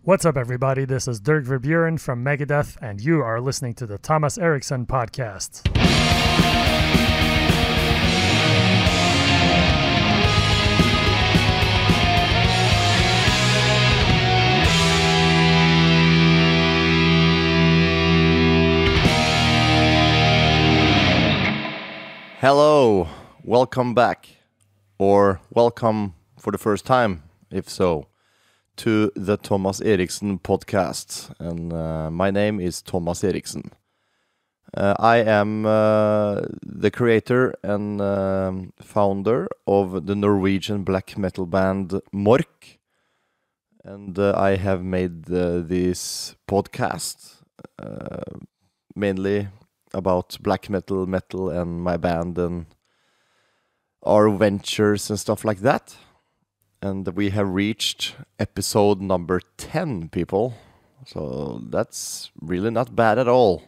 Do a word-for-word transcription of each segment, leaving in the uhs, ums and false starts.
What's up, everybody? This is Dirk Verburen from Megadeth, and you are listening to the Thomas Eriksen podcast. Hello, welcome back, or welcome for the first time, if so, to the Thomas Eriksen podcast. And uh, my name is Thomas Eriksen. Uh, I am uh, the creator and um founder of the Norwegian Black Metal band Mork, and uh, I have made uh, this podcast uh, mainly about black metal, metal, and my band and our ventures and stuff like that. And we have reached episode number ten, people. So that's really not bad at all.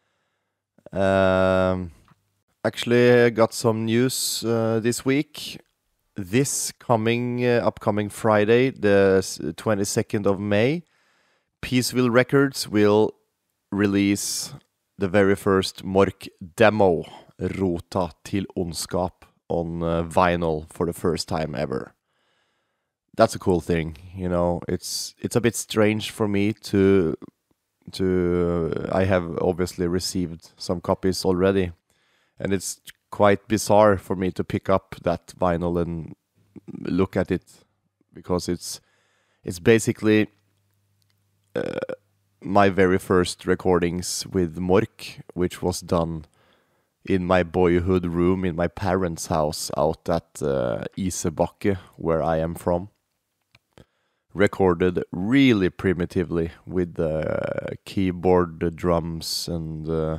Um, actually, I got some news uh, this week. This coming, uh, upcoming Friday, the twenty-second of May, Peaceville Records will release the very first Mork demo, Rota til ondskap, on uh, vinyl for the first time ever. That's a cool thing, you know. It's it's a bit strange for me to to. I have obviously received some copies already, and it's quite bizarre for me to pick up that vinyl and look at it, because it's it's basically Uh, my very first recordings with Mork, which was done in my boyhood room in my parents' house out at uh, Isebakke, where I am from. Recorded really primitively with the uh, keyboard, the drums, and uh,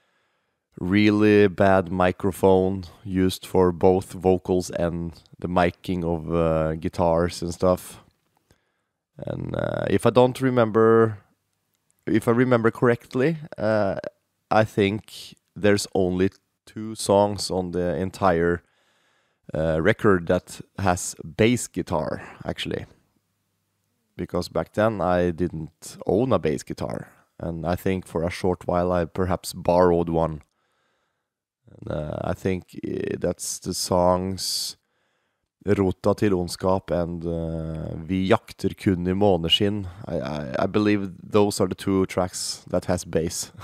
really bad microphone used for both vocals and the miking of uh, guitars and stuff. And uh, if I don't remember... If I remember correctly, uh, I think there's only two songs on the entire uh, record that has bass guitar, actually. Because back then I didn't own a bass guitar, and I think for a short while I perhaps borrowed one. And, uh, I think that's the songs Rota til ondskap and uh, Vi jakter kun i måneskinn. I, I, I believe those are the two tracks that has bass.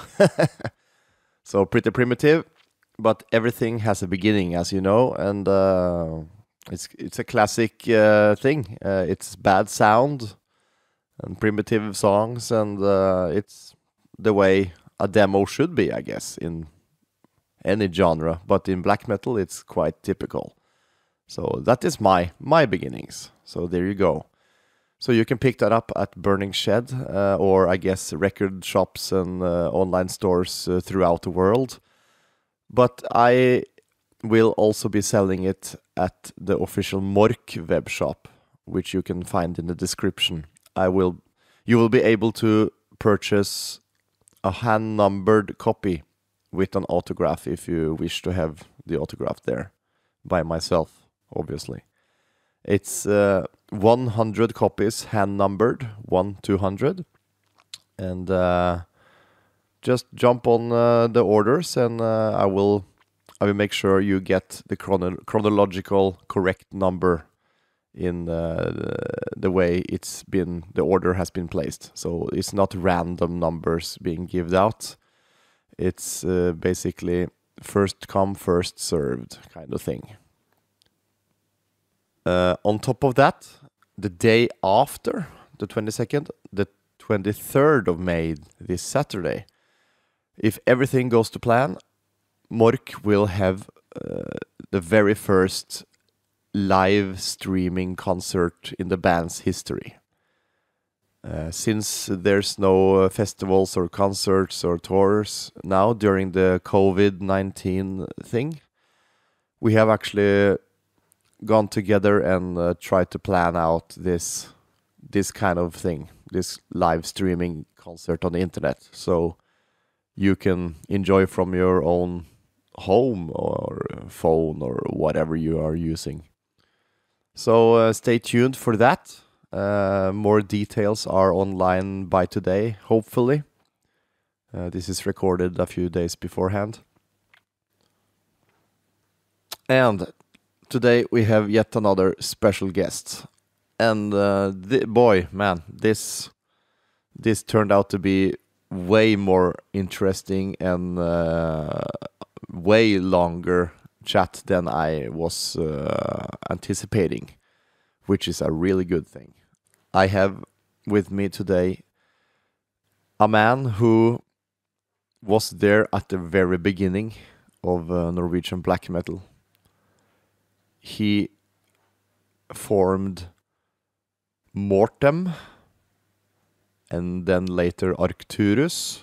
So pretty primitive, but everything has a beginning, as you know, and uh, it's it's a classic uh, thing. Uh, it's bad sound and primitive songs, and uh, it's the way a demo should be, I guess, in any genre. But in black metal, it's quite typical. So that is my my beginnings. So there you go. So you can pick that up at Burning Shed, uh, or I guess record shops and uh, online stores uh, throughout the world. But I will also be selling it at the official Mork web shop, which you can find in the description. I will, you will be able to purchase a hand-numbered copy with an autograph if you wish to have the autograph there by myself. Obviously. It's uh, one hundred copies hand-numbered, one two hundred. And uh, just jump on uh, the orders, and uh, I will I will make sure you get the chrono- chronological correct number in uh, the, the way it's been, the order has been placed. So it's not random numbers being given out. It's uh, basically first come, first served kind of thing. Uh, on top of that, the day after the twenty-second, the twenty-third of May, this Saturday, if everything goes to plan, Mork will have uh, the very first live streaming concert in the band's history. Uh, since there's no uh, festivals or concerts or tours now during the covid nineteen thing, we have actually gone together and uh, tried to plan out this this kind of thing, this live streaming concert on the internet, so you can enjoy from your own home or phone or whatever you are using. So uh, stay tuned for that. Uh, more details are online by today, hopefully. Uh, this is recorded a few days beforehand. And today we have yet another special guest. And uh, the, boy, man, this this turned out to be way more interesting and uh, way longer chat than I was uh, anticipating, which is a really good thing. I have with me today a man who was there at the very beginning of uh, Norwegian Black Metal. He formed Mortem, and then later Arcturus,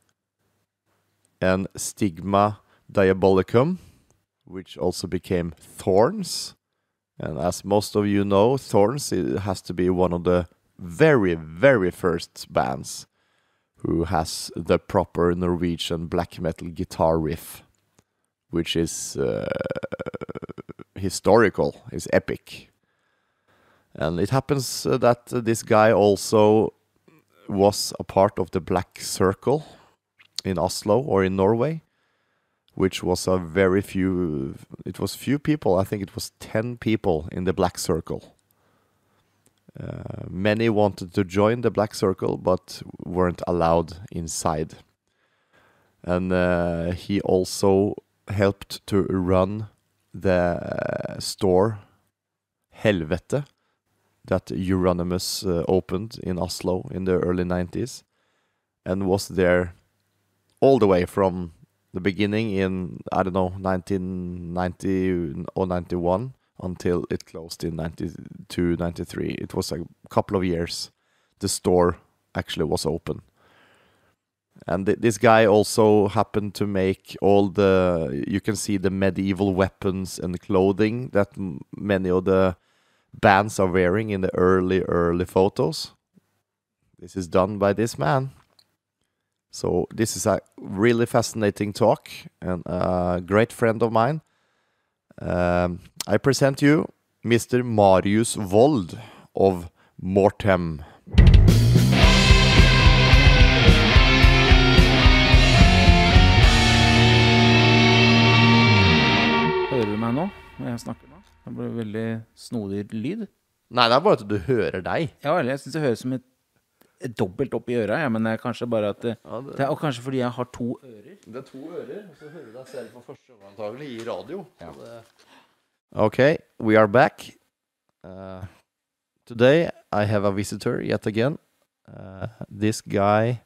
and Stigma Diabolicum, which also became Thorns. And as most of you know, Thorns it has to be one of the very, very first bands who has the proper Norwegian black metal guitar riff, which is uh, historical, is epic. And it happens uh, that uh, this guy also was a part of the Black Circle in Oslo or in Norway, which was a very few, it was few people, I think it was ten people in the Black Circle. Uh, many wanted to join the Black Circle, but weren't allowed inside. And uh, he also helped to run the uh, store Helvete that Euronymous uh, opened in Oslo in the early nineties, and was there all the way from the beginning in, I don't know, nineteen ninety or ninety-one until it closed in ninety-two, ninety-three. It was a couple of years the store actually was open. And th this guy also happened to make all the, you can see the medieval weapons and clothing that m many of the bands are wearing in the early, early photos. This is done by this man. So this is a really fascinating talk, and a great friend of mine. Um, I present you Mister Marius Vold of Mortem. Hører du meg nå, når jeg snakker nå? Det ble veldig snodig lyd. Nei, det er bare at du hører deg. Ja, vel, jeg synes det høres som et, et dobbelt opp i øret, ja, men det er kanskje bare at det, ja, det... det er og kanskje fordi jeg har to ører. Det er to ører, og så hører du deg selv for første gang antagelig i radio. Ja. Det... Okay, we are back. Uh, today I have a visitor yet again. Uh, this guy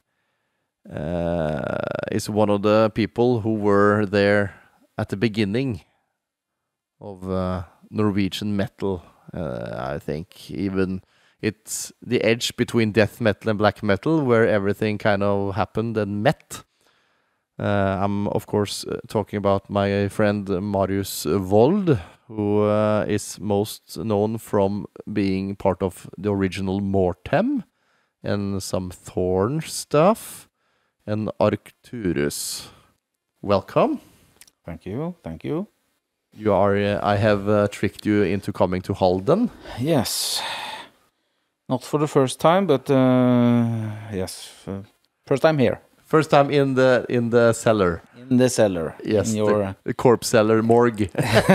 uh, is one of the people who were there at the beginning of uh, Norwegian metal, uh, I think. Even it's the edge between death metal and black metal, where everything kind of happened and met. Uh, I'm, of course, uh, talking about my friend Marius Vold, who uh, is most known from being part of the original Mortem and some Thorns stuff, and Arcturus. Welcome. Thank you, thank you. You are, uh, I have uh, tricked you into coming to Halden. Yes. Not for the first time, but uh, yes, uh, first time here. First time in the in the cellar. In the cellar. Yes, in your... the, the corpse cellar morgue.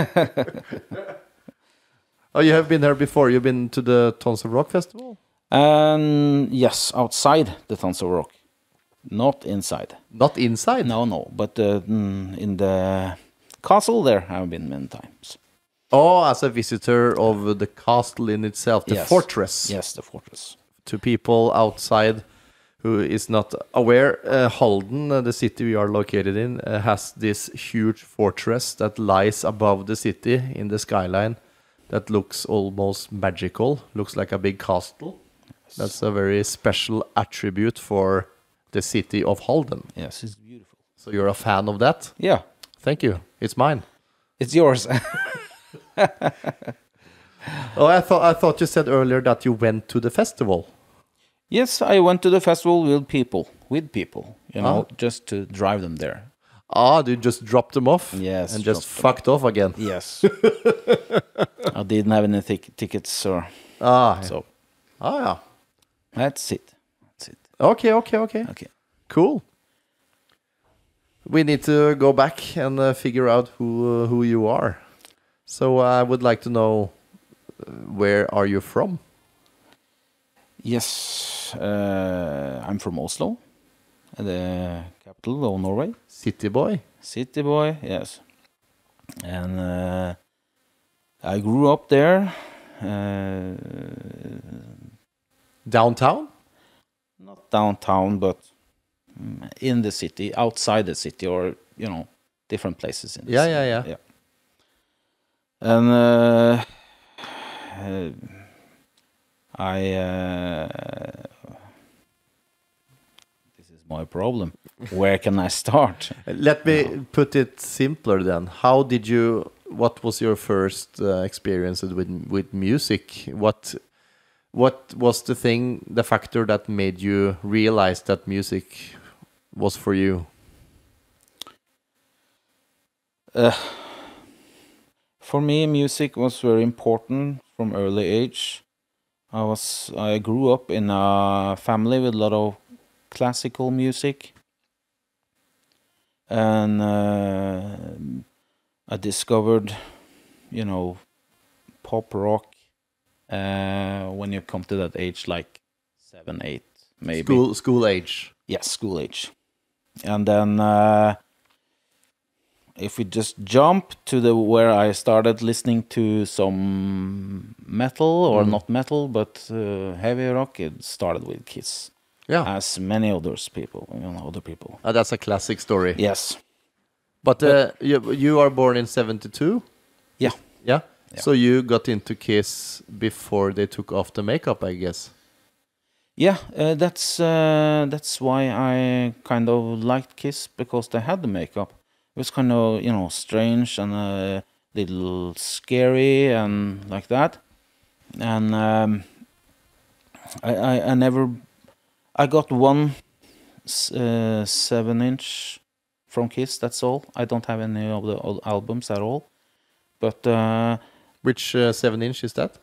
Oh, you have been here before. You've been to the Thorns of Rock festival? Um, yes, outside the Thorns of Rock. Not inside. Not inside? No, no, but uh, in the castle there I've been many times. Oh, as a visitor of the castle in itself, the yes. fortress. Yes, the fortress. To people outside who is not aware, uh, Halden, uh, the city we are located in, uh, has this huge fortress that lies above the city in the skyline that looks almost magical, looks like a big castle. Yes. That's a very special attribute for the city of Halden. Yes, it's beautiful. So you're a fan of that? Yeah. Thank you. It's mine. It's yours. Oh, I thought I thought you said earlier that you went to the festival. Yes, I went to the festival with people, with people, you know, Ah. just to drive them there. Ah, you just dropped them off? Yes. And just fucked off again? Yes. I didn't have any tic- tickets or Ah, so. Oh, yeah. That's it. That's it. Okay, okay, okay. Okay. Cool. We need to go back and uh, figure out who uh, who you are. So I would like to know, uh, where are you from? Yes, uh, I'm from Oslo, the capital of Norway. City boy? City boy, yes. And uh, I grew up there. Uh, Downtown? not downtown, but mm, in the city, outside the city, or, you know, different places in the Yeah, city. yeah, yeah. And uh, uh, I... Uh, this is my problem. Where can I start? Let me No. put it simpler then. How did you, what was your first uh, experience with with music? What what was the thing, the factor that made you realize that music was for you? Uh, for me, music was very important from early age. I was I grew up in a family with a lot of classical music, and uh, I discovered, you know, pop rock uh, when you come to that age, like seven, eight, maybe. School school age. Yes, school age. And then uh, if we just jump to the where I started listening to some metal, or Mm. not metal, but uh, heavy rock, it started with Kiss, Yeah. as many others people, you know, other people. Uh, that's a classic story. Yes. But uh, you you are born in seventy-two? Yeah. Yeah. Yeah. So you got into Kiss before they took off the makeup, I guess. Yeah, uh, that's uh, that's why I kind of liked Kiss, because they had the makeup. It was kind of, you know, strange and a little scary and like that. And um, I, I I never I got one s- uh, seven inch from Kiss. That's all. I don't have any of the old albums at all. But uh, Which uh, seven inch is that?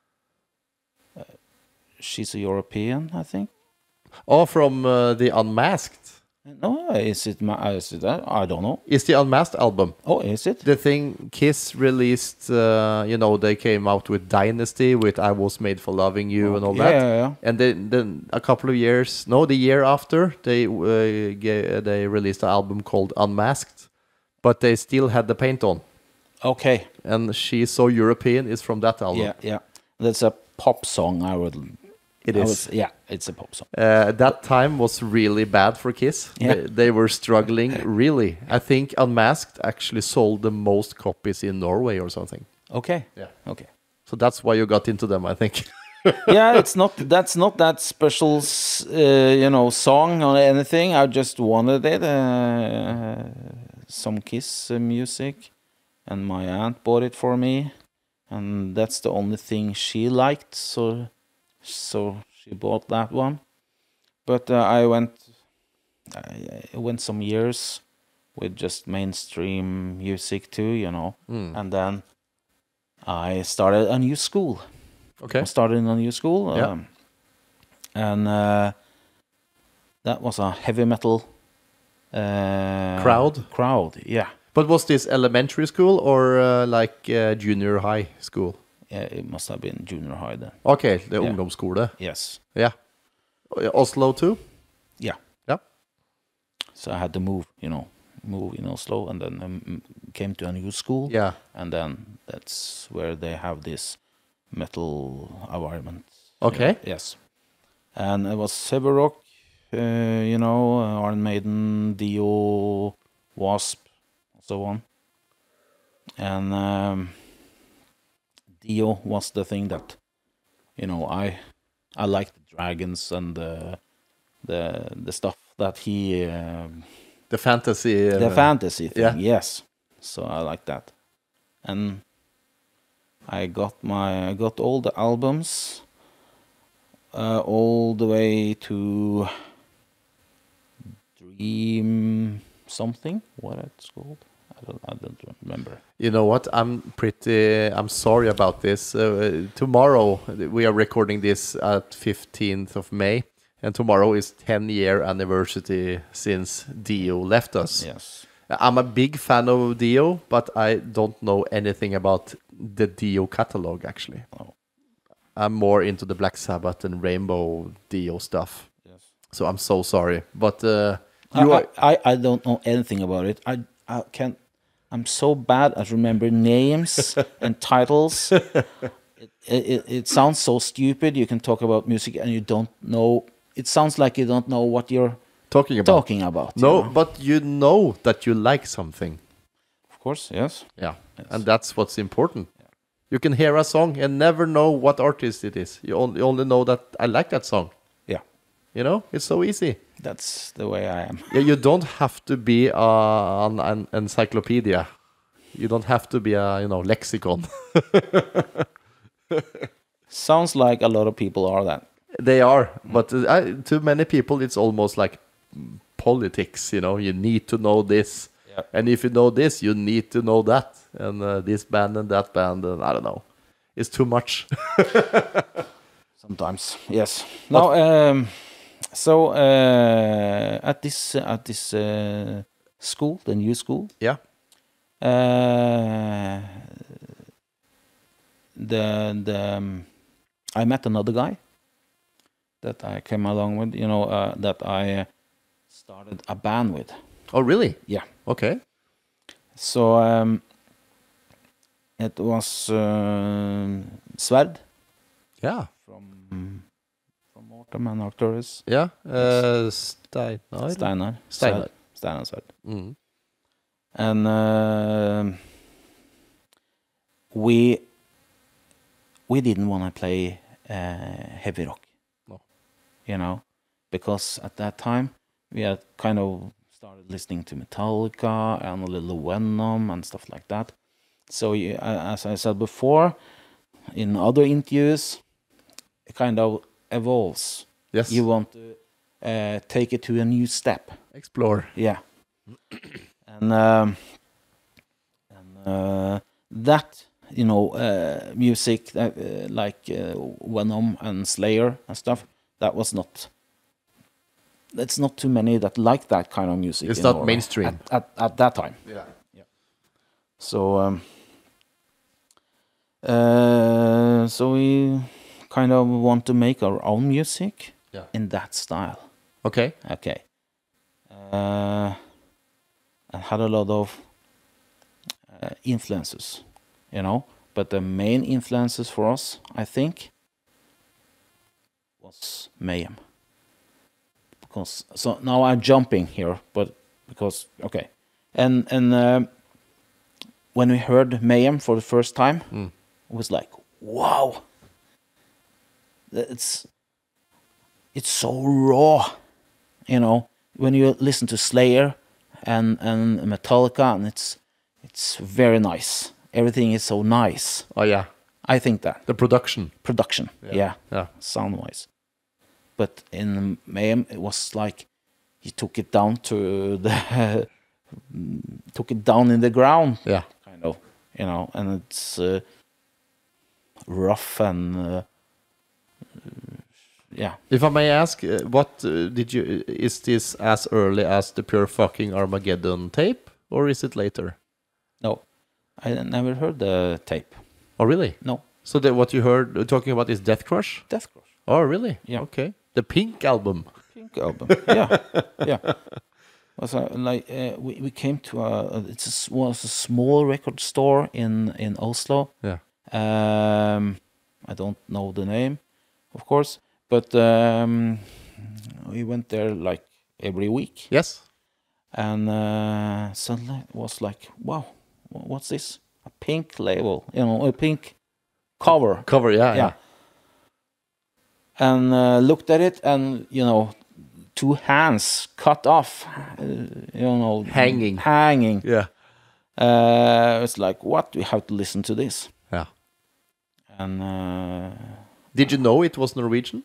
she's a European, I think. Oh, from uh, the Unmasked. No, is it my? Is it that? I don't know. Is the Unmasked album. Oh, is it? The thing Kiss released, uh, you know, they came out with Dynasty, with I Was Made for Loving You and all yeah, that. yeah, yeah. And then, then a couple of years, no, the year after, they uh, ga- they released an album called Unmasked, but they still had the paint on. Okay. And She's So European is from that album. Yeah, yeah. That's a pop song. I would. It I is. would, yeah, it's a pop song. Uh, that time was really bad for Kiss. Yeah. They, they were struggling, really. I think Unmasked actually sold the most copies in Norway or something. Okay. Yeah. Okay. So that's why you got into them, I think. Yeah, it's not. That's not that special, s- uh, you know, song or anything. I just wanted it. Uh, some Kiss uh, music, and my aunt bought it for me, and that's the only thing she liked. So, so she bought that one. But uh, I went, I, I went some years with just mainstream music too, you know, Mm. and then I started a new school. Okay. I started in a new school, Yeah. um, and uh, that was a heavy metal uh, Crowd? Crowd, yeah. But was this elementary school or uh, like uh, junior high school? Yeah, it must have been junior high then. Okay, the Yeah. ungdomsskole. Yes, Yeah. Oslo too? yeah. Yeah. So I had to move, you know, move in Oslo, and then um, came to a new school. Yeah. And then that's where they have this metal environment. Okay. Yeah, yes. And it was heavy rock, uh, you know, uh, Iron Maiden, Dio, Wasp, and so on. And um, Dio was the thing that, you know, I I liked the dragons and the the the stuff that he um, The fantasy. Uh, the fantasy thing. yeah. Yes, so I like that, and I got my I got all the albums, uh, all the way to Dream something. What it's called? I don't, I don't remember. You know what? I'm pretty. I'm sorry about this. Uh, tomorrow we are recording this at fifteenth of May, and tomorrow is ten year anniversary since Dio left us. Yes. I'm a big fan of Dio, but I don't know anything about the Dio catalog actually. Oh. I'm more into the Black Sabbath and Rainbow Dio stuff. Yes. So I'm so sorry, but uh, I, you are. I, I don't know anything about it. I I can't. I'm so bad at remembering names and titles. It, it it sounds so stupid. You can talk about music and you don't know. It sounds like you don't know what you're Talking about. talking about. No, you know? but you know that you like something. Of course, yes. Yeah, Yes. and that's what's important. You can hear a song and never know what artist it is. You only, only know that I like that song. Yeah, You know, it's so easy. that's the way I am. Yeah, you don't have to be uh, an, an encyclopedia. You don't have to be a you know lexicon. Sounds like a lot of people are that. They are, but uh, I, to many people, it's almost like politics. You know, you need to know this, Yeah. and if you know this, you need to know that, and uh, this band and that band, and I don't know. It's too much. Sometimes, yes. Now, um, so uh, at this at this uh, school, the new school, Yeah. uh, the the um, I met another guy that I came along with. You know, uh, that I uh, started a band with. Oh, really? Yeah. Okay. So um, it was uh, Sverd Yeah. from from Mortem and Arcturus. Yeah. Uh, Steinar. Steinar. Steinar. Steinar Sverd. Mm. And uh, we we didn't want to play uh, heavy rock. No. You know, because at that time we had kind of started listening to Metallica and a little Venom and stuff like that. So you, uh, as I said before, in other interviews, it kind of evolves. Yes. You want to uh, take it to a new step. Explore. Yeah. And um, and uh, that, you know, uh, music that, uh, like uh, Venom and Slayer and stuff, that was not. That's not too many that like that kind of music. It's in not Norway mainstream. at, at, at that time. Yeah. So um, uh, so we kind of want to make our own music Yeah. in that style. Okay. Okay. Uh, and had a lot of uh, influences, you know. But the main influences for us, I think, was Mayhem. Because so now I'm jumping here, but because okay, and and uh, when we heard Mayhem for the first time, Mm. it was like, wow, it's it's so raw, you know. When you listen to Slayer and and Metallica, and it's it's very nice. Everything is so nice. Oh yeah. I think that The production. production, Yeah. yeah, Yeah. sound wise. But in Mayhem, it was like he took it down to the took it down in the ground, Yeah. kind of, you know, and it's uh, rough and uh, yeah. If I may ask, uh, what uh, did you? Is this as early as the Pure Fucking Armageddon tape, or is it later? No, I never heard the tape. Oh, really? No, So that what you heard uh, talking about is Death Crush? Death Crush. Oh, really? Yeah. Okay. The Pink album. Pink album. Yeah, yeah. Was uh, like uh, we we came to a it was a small record store in in Oslo. Yeah. Um, I don't know the name, of course, but um, we went there like every week, Yes. and uh, suddenly it was like, wow, wh- what's this? A pink label, you know, a pink cover. Cover. Yeah. Yeah. And uh, looked at it, and you know, two hands cut off, uh, you know, Hanging. hanging. Yeah. Uh, it's like, what? We have to listen to this. Yeah. And uh, Did you know it was Norwegian,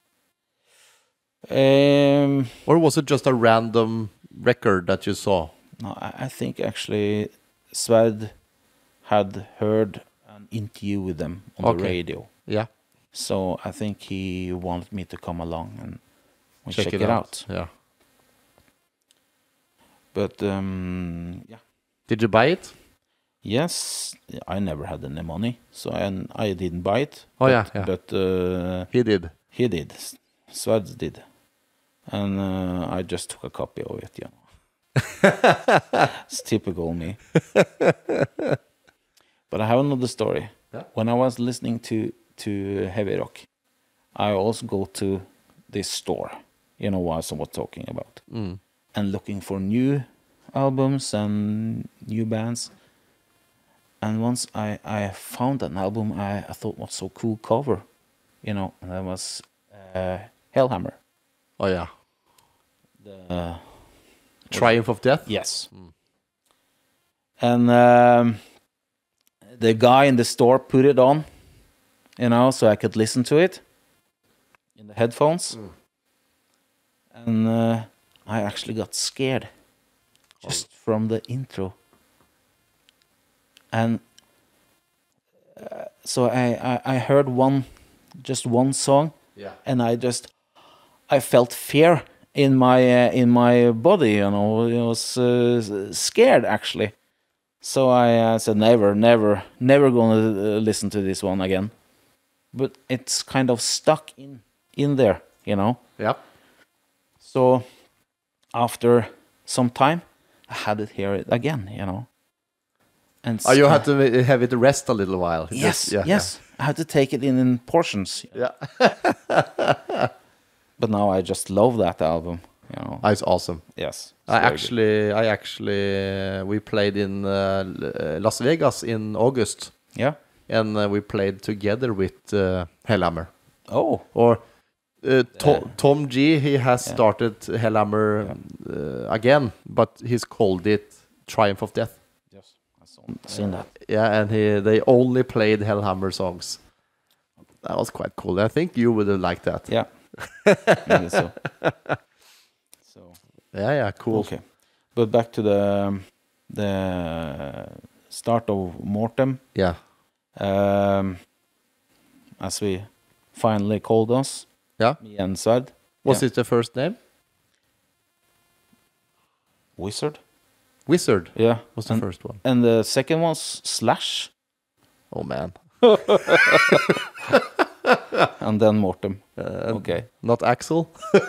um, or was it just a random record that you saw? No, I, I think actually Sverd had heard an interview with them on the Okay. radio. Yeah. So I think he wanted me to come along and we Check check, it it, out. out. Yeah. But um, yeah. Did you buy it? Yes, I never had any money, so I, I didn't buy it. Oh, but, yeah, yeah. But uh, He did. he did. Sverd did. And uh, I just took a copy of it, you know. It's typical me. But I have another story. Yeah. When I was listening to, to heavy rock, I also go to this store, you know what I was talking about, Mm. and looking for new albums and new bands. And once I, I found an album I, I thought was so cool cover, you know, and that was uh, Hellhammer. Oh, yeah. The, uh, Triumph of Death? yes. And um, the guy in the store put it on, you know, so I could listen to it in the headphones. Mm. And uh, I actually got scared just from the intro. And uh, so I, I, I heard one, just one song, Yeah. and I just, I felt fear in my uh, in my body, you know. I was uh, scared actually. So I uh, said, never, never, never gonna uh, listen to this one again. But it's kind of stuck in in there, you know. Yep. So after some time, I had it here again, you know. And Oh, you s- had to ma- have it rest a little while. Yes, Just- yeah, yes. I had to take it in, in portions. Yeah. But now I just love that album, you know. Ah, it's awesome. Yes. it's I very good. actually, I actually, uh, we played in uh, L- uh, Las Vegas in August, Yeah. and uh, we played together with uh, Hellhammer. Oh. Or uh, To- Yeah. Tom G, he has Yeah. started Hellhammer uh, again, but he's called it Triumph of Death. Yes. I've seen that. Yeah, and he they only played Hellhammer songs. That was quite cool. I think you would have liked that. Yeah. Maybe so. So. Yeah, yeah, cool. Okay. But back to the um, the start of Mortem. Yeah. Um, as we finally called us, Yeah. me and Sverd. Was Yeah. it the first name? Wizard. Wizard Yeah. was the and, first one. and the second was Slash, Oh man. and then Mortem. Uh, Okay. Not Axel.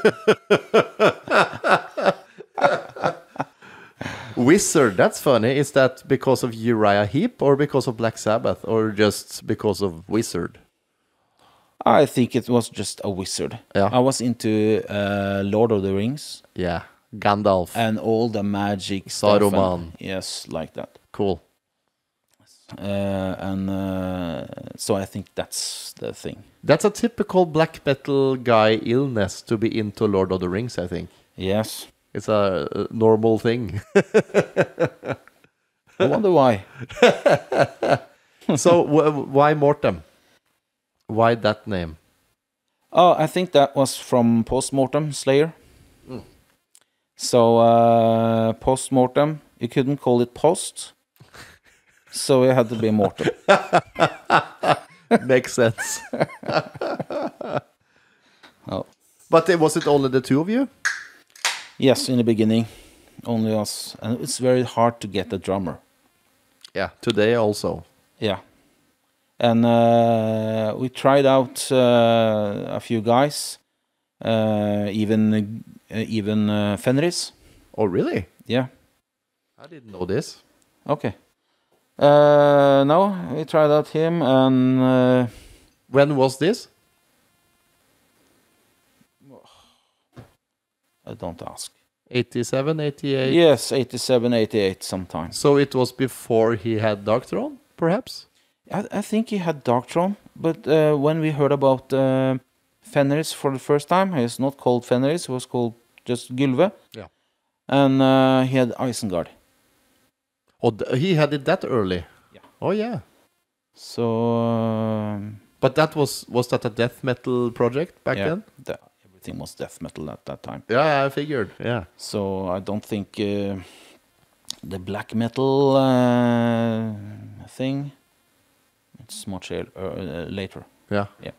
Wizard, that's funny. Is that because of Uriah Heep or because of Black Sabbath or just because of Wizard? I think it was just a wizard. Yeah. I was into uh, Lord of the Rings Yeah. Gandalf. and all the magic stuff. and- Saruman. yes, like that. Cool. Uh, and uh, so I think that's the thing. That's a typical black metal guy illness to be into Lord of the Rings, I think. Yes. It's a uh, normal thing. I wonder why. So w- why Mortem? Why that name? Oh, I think that was from Postmortem Slayer. So uh, Postmortem, you couldn't call it Post, so it had to be Mortem. Makes sense. Oh. But uh, was it only the two of you? Yes, in the beginning, only us, and it's very hard to get a drummer. Yeah. Today also. Yeah, and uh, we tried out uh, a few guys, uh, even uh, even uh, Fenris. Oh, really? Yeah. I didn't know this. Okay. Uh, no, we tried out him, and uh, When was this? I don't ask. eighty-seven, eighty-eight? Yes, eighty-seven, eighty-eight sometimes. So it was before he had Dark Throne, perhaps? I, I think he had Darkthrone, but uh, when we heard about uh, Fenris for the first time, he's not called Fenris, he was called just Gylve. Yeah. And uh, he had Isengard. Oh, th- he had it that early? Yeah. Oh, yeah. So, um, But that was, was that a death metal project back yeah, then? the, everything was death metal at that time. Yeah, I figured. Yeah. So I don't think uh, the black metal uh, thing. It's much uh, uh, later. Yeah. Yeah.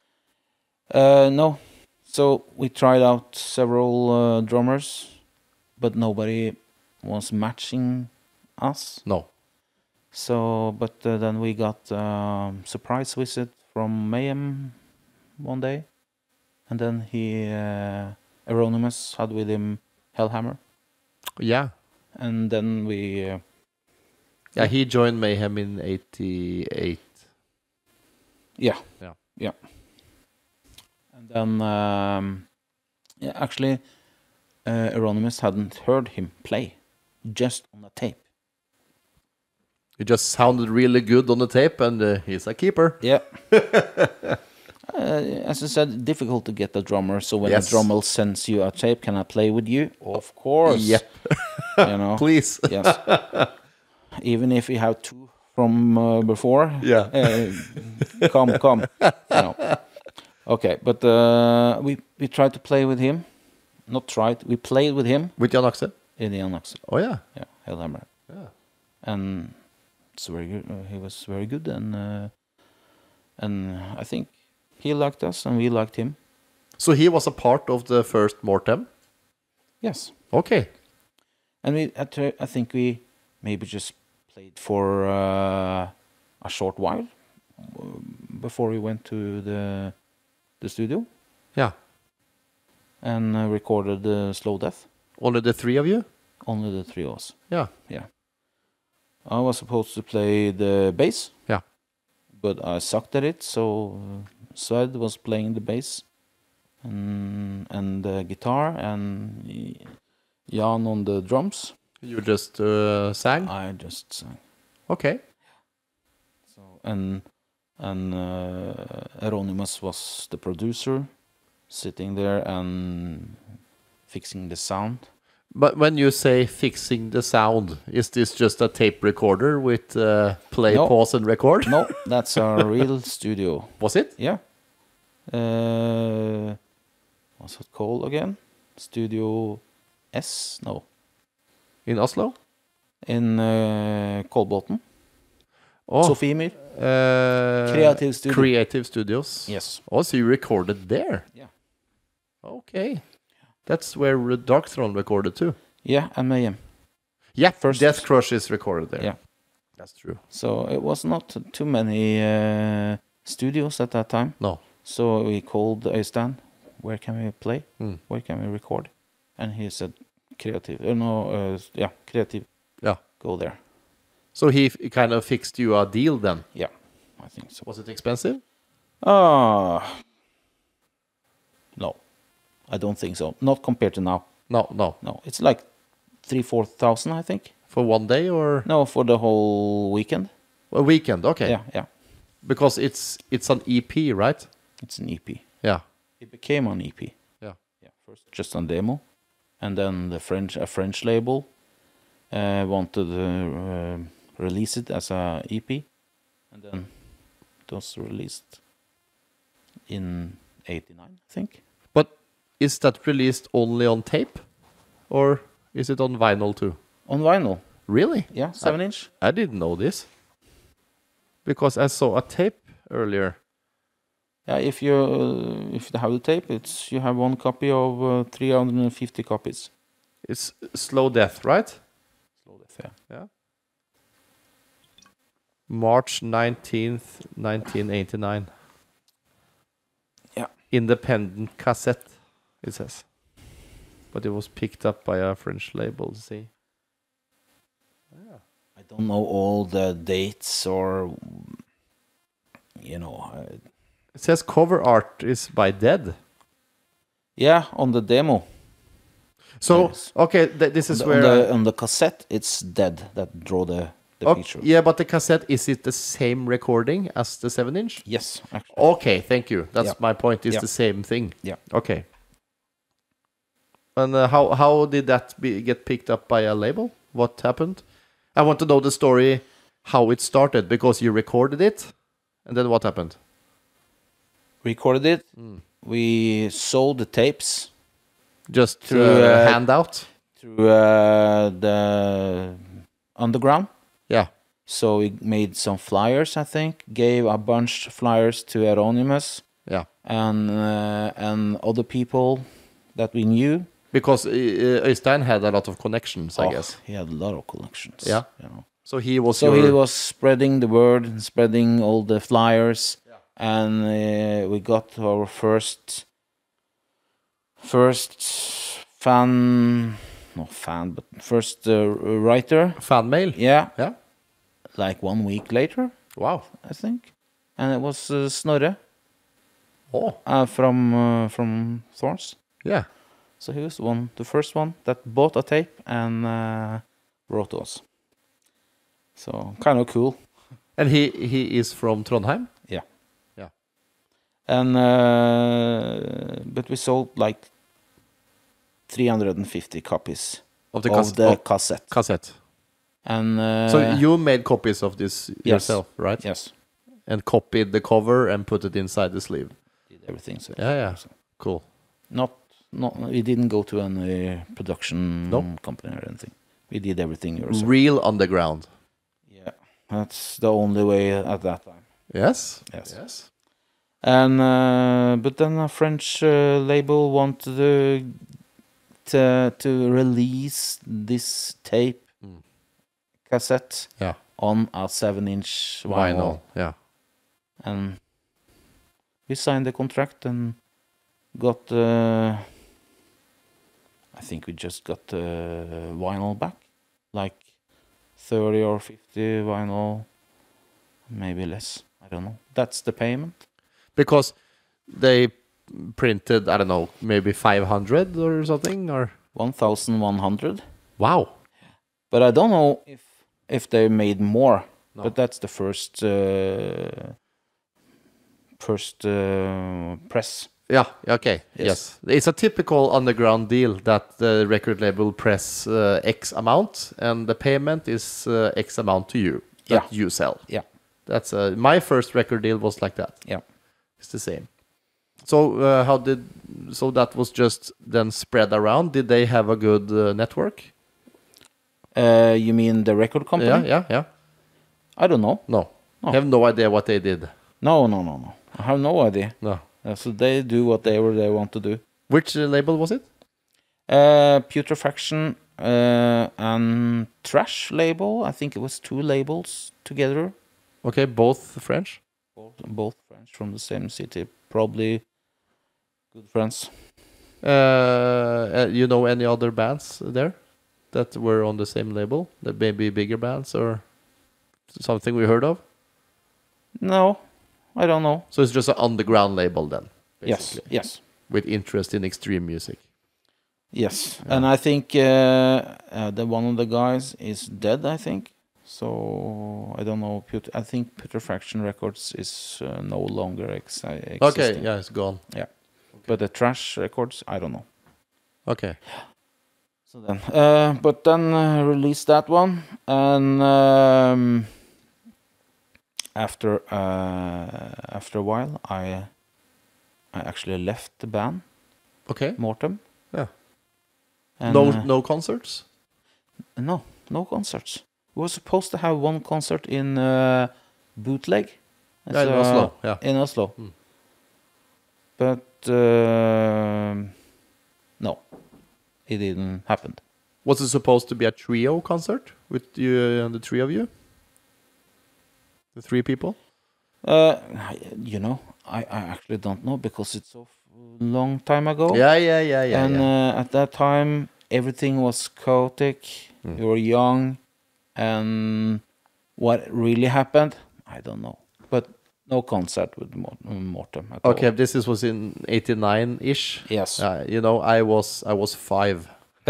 Uh, no. So we tried out several uh, drummers, but nobody was matching us. No. So, but uh, then we got a um, surprise visit from Mayhem one day, and then he, uh, Euronymous, had with him Hellhammer, Yeah. and then we. Uh, Yeah, he joined Mayhem in eighty-eight. yeah. Yeah. Yeah. And then, um, yeah, actually, uh, Euronymous hadn't heard him play, just on the tape. It just sounded really good on the tape, and uh, he's a keeper. Yeah. uh, as I said, difficult to get a drummer. So when Yes. a drummer sends you a tape, can I play with you? Of course. Yep. You know. Please. Yes. Even if you have two from uh, before. Yeah. Uh, come, come. You know. Okay, but uh, we we tried to play with him. Not tried. We played with him With Jan Axel? in the Anax. Oh, yeah. Yeah, Hellhammer. Yeah. And it's very good. Uh, he was very good, and uh, and I think he liked us, and we liked him. So he was a part of the first Mortem? Yes, Okay. and we. I, th- I think we maybe just played for uh, a short while uh, before we went to the the studio Yeah. and uh, recorded the Slow Death. Only the three of you? Only the three of us. Yeah. Yeah. I was supposed to play the bass. Yeah. But I sucked at it, so uh, Swed was playing the bass and and the guitar, and Jan on the drums. You just uh, sang? I just sang. Okay. So and and uh, Euronymous was the producer, sitting there and fixing the sound. But when you say fixing the sound, is this just a tape recorder with uh, play, No. pause, and record? No, that's a real studio. Was it? Yeah. Uh, what's it called again? Studio S? No. In Oslo? In uh, Kolbotn. Oh, Sofiemyr. uh, Creative Studio. Creative Studios. Yes. Oh, so you recorded there? Yeah. Okay. That's where Darkthrone recorded too. Yeah, and Mayhem. Yeah, First- Death Crush is recorded there. Yeah. That's true. So it was not too many uh, studios at that time. No. So we called Øystein. Where can we play? Mm. Where can we record? And he said, creative. Uh, no, uh, yeah, creative. Yeah. Go there. So he f- kind of fixed you a deal then. Yeah, I think so. Was it expensive? Ah, no, I don't think so. Not compared to now. No, no. No, it's like three, four thousand, I think. For one day or No, for the whole weekend. a weekend? Okay. Yeah, yeah. Because it's it's an E P, right? It's an E P. Yeah. It became an E P. Yeah. Yeah. First, just on demo, and then the French a French label uh, wanted to uh, release it as a E P, and then it was released in eighty-nine, I think. But is that released only on tape? Or is it on vinyl too? On vinyl. Really? Yeah, seven inch. I didn't know this. Because I saw a tape earlier. Yeah, if you uh, if you have the tape, it's you have one copy of uh, three hundred fifty copies. It's Slow Death, right? Slow Death, yeah. Yeah. March nineteenth, nineteen eighty-nine. Yeah. Independent cassette, it says. But it was picked up by a French label, see. Yeah. I don't know all the dates or, you know. Uh, It says cover art is by Dead. yeah, on the demo. So, Yes. okay, th- this is on, where... the, I- on the cassette, it's Dead that draw the, the Oh, picture. yeah, but the cassette, is it the same recording as the seven inch? Yes, actually. Okay, thank you. That's Yeah. my point. It's Yeah. the same thing. Yeah. Okay. And uh, how how did that be, get picked up by a label? What happened? I want to know the story, how it started, because you recorded it, and then what happened? Recorded it. Mm. We sold the tapes Just Through, uh, uh, handout? through uh, the underground. Yeah. So we made some flyers, I think. Gave a bunch of flyers to Anonymous Yeah. and uh, and other people that we knew. Because uh, Øystein had a lot of connections, I Oh, guess. he had a lot of connections. Yeah. You know. So he was So your... he was spreading the word, and spreading all the flyers, yeah. and uh, we got our first first fan, not fan, but first uh, writer. Fan mail? Yeah. Yeah. Like one week later. Wow. I think. And it was uh, Snorre. Oh. Uh, from uh, from Thorns. Yeah. So he was one, the first one that bought a tape and uh, wrote to us. So kind of cool. And he he is from Trondheim? Yeah. Yeah. And uh, but we sold like three hundred fifty copies of the, of cas- the of cassette. Cassette. And uh, so you made copies of this yes. yourself, right? Yes. And copied the cover and put it inside the sleeve. Did everything. So yeah, yeah. So. Cool. Not not we didn't go to any production nope. company or anything. We did everything yourself. Real underground. Yeah, that's the only way at that time. Yes. Yes. Yes. And uh, but then a French uh, label wanted to, to to release this tape mm. cassette yeah. on a seven-inch vinyl. vinyl. Yeah. And we signed the contract and got. Uh, I think we just got the uh, vinyl back, like thirty or fifty vinyl, maybe less. I don't know. That's the payment. Because they printed, I don't know, maybe five hundred or something, or one thousand one hundred. Wow. But I don't know if if they made more. No. But that's the first uh, first uh, press. Yeah, okay, yes. yes. It's a typical underground deal that the record label press uh, X amount and the payment is uh, X amount to you that yeah. you sell. Yeah. That's uh, my first record deal was like that. Yeah. It's the same. So uh, how did so that was just then spread around? Did they have a good uh, network? Uh, you mean the record company? Yeah, yeah, yeah. I don't know. No. no. I have no idea what they did. No, no, no, no. I have no idea. No. Uh, so they do whatever they want to do. Which uh, label was it? Uh, Putrefaction uh, and Trash label. I think it was two labels together. Okay, both French? Both, both French from the same city. Probably good friends. Uh, uh, you know any other bands there that were on the same label? That maybe bigger bands or something we heard of? No, I don't know. So it's just an underground label then? Basically. Yes, yes. With interest in extreme music? Yes, yeah. And I think uh, uh, the one of the guys is dead, I think. So I don't know. Put I think Putrefaction Records is uh, no longer ex- existing. Okay, yeah, it's gone. Yeah, okay. But the Trash Records, I don't know. Okay. So then, uh, but then uh, released that one, and um, after uh, after a while, I I actually left the band. Okay. Mortem. Yeah. And, no, uh, no concerts. No, no concerts. We were supposed to have one concert in uh, Bootleg. Yeah, in Oslo. Yeah. In Oslo. Mm. But uh, no, it didn't happen. Was it supposed to be a trio concert with you and the three of you? The three people? Uh, you know, I, I actually don't know because it's so long time ago. Yeah, yeah, yeah, yeah. And yeah. Uh, at that time, everything was chaotic. Mm. We were young. And what really happened, I don't know. But no concert with Mortem at okay, all. this is, was in eighty-nine-ish. Yes. Uh, you know, I was I was five.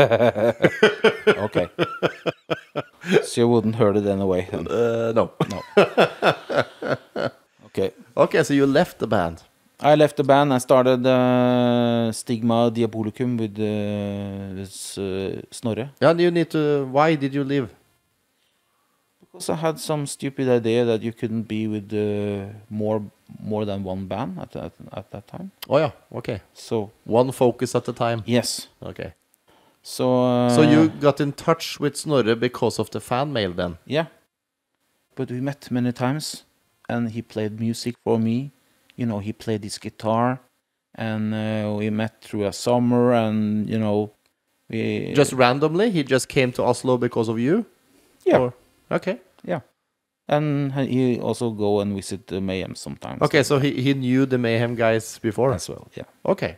Okay. So you wouldn't heard it anyway. Then. Uh, no. No. Okay. Okay, so you left the band. I left the band. I started uh, Stigma Diabolicum with, uh, with uh, Snorre. Yeah, you need to. Why did you leave? Because I had some stupid idea that you couldn't be with uh, more more than one band at that at that time. Oh yeah, okay. So one focus at a time. Yes. Okay. So uh, So you got in touch with Snorre because of the fan mail then? Yeah, but we met many times, and he played music for me. You know, he played his guitar, and uh, we met through a summer, and you know, we Just randomly? He just came to Oslo because of you? yeah, Or- okay. yeah, and he also go and visit the Mayhem sometimes. Okay, so he, he knew the Mayhem guys before? as well, yeah. Okay.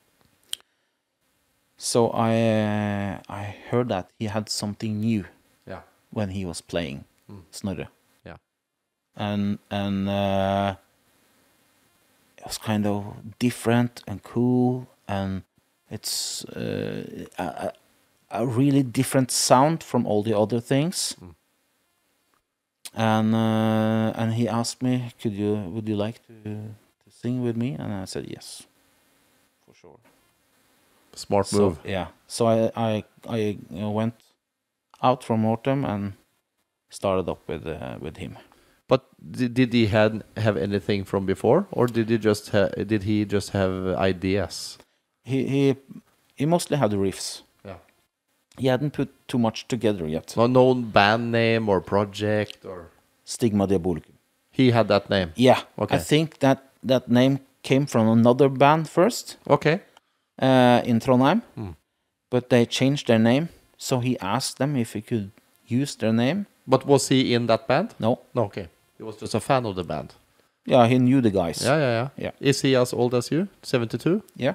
So I uh, I heard that he had something new Yeah. when he was playing Mm. Snorre. Yeah. And and uh, it was kind of different and cool, and it's uh, a, a a really different sound from all the other things. Mm. And uh, and he asked me, "Could you would you like to to sing with me?" And I said yes, for sure. Smart So, move. yeah. So I I I uh, went out from Mortem and started up with uh, with him. But did, did he had have anything from before, or did he just ha- did he just have ideas? He he he mostly had the riffs. Yeah. He hadn't put too much together yet. No known band name or project, or Stigma Diabolicum. he had that name. Yeah. Okay. I think that that name came from another band first Okay. uh, in Trondheim, Mm. but they changed their name. So he asked them if he could use their name. But was he in that band? No. No. Okay. He was just a fan of the band. Yeah, he knew the guys. Yeah, yeah, yeah. Yeah. Is he as old as you? seventy-two? Yeah.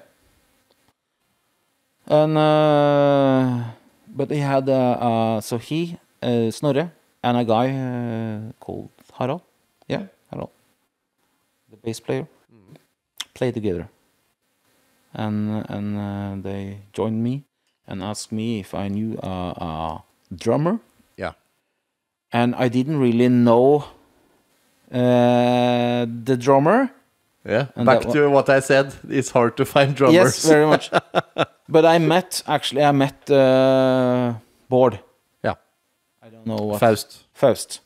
And uh, but he had uh, uh so he uh, Snorre and a guy uh, called Harald. Yeah, Harald, the bass player, played together. And and uh, they joined me and asked me if I knew a, a drummer, Yeah. and I didn't really know uh, the drummer. Yeah. And Back that to what I said. It's hard to find drummers. Yes, very much. But I met, actually, I met uh, Bård. Yeah. I don't know what. Faust. Faust.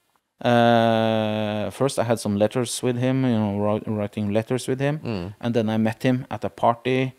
Uh, first, I had some letters with him, you know, wri- writing letters with him. Mm. And then I met him at a party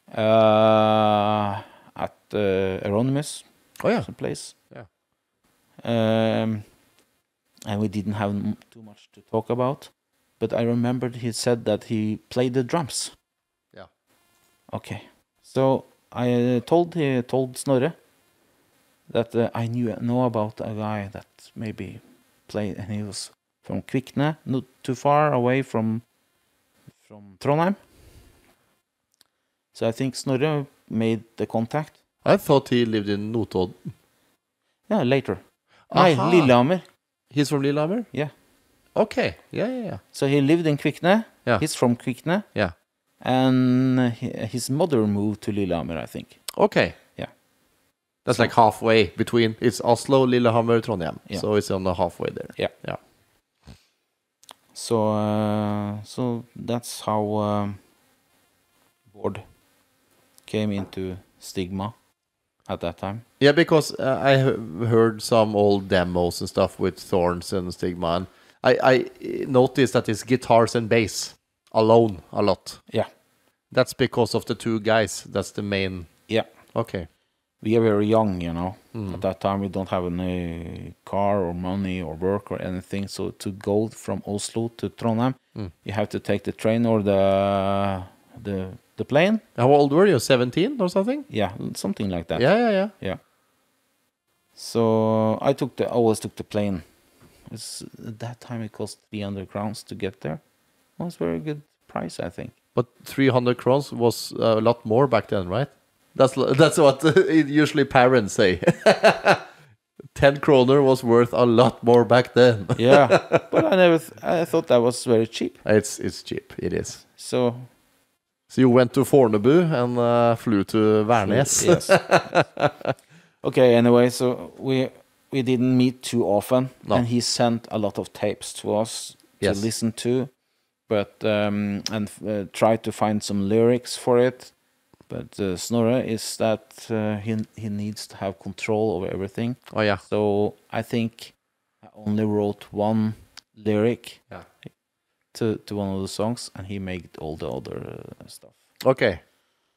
uh, at uh, Euronymous, Oh yeah. some place. Yeah. Um, and we didn't have m- too much to talk about. But I remembered he said that he played the drums. Yeah. Okay. So I uh, told he told Snorre that uh, I knew know about a guy that maybe played, and he was from Kvikne, not too far away from from Trondheim. So I think Snorre made the contact. I thought he lived in Notodden. Yeah, later. Nei, Aha. Lillehammer. He's from Lillehammer? Yeah. Okay. Yeah, yeah, yeah. So he lived in Kvikne. Yeah. He's from Kvikne. Yeah. And he, his mother moved to Lillehammer, I think. Okay. Yeah. That's So- like halfway between. It's Oslo, Lillehammer, Trondheim. Yeah. So it's on the halfway there. Yeah. Yeah. So uh, so that's how um, Bård came into Stigma at that time. Yeah, because uh, I have heard some old demos and stuff with Thorns and Stigma, and I, I noticed that it's guitars and bass alone a lot. Yeah. That's because of the two guys. That's the main. Yeah. Okay. We are very young, you know. Mm. At that time, we don't have any car or money or work or anything. So to go from Oslo to Trondheim, Mm. you have to take the train or the the the plane. How old were you? seventeen or something? Yeah, something like that. Yeah, yeah, yeah. Yeah. So I took the always took the plane. It's, at that time, it cost three hundred crowns to get there. It was very good price, I think. But three hundred crowns was a lot more back then, right? That's that's what usually parents say. ten kroner was worth a lot more back then. Yeah, but I never. Th- I thought that was very cheap. It's it's cheap. It is. So So you went to Fornebu and uh, flew to Værnes. yes. Okay. Anyway, so we we didn't meet too often, No. and he sent a lot of tapes to us to Yes. listen to, but um, and uh, try to find some lyrics for it. But uh, Snorre is that uh, he he needs to have control over everything. Oh yeah. So I think I only wrote one lyric Yeah. to, to one of the songs, and he made all the other uh, stuff. Okay.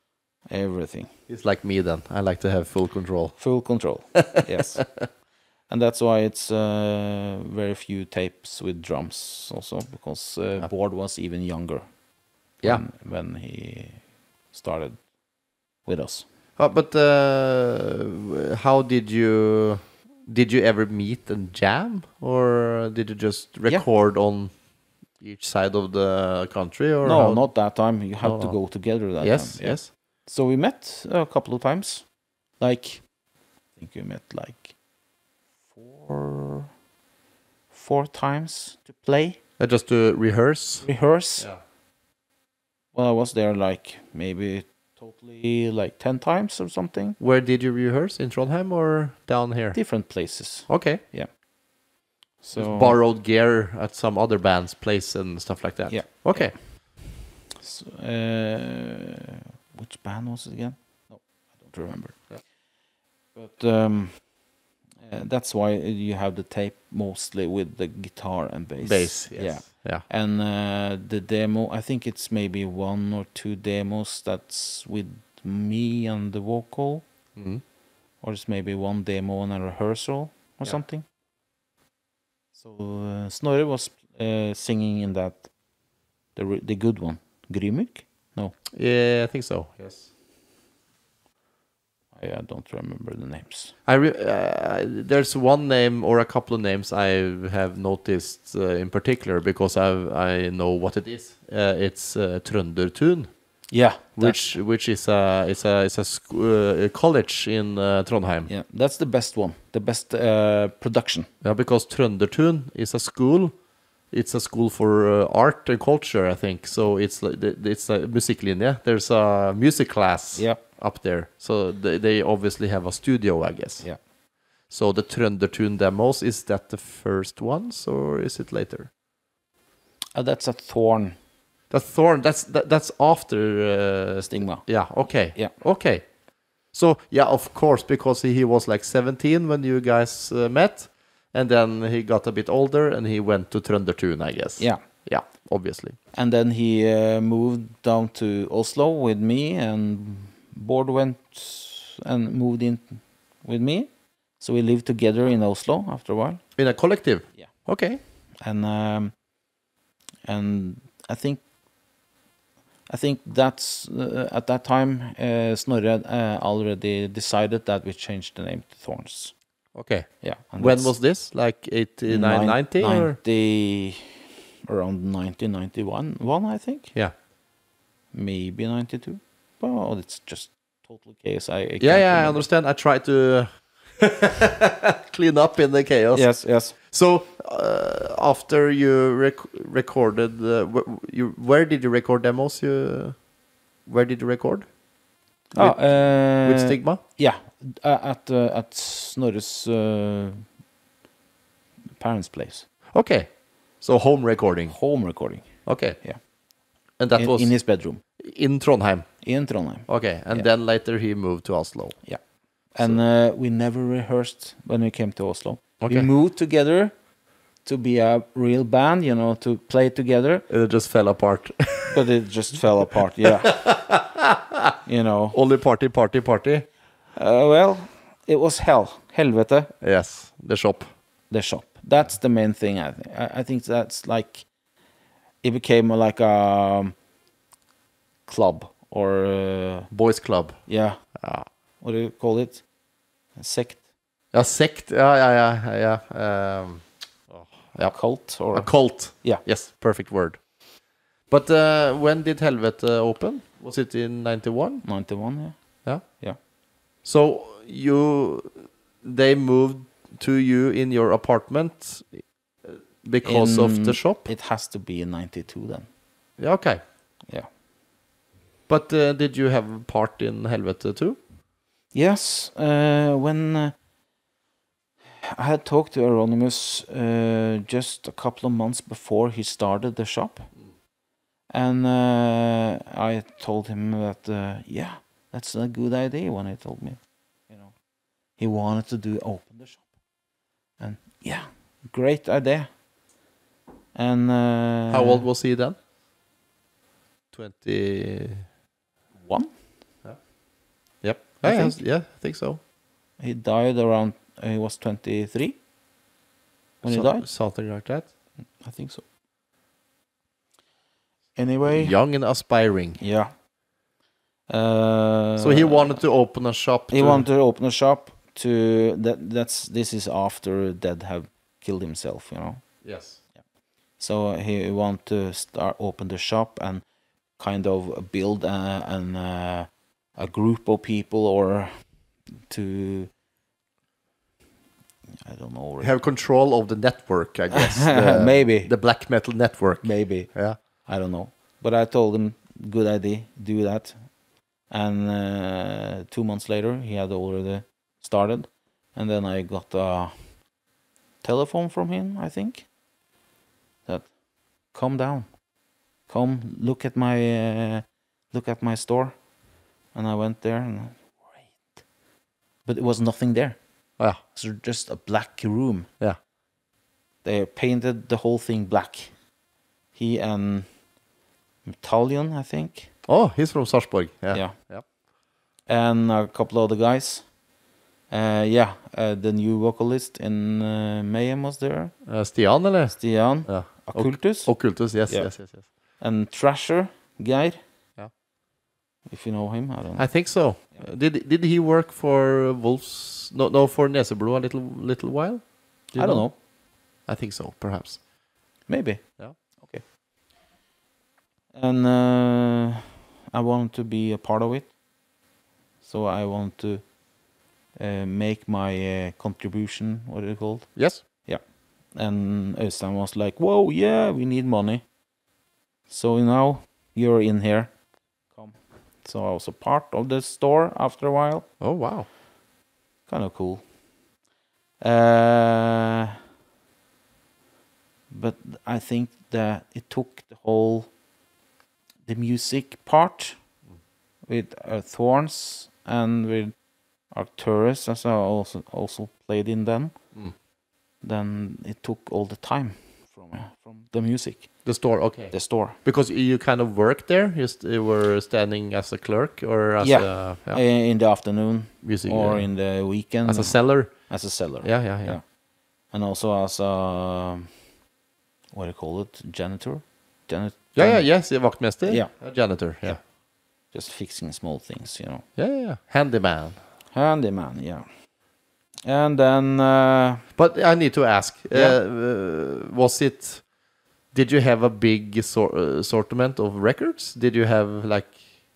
everything. It's like me then. I like to have full control. Full control. Yes. And that's why it's uh, very few tapes with drums also, because uh, Yeah. Bård was even younger Yeah. when, when he started with us. Uh, but uh, how did you did you ever meet and jam, or did you just Yeah. record on each side of the country? Or No, how? not that time. You had No, to no. go together that Yes, time. Yeah. yes. So we met a couple of times. Like, I think we met like four, four times to play, Uh, just to rehearse. rehearse. Yeah. Well, I was there like maybe totally like ten times or something. Where did you rehearse? In Trondheim or down here? Different places. Okay. So Just borrowed gear at some other band's place and stuff like that. Yeah. Okay. So, uh, which band was it again? No, I don't remember. Yeah. But um, uh, that's why you have the tape mostly with the guitar and bass. Bass. Yes. Yeah. Yeah. And uh, the demo, I think it's maybe one or two demos that's with me and the vocal, Mhm. or it's maybe one demo and a rehearsal or Yeah. something. So uh, Snorre was uh, singing in that, the re- the good one, Grymuk? Yeah, I think so. Yes. I, I don't remember the names. I re- uh, there's one name or a couple of names I have noticed uh, in particular because I I know what it is. Uh, it's uh, Trøndertun, Yeah, which which is a it's a it's a, sc- uh, a college in uh, Trondheim. yeah, that's the best one, the best uh, production. Yeah, because Trøndertun is a school. It's a school for uh, art and culture, I think. So it's like the- it's a musiklinje. There's a music class Yeah, up there. So they, they obviously have a studio, I guess. yeah. So the Trøndertun demos, is that the first ones or is it later? Uh, that's a Thorn That's Thorn. That's that, that's after. Uh, Stigma. yeah. Okay. Yeah. Okay. So yeah, of course, because he, he was like seventeen when you guys uh, met, and then he got a bit older and he went to Trøndertun, I guess. Yeah. Yeah. Obviously. And then he uh, moved down to Oslo with me, and Bård went and moved in with me. So we lived together in Oslo after a while. In a collective. Yeah. Okay. And um, and I think I think that's uh, at that time uh, Snorre uh, already decided that we changed the name to Thorns. Okay. Yeah. And When that's was this? Like eighty-nine, nine- ninety? Or? ninety around nineteen ninety-one, one I think. Yeah. Maybe ninety-two. Well, it's just total chaos. I, I can't Yeah, yeah, I remember. understand. I try to clean up in the chaos. Yes, yes. So uh, after you rec- recorded, uh, wh- you where did you record demos? You where did you record? Oh, With- uh, With Stigma? Yeah, uh, at uh, at Snorre's uh, parents' place, Okay, so home recording. home recording. Okay, Yeah. and that in, was in his bedroom in Trondheim. in Trondheim. Okay, and Yeah. then later he moved to Oslo. And uh, we never rehearsed when we came to Oslo. Okay, We moved together to be a real band, you know, to play together, it just fell apart. but it just fell apart. Yeah, you know. Only party, party, party. Uh, well, it was hell, Helvete, Yes, the shop. the shop. That's the main thing. I think. I, I think that's like it became like a um, club or uh, Boys club. yeah, Ah. what do you call it? A sect, A sect. Yeah, yeah, yeah, yeah. Um, a cult, or a cult. Yeah. Yes, perfect word. But uh, when did Helvete open? Was it in ninety-one? ninety-one. Yeah. Yeah. Yeah. So you, they moved to you in your apartment uh, because of In- the shop. It has to be in ninety-two then. Yeah, okay. Yeah. But uh, did you have a part in Helvete too? Yes. Uh, when uh, I had talked to Euronymous uh, just a couple of months before he started the shop, and uh, I told him that uh, yeah, that's a good idea. When he told me, you know, he wanted to do open the shop, and yeah, great idea. And uh, How old was he then? twenty. One. Yeah. I yeah, think. yeah, I think so. He died around. Uh, he was twenty-three when So- he died. Something like that. I think so. Anyway, Young and aspiring. yeah. Uh, So he wanted to open a shop. He to, wanted to open a shop. To that. That's this is after Dead have killed himself. You know. Yes. So he want to start open the shop and kind of build a, an uh, a group of people, or to I don't know. Have control of the network, I guess. The, Maybe. the black metal network. Maybe. Yeah. I don't know. But I told him, good idea, do that. And uh, two months later, he had already started. And then I got a telephone from him, I think. That, come down. Come, look at my, uh, look at my store. And I went there and, wait. But it was nothing there. Yeah. So just a black room. Yeah. They painted the whole thing black. He and Italian, I think. Oh, he's from Sarpsborg. Yeah. Yeah. Yeah. And a couple other guys. Uh, yeah, uh, the new vocalist in uh, Mayhem was there. Uh, Stian, eller? Stian. Yeah. Occultus. Occultus, yes, Yeah. yes, yes, yes. And Thrasher, Geir. Yeah. If you know him, I don't know. I think so. Uh, did did he work for Wolves? No, no, for Nesebro a little little while. Do you I don't know. I think so, perhaps. Maybe. Yeah. Okay. And uh, I wanted to be a part of it. So I want to uh, make my uh, contribution, what is it called? Yes. Yeah. And Øystein was like, whoa, yeah, we need money. So now you're in here. Come. So I was a part of the store after a while. Oh, wow. Kind of cool. Uh, but I think that it took the whole, the music part with uh, Thorns and with Arcturus, as I also also played in them. Mm. Then it took all the time from uh, from the music, The store, okay. the store. Because you kind of worked there? You, st- you were standing as a clerk or as Yeah. a Uh, in the afternoon music or uh, in the weekend. as a seller? As a seller. Yeah, yeah, yeah. Yeah. And also as a, what do you call it, janitor? Janit Yeah, yeah, yes, yeah, vaktmester. Yeah. A janitor, yeah. Just fixing small things, you know. Yeah, yeah, yeah. Handyman. Handyman, yeah. And then, uh, But I need to ask, uh, Yeah. uh, was it, did you have a big sor- uh, assortment of records? Did you have like,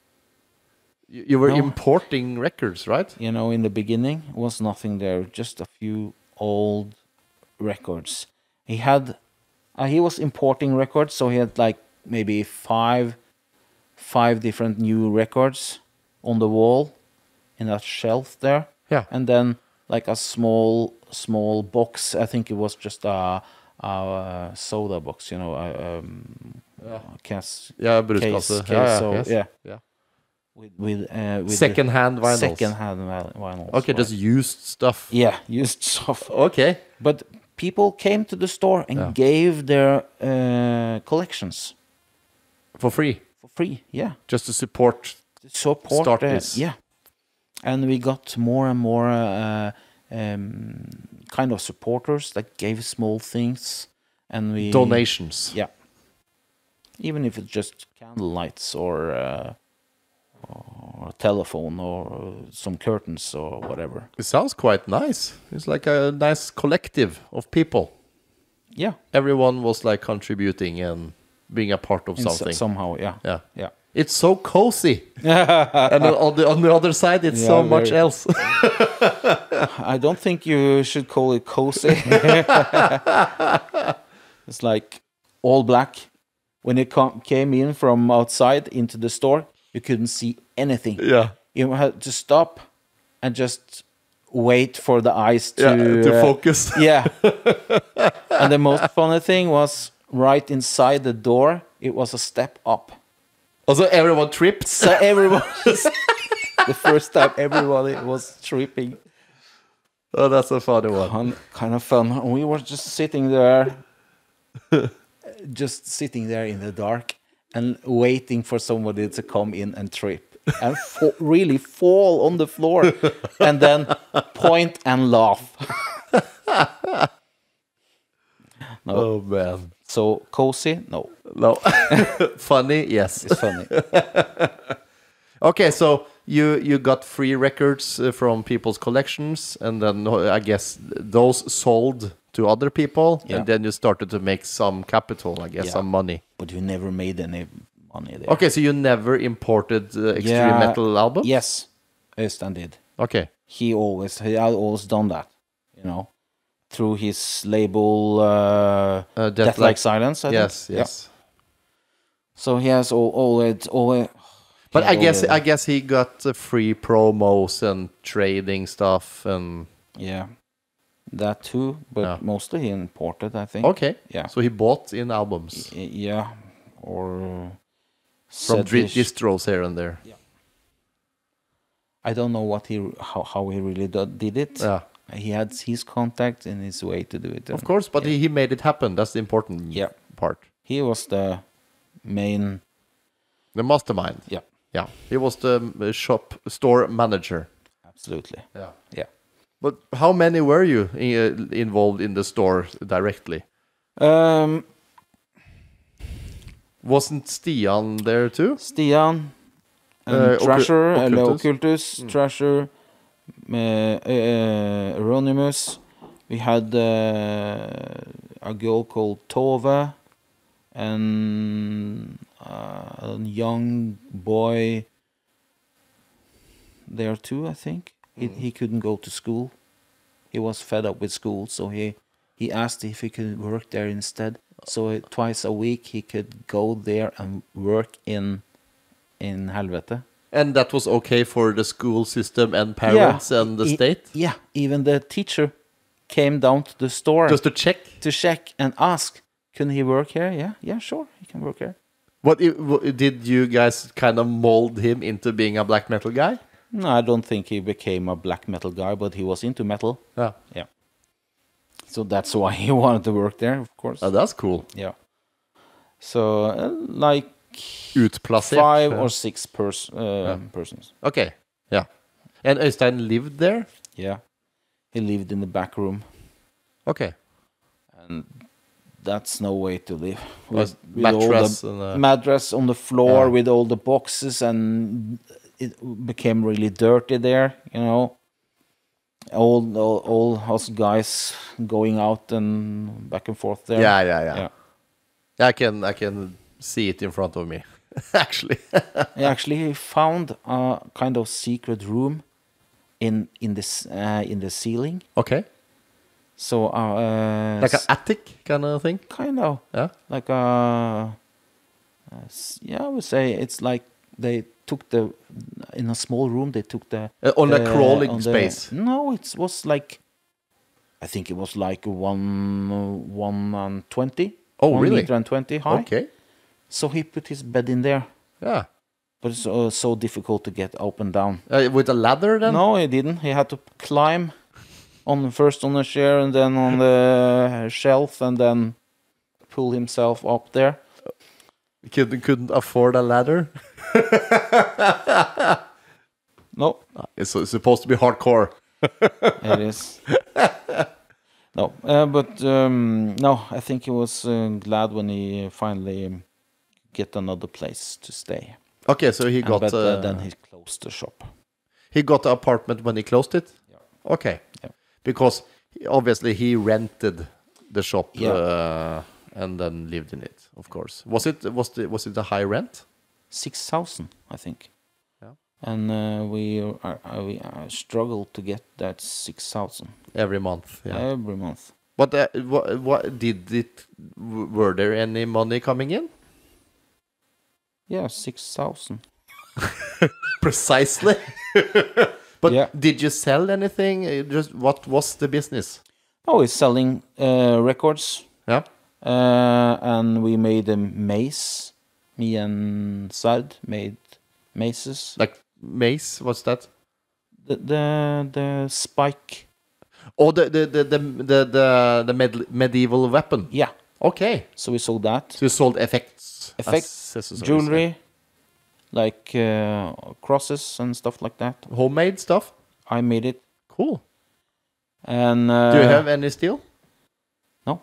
you, you were No. importing records, right? you know, in the beginning was nothing there, just a few old records. He had, uh, he was importing records, so he had like maybe five, five different new records on the wall in that shelf there. Yeah. And then like a small, small box. I think it was just a, a soda box, you know, a, um, Yeah. a cas- Yeah, case, bruskasse. case. Yeah, yeah, so yes. yeah, Yeah. with with, uh, with Second-hand vinyls. second-hand vi- vinyls. Okay, right. just used stuff. Yeah, used stuff. Okay. But people came to the store and Yeah. gave their uh, collections For free. for free. Yeah, Just to support. to support. Start uh, this. Yeah, and we got more and more uh, um, kind of supporters that gave small things, and we Donations. Yeah, even if it's just candle lights or uh, or a telephone or some curtains or whatever. It sounds quite nice. It's like a nice collective of people. Yeah, Everyone was like contributing and being a part of in so- something. somehow. Yeah, Yeah. yeah. It's so cozy. And on the on the other side, it's so Yeah, much very- else. I don't think you should call it cozy. It's like all black. When it com- came in from outside into the store, you couldn't see anything. Yeah. You had to stop and just wait for the eyes to Yeah, to uh, focus. Yeah. And the most funny thing was right inside the door, it was a step up. Also, everyone tripped. So everyone was, the first time everybody was tripping. Oh, that's a funny one. Kind, kind of fun. And we were just sitting there, just sitting there in the dark and waiting for somebody to come in and trip. and fa- really fall on the floor and then point and laugh. No. Oh man. So cozy? No. No. Funny? Yes. It's funny. Okay, so you you got free records uh, from people's collections, and then uh, I guess those sold to other people, Yeah. and then you started to make some capital, I guess, Yeah. some money. But you never made any money there. Okay, so you never imported uh, extreme Yeah. metal albums? Yes, Øystein did. Okay. He always he had always done that, you know, through his label uh, Uh, Death Like Silence. I yes, think. yes. Yeah. So he has all always always. But he I guess always- I guess he got uh, free promos and trading stuff and yeah, that too. But Yeah. mostly he imported, I think. okay. Yeah. So he bought in albums Y- yeah, or uh, from said dri- his- distros here and there. I don't know what he how how he really do, did it. Yeah, He had his contacts and his way to do it. of and course. But he, he made it happen. That's the important Yeah. part. he was the main. The mastermind. Yeah, Yeah, he was the um, shop store manager. absolutely. Yeah. Yeah. But how many were you uh, involved in the store directly? Um, Wasn't Stian there too? Stian and Uh, Occu- Thrasher, eller Occultus. Occultus, Thrasher, uh, uh, Euronymous. We had uh, a girl called Tove and uh, a young boy there too, I think. He, he couldn't go to school. He was fed up with school, so he, he asked if he could work there instead. So uh, twice a week he could go there and work in in Helvete. And that was okay for the school system and parents and the E- state? Yeah, even the teacher came down to the store Just to check? to check and ask, can he work here? Yeah, yeah, sure, he can work here. What i- wha- did you guys kind of mold him into being a black metal guy? No, I don't think he became a black metal guy, but he was into metal. Yeah. Yeah. So that's why he wanted to work there, of course. Oh, that's cool. Yeah. So, uh, like Utplassert. five Yeah. or six pers- uh, persons. Okay. Yeah. And Øystein lived there? Yeah. He lived in the back room, Okay. and that's no way to live. Was With, with all mattress the and, uh, mattress on the floor Yeah. with all the boxes, and it became really dirty there, you know. All, all, all us guys going out and back and forth there. Yeah, yeah, yeah. Yeah. I can I can see it in front of me, actually. I actually found a kind of secret room in in this uh, in the ceiling. Okay. So uh, Like an s- attic kind of thing? kind of Yeah. like a, a s- yeah, I would say it's like they took the in a small room. They took the Uh, on a the- crawling on the- space? No, it was like I think it was like one one and twenty. Oh, one really? meter and twenty high. Okay. So he put his bed in there, Yeah. but it's uh, so difficult to get up and down. Uh, with a ladder then? No, he didn't. He had to climb on first on the chair and then on the shelf and then pull himself up there. Couldn't, couldn't afford a ladder? No, It's, it's supposed to be hardcore. it is. No, uh, but um, no, I think he was uh, glad when he finally um, get another place to stay. Okay, so he And got but uh, uh, then he closed the shop. he got the apartment when he closed it? Yeah. Okay. Yeah. Because obviously he rented the shop Yeah. uh, and then lived in it, of course. Was it was the, was it a high rent? Six thousand, I think. Yeah. And uh, we are, uh, we uh, struggled to get that six thousand Every month? Yeah. every month. But uh, what, what did it? w- Were there any money coming in? Yeah, six thousand. Precisely. But Yeah. did you sell anything? Uh, Just what was the business? Oh, he's selling uh, records, Yeah. uh, and we made a mace. Me and Sad made maces. Like mace? What's that? The the, the spike. Oh, the the the the the the, the med- medieval weapon. Yeah. Okay. So we sold that. So you sold effects. Effect, accessories, jewelry, like uh, crosses and stuff like that. Homemade stuff? I made it. Cool. And uh, Do you have any steel? No.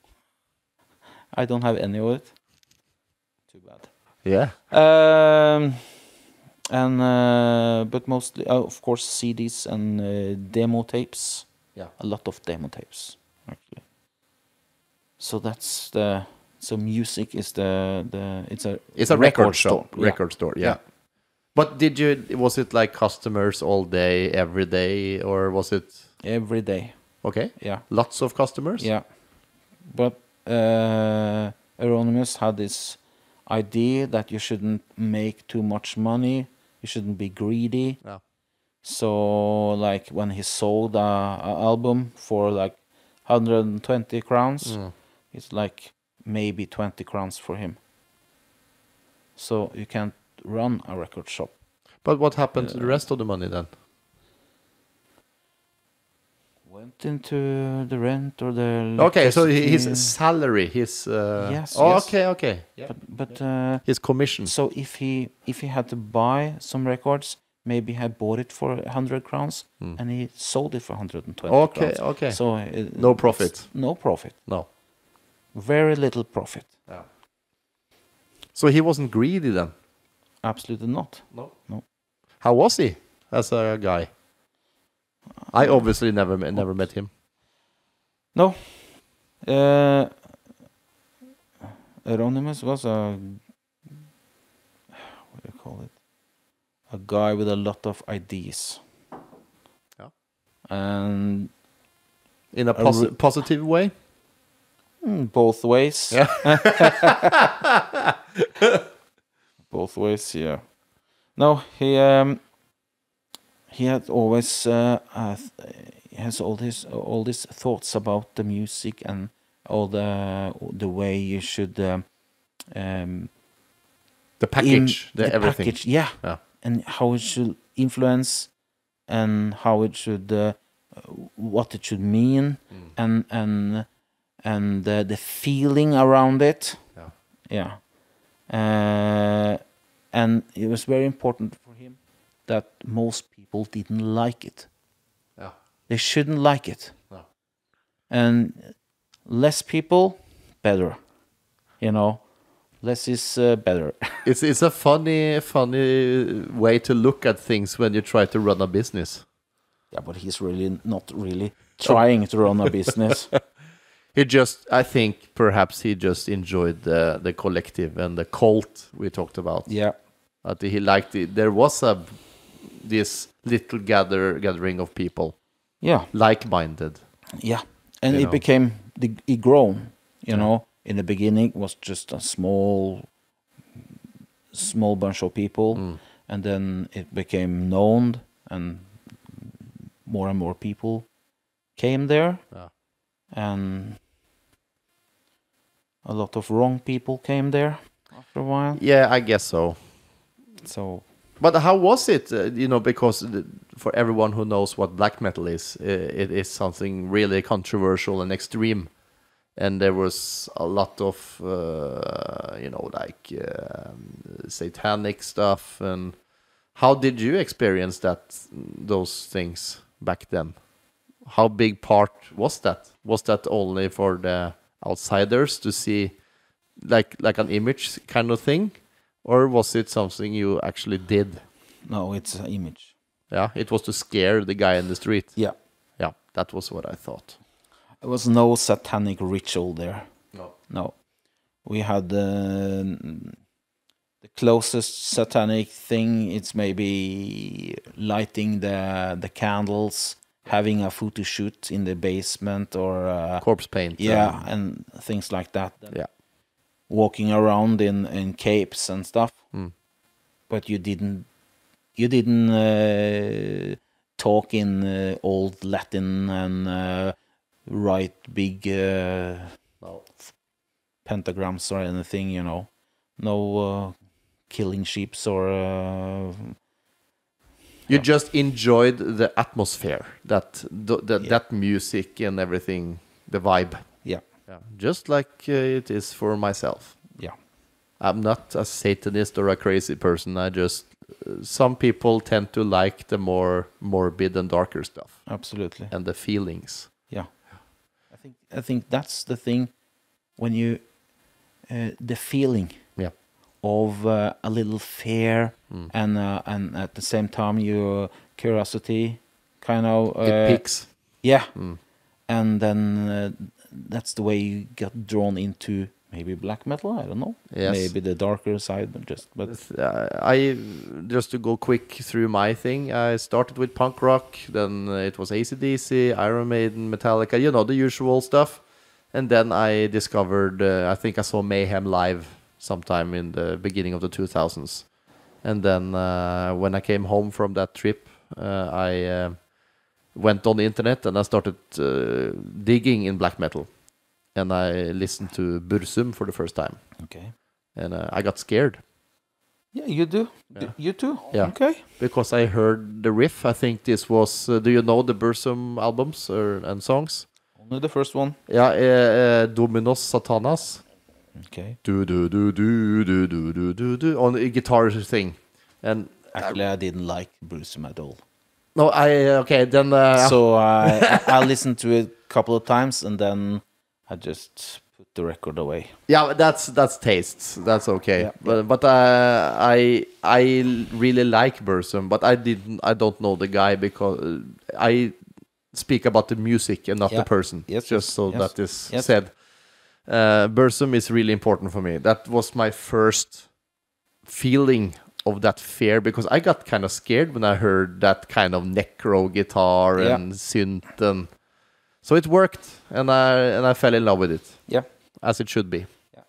I don't have any of it. Too bad. Yeah. Um, and uh, but mostly, uh, of course, C Ds and uh, demo tapes. Yeah. A lot of demo tapes, actually. So that's the so music is the the it's a It's a record, record, store. shop, record store. Yeah. Yeah. But did you? Was it like customers all day, every day, or was it Every day. okay? Yeah. Lots of customers. Yeah. But uh, Euronymous had this idea that you shouldn't make too much money. You shouldn't be greedy. Yeah. So, like, when he sold a, a album for like one hundred twenty crowns, Mm. it's like maybe twenty crowns for him. So you can't run a record shop. But what happened to the rest of the money then? Went into the rent or the Okay, so electricity. his salary, his uh, Yes, Oh, yes. okay, okay. Yeah. But, but uh, His commission. so if he if he had to buy some records, maybe he had bought it for one hundred crowns and he sold it for one hundred twenty Okay, crowns. okay. So uh, No profit. it's no profit. No. Very little profit. Yeah. So he wasn't greedy then. Absolutely not. No. No. How was he as a guy? I obviously never me- never met him. No. Uh, Euronymous was a what do you call it? A guy with a lot of ideas. Yeah. And In a A posi- re- positive way. mm, both ways. Yeah. Both ways, yeah. No, he um he had always uh, uh th- he has all his all these thoughts about the music and all the the way you should um, um The package, in- the, everything. package, yeah, Yeah. and how it should influence and how it should uh, what it should mean Mm. and and and uh, the feeling around it. Yeah. Yeah. Uh, and it was very important for him that most people didn't like it. Yeah. They shouldn't like it. No. And less people, better. You know, less is uh, better. It's it's a funny funny way to look at things when you try to run a business. Yeah, but he's really not really trying to run a business. He just, I think, perhaps he just enjoyed the the collective and the cult we talked about. Yeah. That he liked it. There was a this little gather gathering of people, Yeah. like-minded. Yeah. And You it know. became, the, it grown, you know. In the beginning, it was just a small, small bunch of people. Mm. And then it became known and more and more people came there. Yeah. And a lot of wrong people came there after a while. Yeah, I guess so. So But how was it? Uh, you know, because the, for everyone who knows what black metal is, uh, it is something really controversial and extreme. And there was a lot of, uh, you know, like um, satanic stuff. And how did you experience that? Those things back then? How big part was that? Was that only for the outsiders to see, like like an image kind of thing? Or was it something you actually did? no, it's an image. Yeah, it was to scare the guy in the street. Yeah. Yeah, that was what I thought. There was no satanic ritual there. No. No. We had uh, the closest satanic thing, it's maybe lighting the the candles, having a photo shoot in the basement or uh, Corpse paint. yeah, um, and things like that. yeah. Walking around in, in capes and stuff. Mm. But you didn't you didn't uh, talk in uh, old Latin and uh, write big uh, No. pentagrams or anything, you know. No uh, killing sheeps or uh, You Yeah. just enjoyed the atmosphere, that th- that Yeah. that music and everything, the vibe. yeah, Yeah. Just like uh, it is for myself. yeah. I'm not a Satanist or a crazy person. I just some people tend to like the more morbid and darker stuff. Absolutely. And the feelings. Yeah. I think I think that's the thing when you uh, the feeling yeah. of uh, a little fear mm. and uh, and at the same time your curiosity kind of uh, it peaks. Yeah. Mm. And then uh, that's the way you get drawn into maybe black metal. I don't know. Yes. Maybe the darker side, but just but uh, I just to go quick through my thing. I started with punk rock, then it was A C D C, Iron Maiden, Metallica, you know the usual stuff, and then I discovered. Uh, I think I saw Mayhem live sometime in the beginning of the two thousands, and then uh, when I came home from that trip, uh, I uh, went on the internet and I started uh, digging in black metal. And I listened to Bursum for the first time. Okay. And uh, I got scared. Yeah, you do. Yeah. D- you too? Yeah. Okay. Because I heard the riff. I think this was... Uh, do you know the Bursum albums or, and songs? Only the first one. Yeah, uh, uh, Dominos Satanas. Okay. Do, do, do, do, do, do, do, do, do. On the guitar thing. And Actually, I didn't like Bruce at all. No, I... Okay, then... Uh, So I, I I listened to it a couple of times and then I just put the record away. Yeah, that's that's tastes. That's okay. Yeah, but but uh, I I really like Bursum, but I didn't. I don't know the guy because I speak about the music and not Yeah. the person. Yes, just yes, so yes. that is Yes. said. Uh, Bursum is really important for me. That was my first feeling of that fear because I got kind of scared when I heard that kind of necro guitar Yeah. and synth and. So it worked, and I and I fell in love with it. Yeah. As it should be.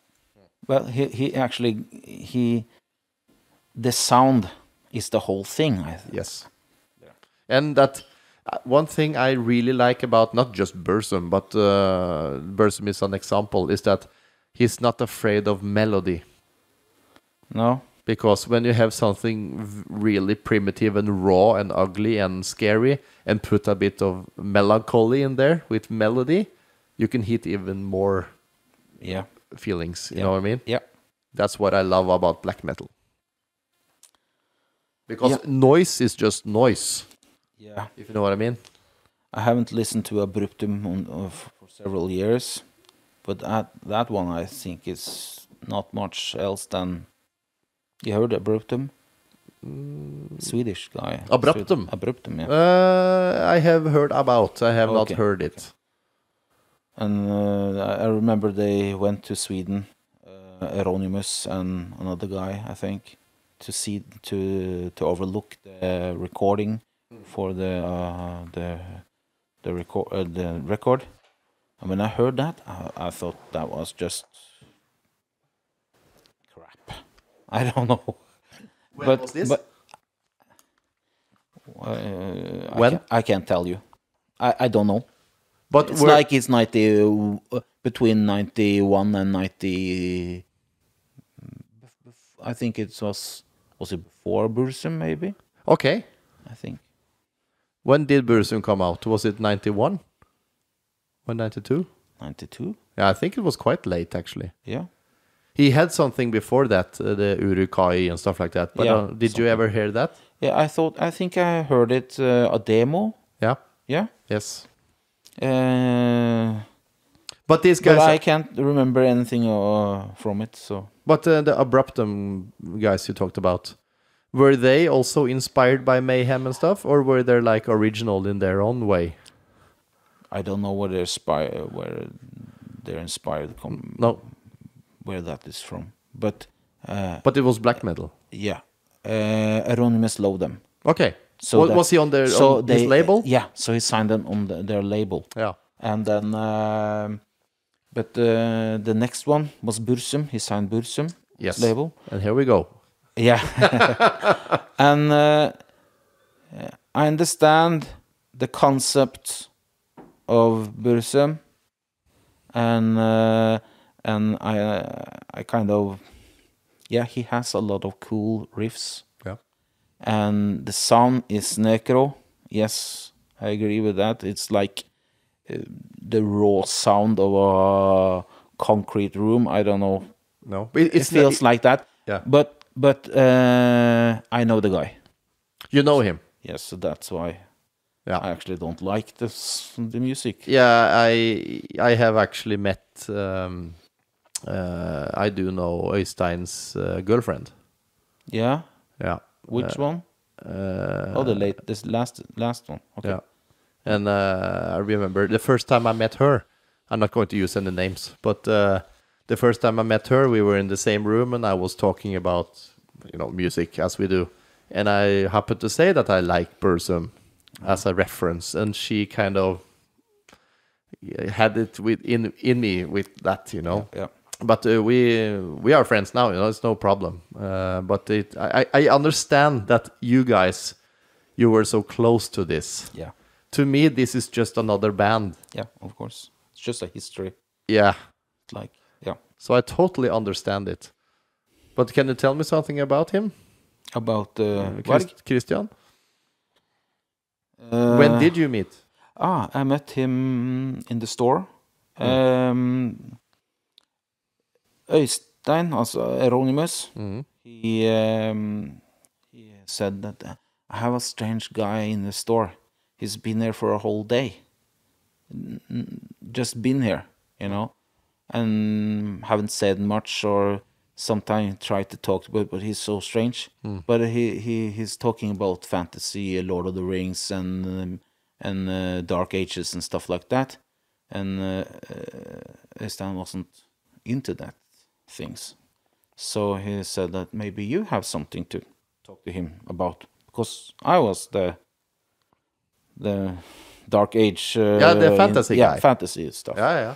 Well, he he actually he the sound is the whole thing, I think. Yes. And that uh, one thing I really like about not just Bursum, but uh, Bursum is an example, is that he's not afraid of melody. No. Because when you have something v- really primitive and raw and ugly and scary and put a bit of melancholy in there with melody, you can hit even more Yeah. feelings. You Yeah. know what I mean? Yeah. That's what I love about black metal. Because Yeah. noise is just noise, Yeah. if you know what I mean. I haven't listened to Abruptum on, uh, for several years, but that that one I think is not much else than. You heard Abruptum? Swedish guy. Abruptum? Swed- Abruptum, yeah. Uh, I have heard about. I have not Okay, heard it. And uh, I I remember they went to Sweden, uh, Eronimus and another guy, I think, to see to to overlook the recording for the uh, the the record uh, the record. And when I heard that, I, I thought that was just crap. I don't know. When but was this? but uh, I, When? can't, I can't tell you. I, I don't know. But It's where- like it's ninety uh, between ninety-one and ninety. I think it was was it before Bursum maybe. okay. I think When did Bursum come out? Was it ninety-one? Or ninety-two? ninety-two. Yeah, I think it was quite late actually. Yeah. He had something before that, uh, the Urukai and stuff like that. But Yeah, uh, did you something. ever hear that? Yeah. I thought I think I heard it uh, a demo. Yeah. Yeah. Yes. Uh, But these but guys, I can't remember anything uh, from it. So but uh, the Abruptum guys you talked about, were they also inspired by Mayhem and stuff, or were they like original in their own way? I don't know where they're inspired, where they're inspired, com- No, where that is from. But uh, but it was black metal. yeah, uh, Eronimus loved them. Okay. So Wa- that- was he on their so on they, his label? Yeah, so he signed them on the, their label, Yeah. and then, um, but uh, the next one was Bursum. He signed Bursum Yes. label. And here we go. Yeah, and uh, I understand the concept of Bursum, and uh, and I I kind of yeah he has a lot of cool riffs. Yeah. And the sound is necro. Yes, I agree with that. It's like uh, the raw sound of a concrete room. I don't know No, but it, It it's feels not, like that. Yeah. But but uh, I know the guy. you know him. Yes, so that's why Yeah. I actually don't like this the music. Yeah, I I have actually met. Um, uh, I do know Øystein's uh, girlfriend. Yeah. Yeah. Which one? Uh, Oh, the late this last last one. Okay. Yeah. And uh, I remember the first time I met her. I'm not going to use any names, but uh, the first time I met her, we were in the same room, and I was talking about, you know, music as we do, and I happened to say that I like Burzum as a reference, and she kind of had it with in in me with that, you know. Yeah. But uh, we we are friends now, you know. It's no problem. Uh, but it, I I understand that you guys, you were so close to this. Yeah. To me, this is just another band. Yeah, of course. It's just a history. Yeah. Like, yeah. So I totally understand it. But can you tell me something about him? About uh, Uh, Varg? Christ- Christian? Uh, When did you meet? Ah, I met him in the store. Um, Øystein, also Eronimus, Mhm. he um, he said that uh, I have a strange guy in the store. He's been there for a whole day. N- n- Just been here, you know, and haven't said much or sometimes tried to talk to, but but he's so strange. But he, he he's talking about fantasy, Lord of the Rings, and um, and uh, Dark Ages and stuff like that. And uh, uh, Øystein wasn't into that things, so he said that maybe you have something to talk to him about, because I was the the Dark Age, uh, Yeah, the fantasy in, yeah, guy. fantasy stuff. Yeah, yeah.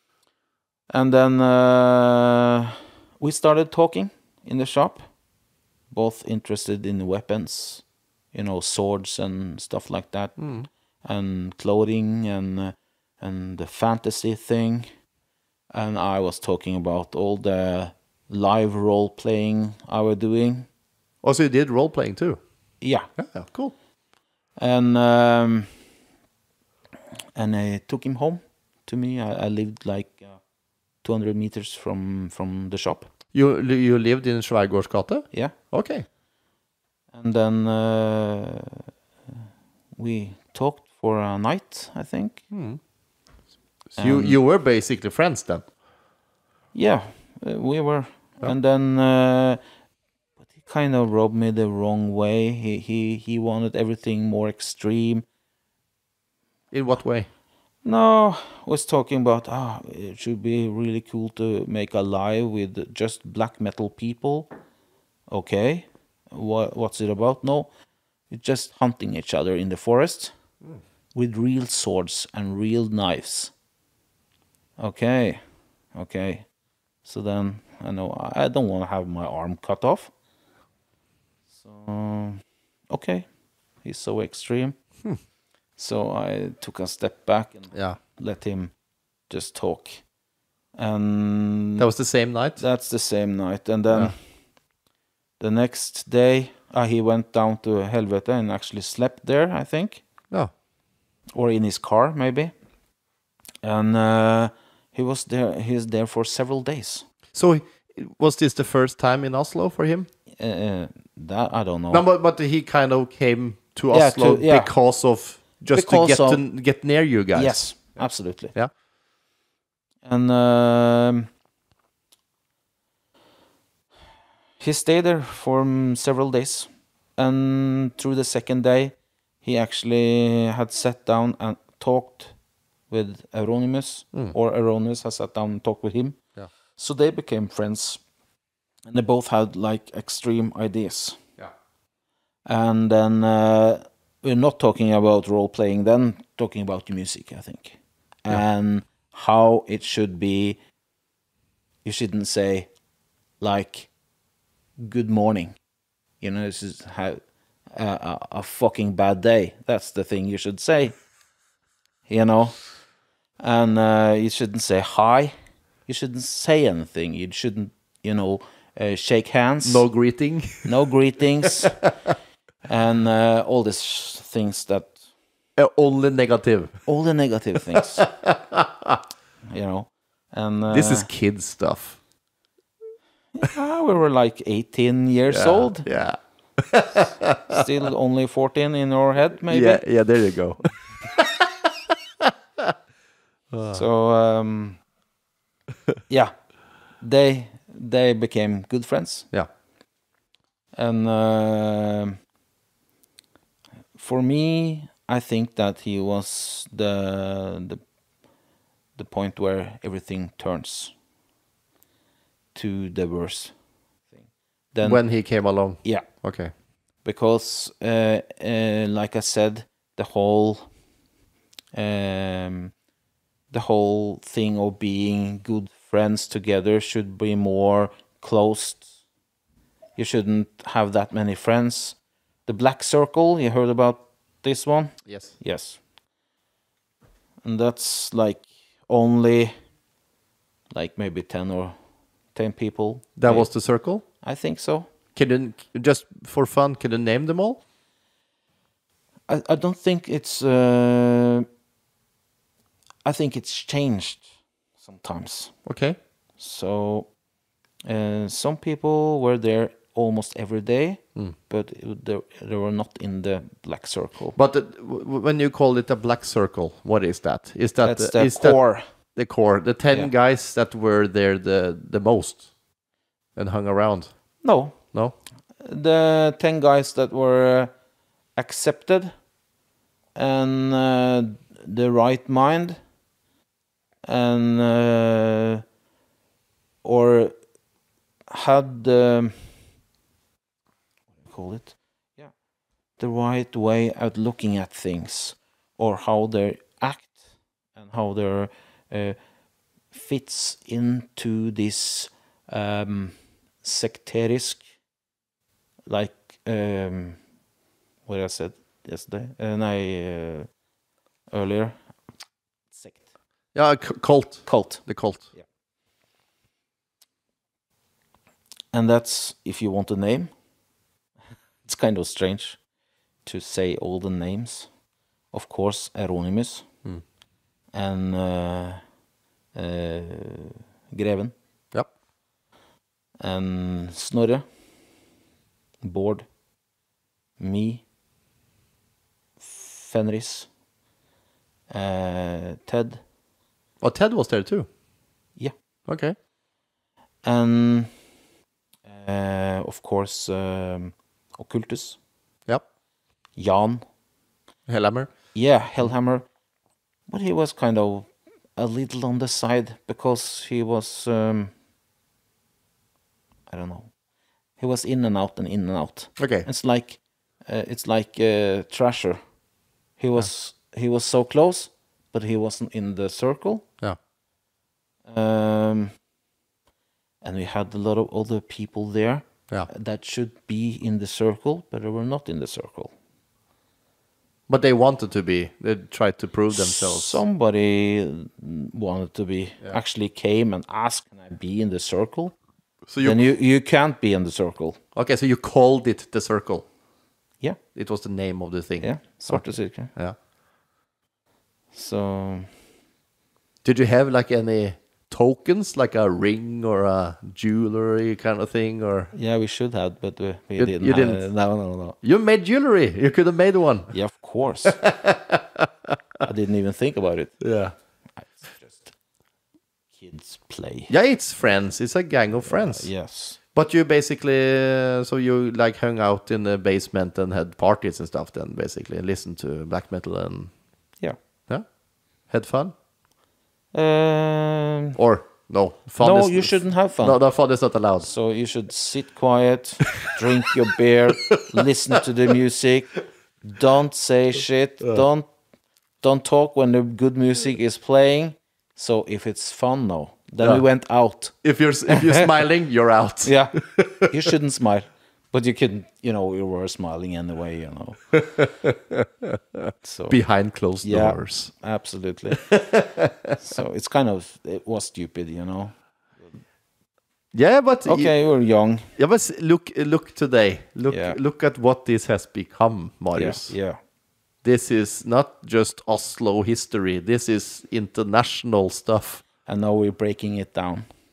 And then uh, we started talking in the shop, both interested in weapons, you know, swords and stuff like that, and clothing and uh, and the fantasy thing. And I was talking about all the live role playing I was doing. Also, you did role playing too. Yeah, Yeah, yeah, cool. and um, and I took him home to me. I, I lived like uh, two hundred meters from from the shop. You you lived in Schweigårdsgate? Yeah. Okay. And then uh, we talked for a night, I think. So you you were basically friends then. Yeah, uh, we were. And then, uh, but he kind of rubbed me the wrong way. He he he wanted everything more extreme. In what way? No, was talking about ah, it should be really cool to make a live with just black metal people. Okay, what what's it about? No, it's just hunting each other in the forest with real swords and real knives. Okay, okay. So then I know I don't want to have my arm cut off. So okay, he's so extreme. So I took a step back and Yeah. let him just talk. And That was the same night? that's the same night. And then Yeah. the next day, uh, he went down to Helvete and actually slept there, I think. Yeah. Or in his car, maybe. And uh, he was there. He was there for several days. So was this the first time in Oslo for him? Uh, that I don't know. No, but, but he kind of came to Yeah, Oslo to- yeah. because of just Because to get of- to get near you guys. Yes, absolutely. Yeah. And um, he stayed there for um, several days. And through the second day, he actually had sat down and talked with Euronymous, or Euronymous has sat down and talked with him. Yeah. So they became friends. And they both had like extreme ideas. Yeah. And then uh, we're not talking about role playing, then talking about the music, I think, and how it should be. You shouldn't say like "good morning," you know. This is how uh, a, a fucking bad day. That's the thing you should say, you know. And uh, you shouldn't say hi. You shouldn't say anything. You shouldn't, you know, uh, shake hands. No greeting. No greetings, and uh, all these things that Uh, only negative. all the negative things, you know. And uh, This is kid stuff. Yeah, we were like eighteen years Yeah, old. Yeah. Still only fourteen in our head, maybe. Yeah, yeah, there you go. So, um, yeah, they they became good friends. Yeah. And uh, for me, I think that he was the the the point where everything turns to the worse thing. Then When he came along. yeah, Okay. because uh, uh, like I said, the whole um, the whole thing of being good friends together should be more closed. You shouldn't have that many friends. The Black Circle, you heard about this one? Yes. Yes. And that's like only like maybe ten or ten people. That Maybe. was the circle? I think so. Can you, just for fun, can you name them all? I, I don't think it's uh, I think it's changed sometimes. Okay. So uh, some people were there almost every day, Mm. but it, they, they were not in the Black Circle. But the, w- when you call it a black circle, what is that? Is that That's the, the is core. That the core, the ten Yeah. guys that were there the the most and hung around? No, No. the ten guys that were uh, accepted and uh, the right mind and uh, or had the what do you call it? Yeah, the right way of looking at things or how they act and how they uh, fits into this um, sectarisk, like um, what I said yesterday and I uh, earlier, sect, Yeah, c- cult. cult. The cult. Yeah. And that's, if you want a name, it's kind of strange to say all the names. Of course, Eronimus Mm. and uh, uh, Greven Yep. and Snorre, Bård, me, Fenris, uh, Ted, Oh, Ted was there too. yeah, Okay. and uh, of course um, Occultus, Yep. Jan, Hellhammer. yeah, Hellhammer, but he was kind of a little on the side because he was, um, I don't know, he was in and out and in and out. Okay. It's like uh, it's like uh, Thrasher. He was he was so close, but he wasn't in the circle. Yeah. Um, and we had a lot of other people there Yeah. that should be in the circle, but they were not in the circle. But they wanted to be. They tried to prove themselves. Somebody wanted to be. Yeah. Actually came and asked, "Can I be in the circle?" So you, Then you you can't be in the circle. okay, so you called it the circle. Yeah, It was the name of the thing. yeah, Svarte Cirkel. Yeah. So Did you have like any tokens, like a ring or a jewelry kind of thing, or yeah, we should have, but we, we You- didn't. you have- didn't? No, no, no. you made jewelry? You could have made one. Yeah, of course. I didn't even think about it. Yeah. It's just kids play. Yeah, it's friends. It's a gang of friends. Yes. But you basically, uh, so you like hung out in the basement and had parties and stuff. Then basically, and listened to black metal and Yeah. yeah, had fun. Um, Or no, fun no, is, you shouldn't have fun. No, no, fun is not allowed. So you should sit quiet, drink your beer, listen to the music. Don't say shit. Don't don't talk when the good music is playing. So if it's fun, no. Then Yeah. we went out. If you're if you're smiling, you're out. Yeah, you shouldn't smile, but you can. You know, we were smiling anyway. You know. So Behind closed yeah, doors. absolutely. So it's kind of it was stupid, you know. Yeah, but y- Okay, we're young. yeah, but s- look look today. Look Yeah. look at what this has become, Marius. Yeah, yeah. This is not just Oslo history. This is international stuff. And now we're breaking it down.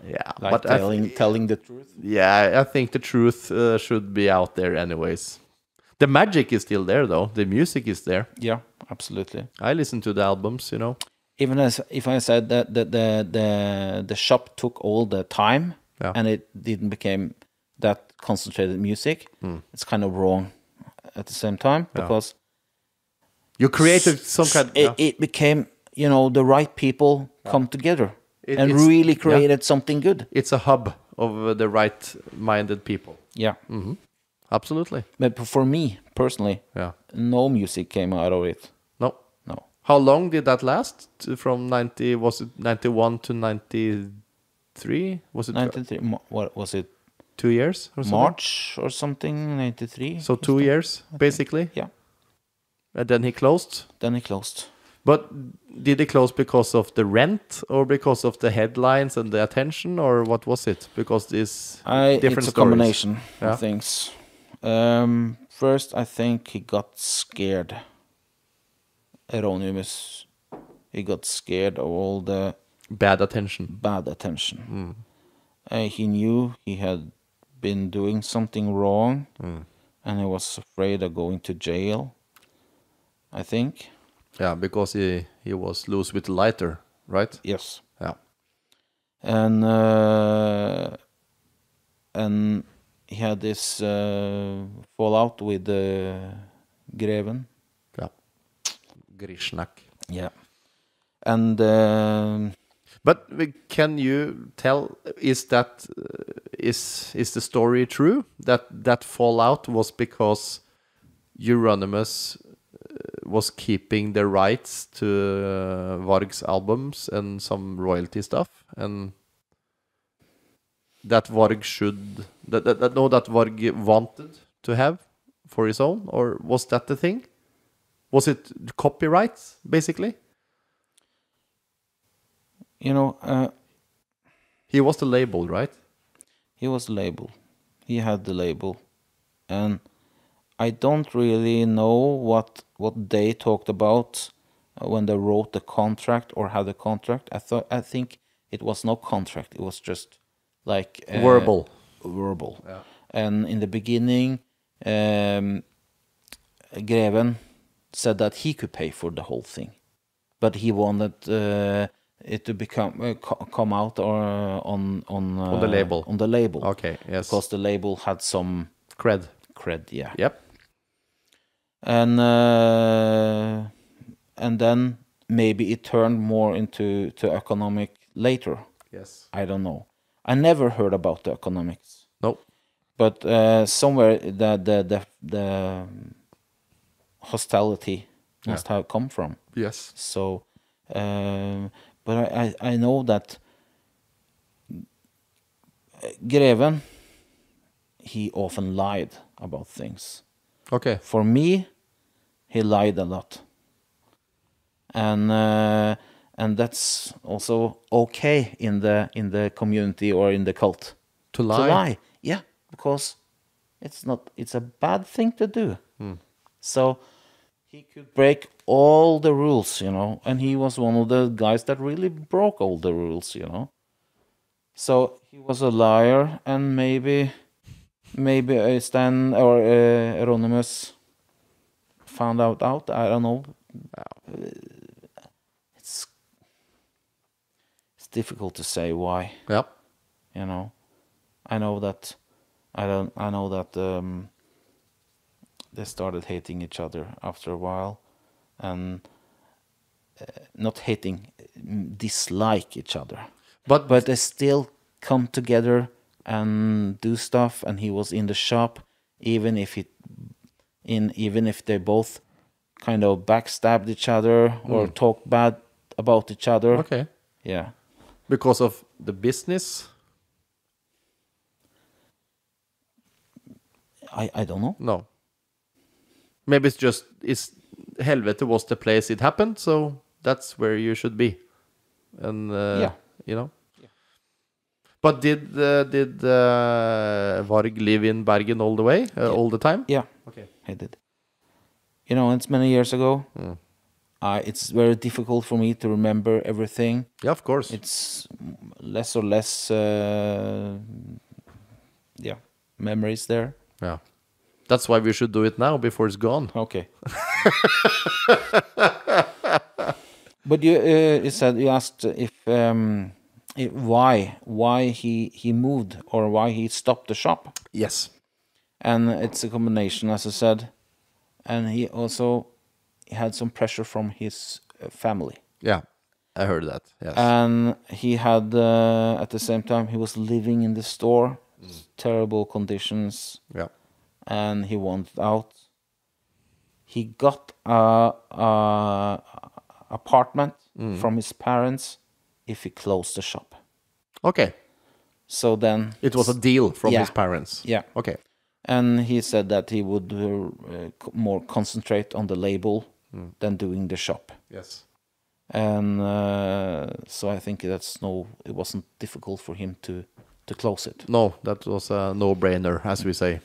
Yeah, Like but I telling th- telling the truth. yeah, I think the truth uh, should be out there anyways. The magic is still there, though. The music is there. Yeah, absolutely. I listen to the albums, you know. Even as if I said that the the the, the shop took all the time Yeah. and it didn't become that concentrated music, it's kind of wrong at the same time because You created some kind. it, yeah. it became, you know, the right people come together It- and it's- really yeah. created something good. It's a hub of uh, the right-minded people. Yeah. Absolutely. But for me personally, Yeah. no music came out of it. No. No. How long did that last? To- From ninety, was it ninety-one to ninety-three? Was it ninety-three, Mo- what was it? two years or something? March or something, ninety-three. So two years, basically. Yeah. And then he closed. Then it closed. But did he close because of the rent or because of the headlines and the attention, or what was it? Because this I, different it's a stories. combination Yeah. of things. Um, first, I think he got scared. Eronimus, he got scared of all the Bad attention. bad attention. Uh, he knew he had been doing something wrong, and he was afraid of going to jail, I think. Yeah, because he, he was loose with the lighter, right? Yes. Yeah. And uh, and he had this uh, fallout with uh, Greven. Yeah. Grishnak. Yeah. And um But uh, can you tell, is that uh, is is the story true that that fallout was because Euronymous uh, was keeping the rights to uh, Varg's albums and some royalty stuff, and that Varg should that, that, that no that Varg wanted to have for his own, or was that the thing? Was it copyrights basically? you know, uh, He was the label, right? he was label. He had the label, and I don't really know what what they talked about uh, when they wrote the contract or had the contract. I thought I think it was no contract. It was just like uh, Verbal. verbal. And in the beginning, um, Greven said that he could pay for the whole thing, but he wanted uh, it to become uh, co- come out or on on uh, On the label. on the label. Okay, yes. Because the label had some Cred. cred, yeah. Yep. And uh, and then maybe it turned more into to economic later. Yes. I don't know. I never heard about the economics, No. but uh, somewhere the the the, the hostility must have come from. Yes. So, um, but I, I I know that Greven, he often lied about things. Okay. For me, he lied a lot, and uh, and that's also okay in the in the community or in the cult To lie. to lie. Yeah, because it's not it's a bad thing to do. So he could break all the rules, you know, and he was one of the guys that really broke all the rules, you know. So he was a liar, and maybe maybe Øystein or uh, Eronimus found out out. I don't know. Uh, It's it's difficult to say why. Yep. You know, I know that I don't. I know that um, they started hating each other after a while, and uh, not hating, dislike each other. But But they still come together and do stuff. And he was in the shop, even if it, in even if they both kind of backstabbed each other or talked bad about each other. okay. Yeah. Because of the business? I, I don't know. No. Maybe it's just is Helvete was the place it happened, so that's where you should be. And uh, Yeah. you know. But did uh, did uh, Varg live in Bergen all the way, uh, all the time? Yeah. Okay. I did. You know, it's many years ago. I it's very difficult for me to remember everything. Yeah, of course. It's less or less, uh, yeah, memories there. Yeah. That's why we should do it now before it's gone. Okay. But you, uh, you said you asked if, um, if why why he he moved or why he stopped the shop, Yes. and it's a combination, as I said, and he also had some pressure from his uh, family, Yeah. I heard that. Yes. and he had uh, at the same time he was living in the store, terrible conditions, yeah. and he wanted out. He got a, a apartment from his parents if he closed the shop. Okay. So then It was a deal from Yeah. his parents. Yeah, Okay. and he said that he would uh, uh, co- more concentrate on the label than doing the shop. Yes. And uh, so I think that's no, it wasn't difficult for him to to close it. No, that was a no-brainer, as we say.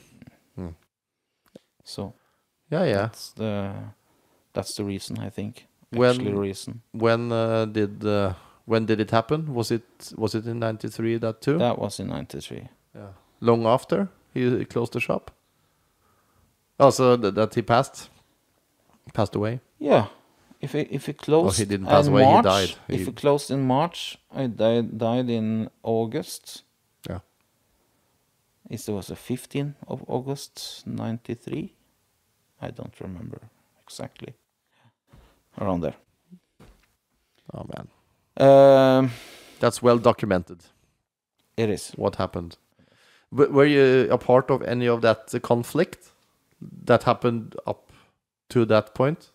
So Yeah, yeah. that's the that's the reason, I think. When- Actually, the reason When uh, did uh, when did it happen? Was it was it in ninety-three that too? that was in ninety-three. Yeah. Long after he closed the shop. Also, th- that he passed passed away. Yeah, if he if he closed, he didn't pass in away, he March, died. He- If he closed in March, I died died in August. Yeah. It was a fifteenth of August ninety-three. I don't remember exactly. Around there. Oh man, Um, that's well documented. it is. What happened? W- were you a part of any of that uh, conflict that happened up to that point?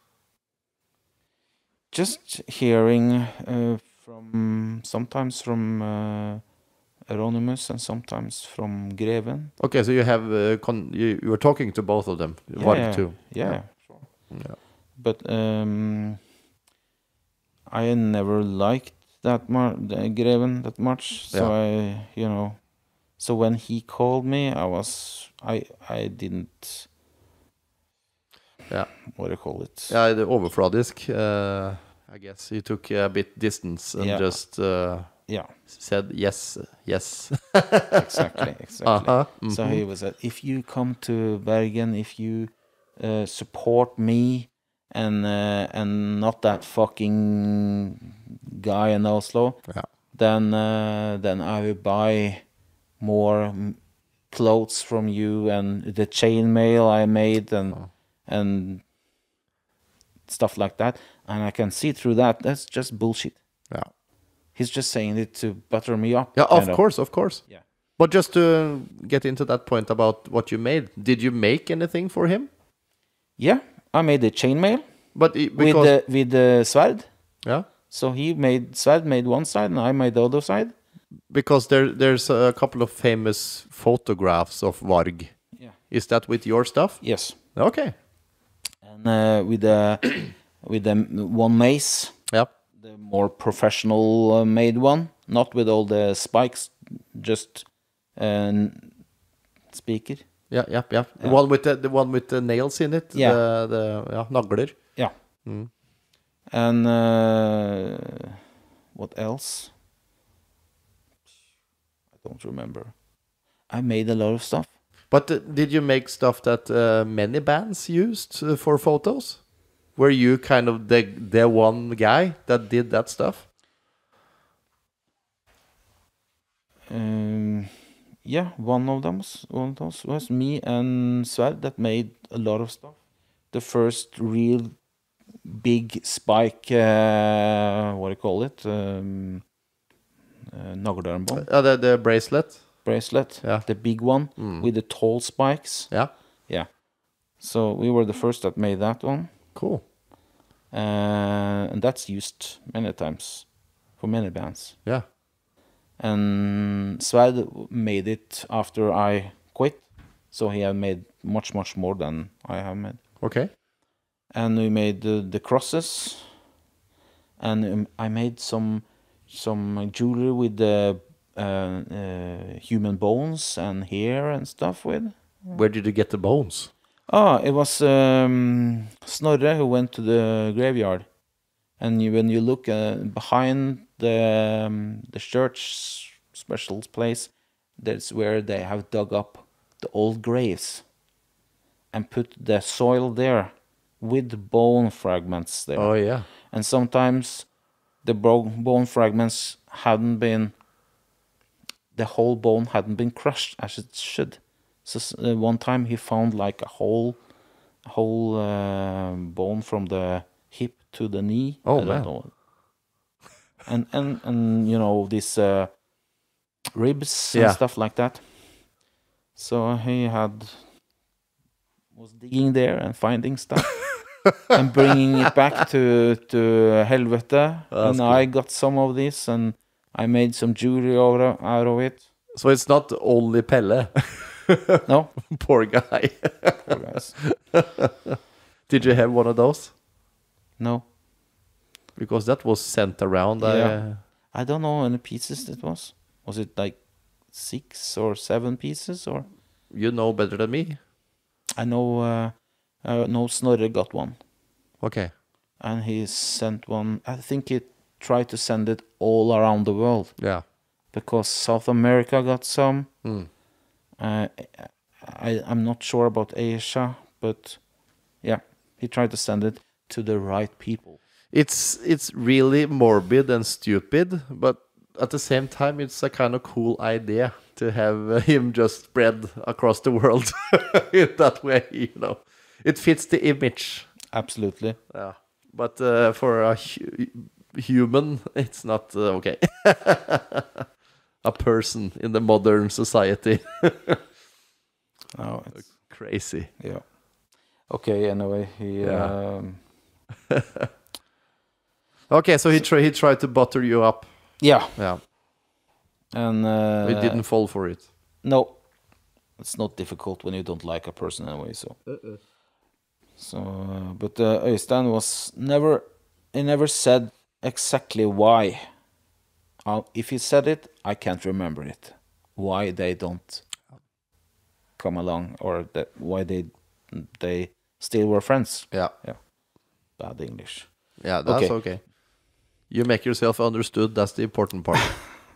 Just hearing uh, from sometimes from uh, Eronimus and sometimes from Greven. Okay, so you have uh, con- you, you were talking to both of them. Yeah, One, yeah, two. Yeah, sure. Yeah. But um, I never liked that mar- the Greven that much. So Yeah. I, you know, so when he called me, I was I I didn't. Yeah. What do you call it? Yeah, the overfladisk. Uh, I guess you took a bit distance and Yeah. just uh, Yeah, said yes, yes. exactly, exactly. Uh-huh. So mhm. he was at, if you come to Bergen, if you uh, support me and uh, and not that fucking guy in Oslo, Yeah. then uh, then I will buy more mm, clothes from you and the chainmail I made and Oh. and stuff like that. And I can see through that. That's just bullshit. Yeah. He's just saying it to butter me up. Yeah, of kind course, of course. Yeah. But just to get into that point about what you made, did you make anything for him? Yeah, I made the chainmail But i- with because the with the sverd. yeah, So he made sverd made one side and I made the other side. because there there's a couple of famous photographs of Varg. Yeah. Is that with your stuff? Yes. Okay. And uh, with the with the one mace, Yep. the more professional uh, made one, not with all the spikes, just uh, speaker. Yeah, yep, yep. The Yeah. one with the, the one with the nails in it. Yeah. The, the yeah, nagler. Yeah. Mm. And uh, what else? I don't remember. I made a lot of stuff. But uh, did you make stuff that uh, many bands used uh, for photos? Were you kind of the the one guy that did that stuff? Um, yeah, one of them was, one of those was me and Sverd that made a lot of stuff. The first real big spike, uh, what do you call it? Um, uh, naglearmbånd Uh, the the bracelet. bracelet, Yeah. the big one Mm. with the tall spikes. Yeah. Yeah. So we were the first that made that one. Cool. Uh, and that's used many times for many bands. Yeah. And Sverd made it after I quit, so he had made much, much more than I have made. Okay. And we made the, the crosses, and um, I made some some jewelry with the uh, uh, human bones and hair and stuff with. Where did you get the bones? Ah, it was um, Snorre who went to the graveyard, and you, when you look uh, behind the um, the church special place, that's where they have dug up the old graves and put the soil there with bone fragments there. Oh yeah. And sometimes the bro- bone fragments hadn't been, the whole bone hadn't been crushed as it should. So uh, one time he found like a whole, whole uh, bone from the hip to the knee. Oh, I don't man. know. And and and you know these uh, ribs and Yeah. stuff like that. So he had was digging there and finding stuff. And bringing it back to to Helvete, and cool. I got some of this, and I made some jewelry out of, out of it. So it's not only Pelle. No, Poor guy. poor guys. Did you have one of those? No, Because that was sent around. Yeah. I, I don't know how many pieces it was. Was it like six or seven pieces, or you know better than me. I know uh, uh, no Snorre got one, Okay. and he sent one. I think he tried to send it all around the world Yeah. because South America got some. Mm. Uh, I I'm not sure about Asia, but yeah, he tried to send it to the right people. It's it's really morbid and stupid, but at the same time, it's a kind of cool idea to have uh, him just spread across the world in that way. You know, it fits the image. Absolutely. Yeah. But uh, for a hu- human, it's not uh, okay. A person in the modern society. Oh, it's, Crazy. yeah. Okay. Anyway, he. Yeah. Um, Okay, so he tr- he tried to butter you up. yeah, Yeah. and uh, You didn't fall for it. No, it's not difficult when you don't like a person anyway. So. Uh-uh. So, uh, but uh, Øystein was never. He never said exactly why. Uh, if he said it, I can't remember it. Why they don't come along, or that why they they still were friends. Yeah. Yeah, bad English. Yeah, that's Okay. okay. You make yourself understood. That's the important part.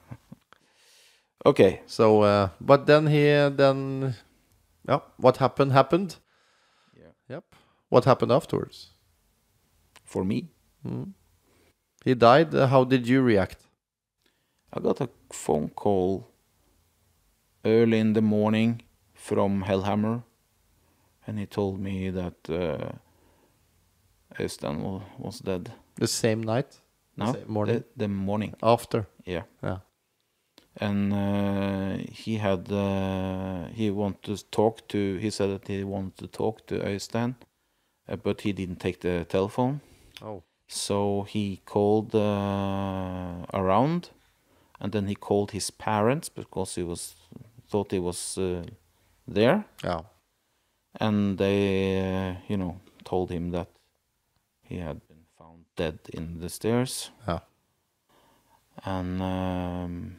Okay, So, uh, but then he then, yeah, what happened happened. Yeah. Yep. What happened afterwards? for me, He died. Uh, how did you react? I got a phone call early in the morning from Hellhammer, and he told me that uh, Øystein wa- was dead. The same night? The No, same morning? The, the morning. After? Yeah. Yeah. And uh, he had uh, he wanted to talk to. He said that he wanted to talk to Øystein, uh, but he didn't take the telephone. Oh. So he called uh, around, and then he called his parents because he was thought he was uh, there, Yeah. and they, uh, you know, told him that he had been found dead in the stairs, Yeah. and um,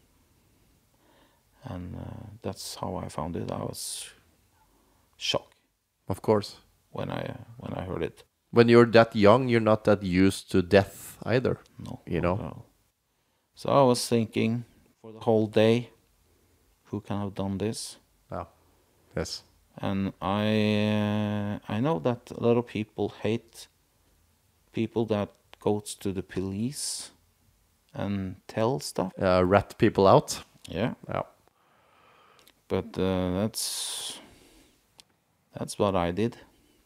and uh, that's how I found it. I was shocked Of course. when I when I heard it. When you're that young, you're not that used to death either. No, You not know? at all. So I was thinking for the whole day, who can have done this? Yeah. Yes. And I uh, I know that a lot of people hate people that goes to the police and tell stuff. Uh, rat people out. Yeah, Yeah. but uh, that's that's what I did.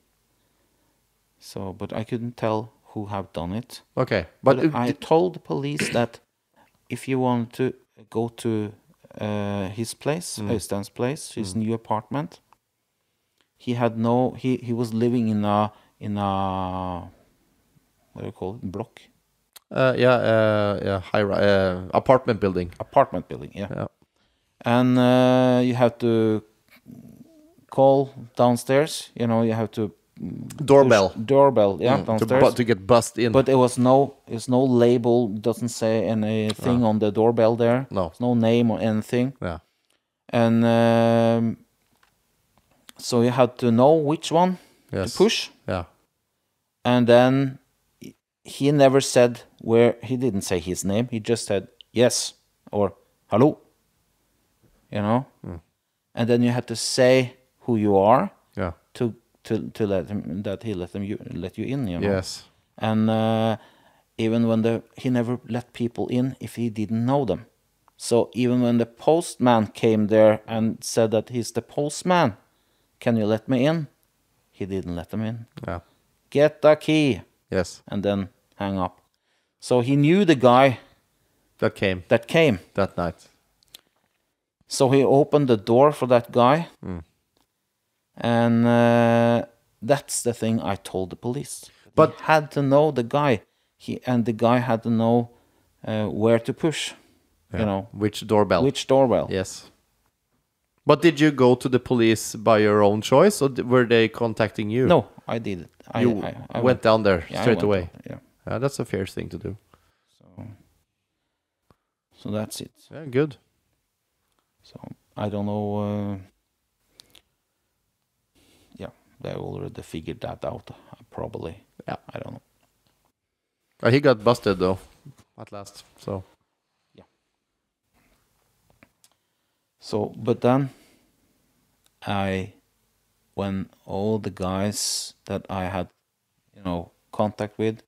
So, but I couldn't tell who have done it. Okay. But, But uh, I told the police that if you want to go to uh, his place, Øystein's place, his new apartment, he had no. He, he was living in a in a what do you call it? Block, uh, yeah, uh, yeah, high ri- uh, apartment building. apartment building. Yeah, Yeah. and uh, you have to call downstairs. You know, you have to Doorbell. push doorbell. Yeah, Mm, to, downstairs. bu- to get bussed in. But there was no, there's no label, doesn't say anything on the doorbell there. No. There's no name or anything. Yeah. And um, So you had to know which one Yes. to push. Yeah. And then he never said where, he didn't say his name. He just said yes or hello, you know? Mm. And then you had to say who you are Yeah. to to, to let him, that he let them you, let you in, you know? Yes. And uh, even when the, he never let people in if he didn't know them. So even when the postman came there and said that he's the postman, can you let me in? He didn't let them in. Yeah. Get the key. Yes. And then hang up. So he knew the guy That came that came. that night. So he opened the door for that guy. Mm. And uh, that's the thing I told the police. But- he had to know the guy. He and the guy had to know uh, where to push. Yeah. You know, Which doorbell? which doorbell. Yes. But did you go to the police by your own choice, or d- were they contacting you? No, I did it. I, you I, I went down there yeah, I straight went away. down, yeah. Yeah, that's a fair thing to do. So, so that's it. Yeah, good. So I don't know. Uh, yeah, they already figured that out. Uh, probably. Yeah. I don't know. Uh, he got busted though, at last. So So, but then I, when all the guys that I had, you know, contact with,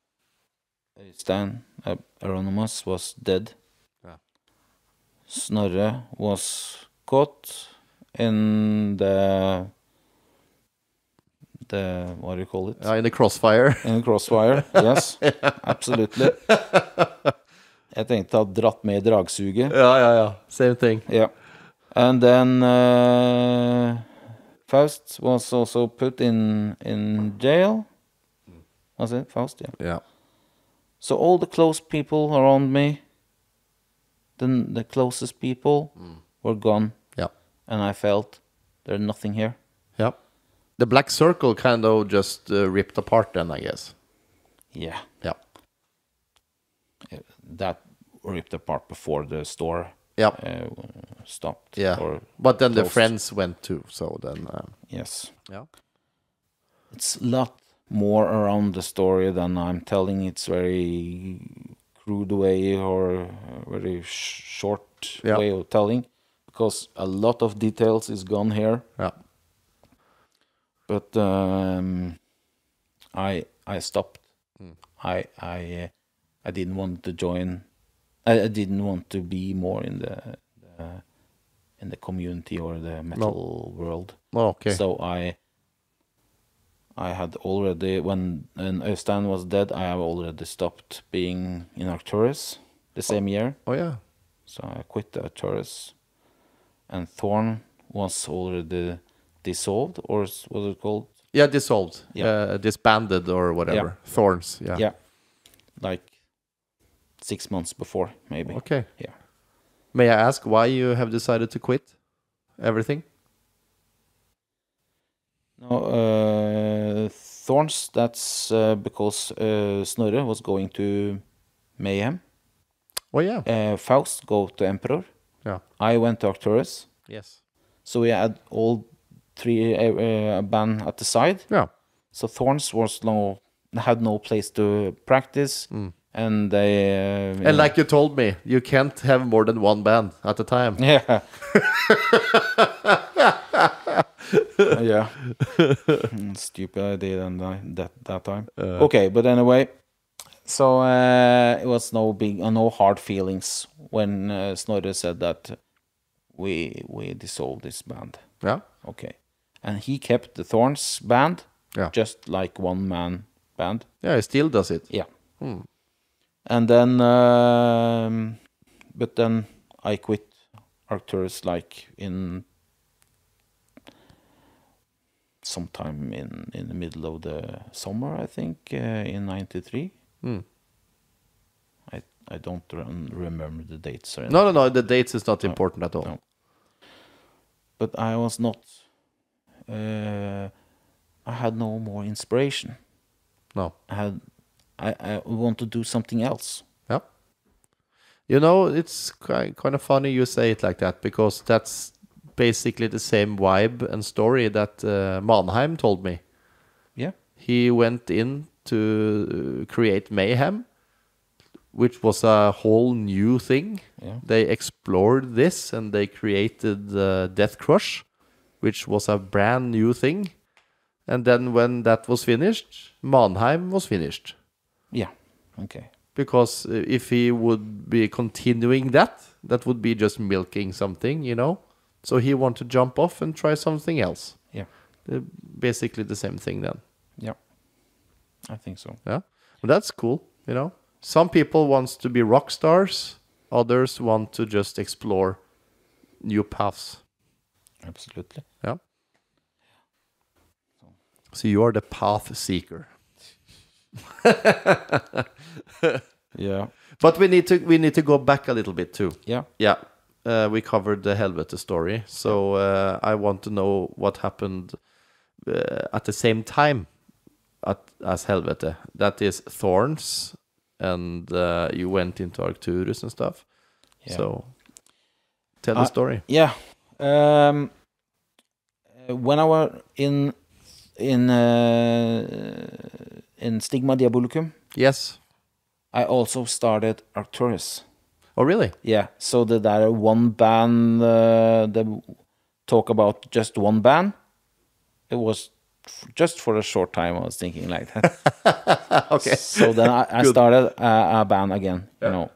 Stan uh, Euronymous was dead. Yeah. Snorre was caught in the the what do you call it? uh, in the crossfire. In the crossfire. Yes, absolutely. Jeg tenkte å ha dratt med i dragsuget. yeah, yeah, yeah. Same thing. Yeah. And then uh, Faust was also put in in jail. Was it Faust? Yeah. Yeah. So all the close people around me, the the closest people, were gone. Yeah. And I felt there's nothing here. Yeah. The black circle kind of just uh, ripped apart then, I guess. Yeah. Yeah. That ripped apart before the store Yeah. uh, stopped. Yeah. Or But then the closed. friends went too, so then uh, Yes. yeah. It's a lot more around the story than I'm telling. It's very crude way or a very sh- short Yeah. way of telling, because a lot of details is gone here. Yeah. But um, I I stopped. Mm. I I uh, I didn't want to join. I, I didn't want to be more in the, the in the community or the metal world. Oh, okay. So I I had already, when when Øystein was dead, I have already stopped being in Arcturus the same year. Oh yeah. So I quit the Arcturus, and Thorn was already dissolved, or s- what was it called? Yeah, dissolved. Yeah. Uh, disbanded or whatever. Yeah. Thorns. Yeah. Yeah, like six months before, maybe. Okay. Yeah. May I ask why you have decided to quit everything? No, uh, Thorns. That's uh, because uh, Snorre was going to Mayhem. Oh yeah. Uh, Faust go to Emperor. Yeah. I went to Arcturus. Yes. So we had all three uh, uh, band at the side. Yeah. So Thorns was no had no place to practice, and they uh, you And know- like you told me, you can't have more than one band at a time. yeah, yeah, Mm, stupid idea and that that time. Okay, but anyway, so uh, it was no big, uh, no hard feelings when uh, Snorre said that we we dissolved this band. Yeah. Okay. And he kept the Thorns band, Yeah. just like one man band. Yeah, he still does it. Yeah. Hmm. And then, um, but then I quit Arcturus like in sometime in, in the middle of the summer, I think, uh, in ninety-three. Hmm. I I don't re- remember the dates. Or No, no, no. The dates is not important at all. No. But I was not. Uh, I had no more inspiration. No. I had. I, I want to do something else. Yeah. You know, it's kind kind of funny you say it like that, because that's basically the same vibe and story that uh, Mannheim told me. Yeah. He went in to create Mayhem, which was a whole new thing. Yeah. They explored this and they created uh, Death Crush, which was a brand new thing. And then when that was finished, Mannheim was finished. Yeah. Okay. Because if he would be continuing that, that would be just milking something, you know? So he wanted to jump off and try something else. Yeah. Uh, basically the same thing then. Yeah. I think so. Yeah. Well, that's cool, you know? Some people want to be rock stars. Others want to just explore new paths. Absolutely. Yeah. So you are the path seeker. Yeah. But we need to we need to go back a little bit too. Yeah. Yeah. Uh, we covered the Helvete story. So uh, I want to know what happened uh, at the same time at, as Helvete. That is Thorns, and uh, you went into Arcturus and stuff. Yeah. So tell Uh, the story. Yeah. Um, uh, when I was in in uh, in Stigma Diabolicum, Yes. I also started Arcturus. Oh, really? Yeah. So the that one band, uh, the talk about just one band. It was f- just for a short time. I was thinking like that. Okay. So then I, I Good. started a, a band again. Yeah. You know.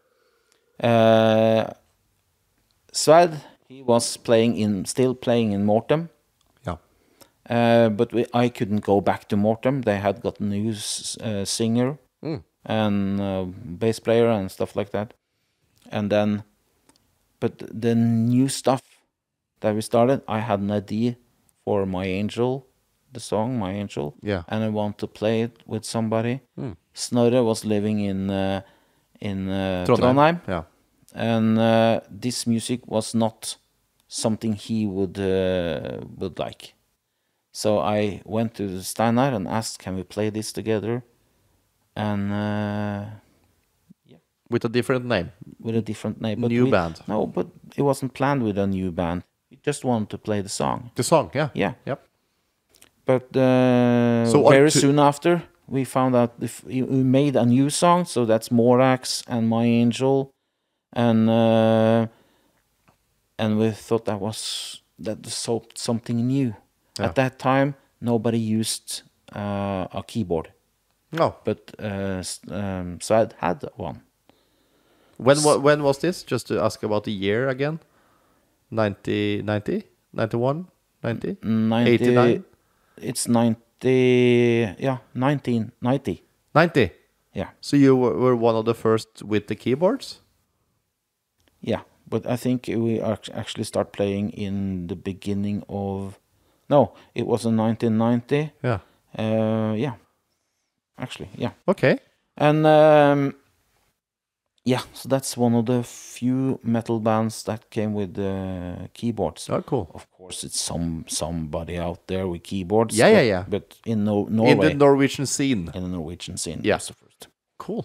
Uh, Sverd, he was playing in, still playing in Mortem. Yeah. Uh, but we, I couldn't go back to Mortem. They had got a new s- uh, singer Mm. and uh, bass player and stuff like that. And then, but the new stuff that we started, I had an idea for My Angel, the song My Angel, Yeah. and I want to play it with somebody. Mm. Snorre was living in uh, in uh, Trondheim. Trondheim, Yeah. and uh, this music was not something he would uh, would like. So I went to Steinar and asked, "Can we play this together?" And uh, With a different name. with a different name, but New we- band. No, but it wasn't planned with a new band. We just wanted to play the song. The song, yeah. Yeah. Yep. But uh, So very Arctu- soon after, we found out if we we made a new song. So that's Morax and My Angel, and uh, and we thought that was that was so something new. Yeah. At that time, nobody used uh, a keyboard, No. but uh, s- um, Sverd had one. When wa- when was this? Just to ask about the year again. ninety, ninety, ninety-one, ninety, ninety, eighty-nine, It's ninety. Yeah, nineteen ninety. ninety. Yeah, So you were, were one of the first with the keyboards? yeah. But I think we act- actually start playing in the beginning of. No, it was in nineteen ninety. Yeah. Uh, yeah, actually, yeah. Okay. And um, yeah, so that's one of the few metal bands that came with uh, keyboards. Oh, cool. Of course, it's some somebody out there with keyboards. Yeah, yeah, but, yeah. But in no- In Norway, the Norwegian scene. in the Norwegian scene, Yeah. was the first. Cool.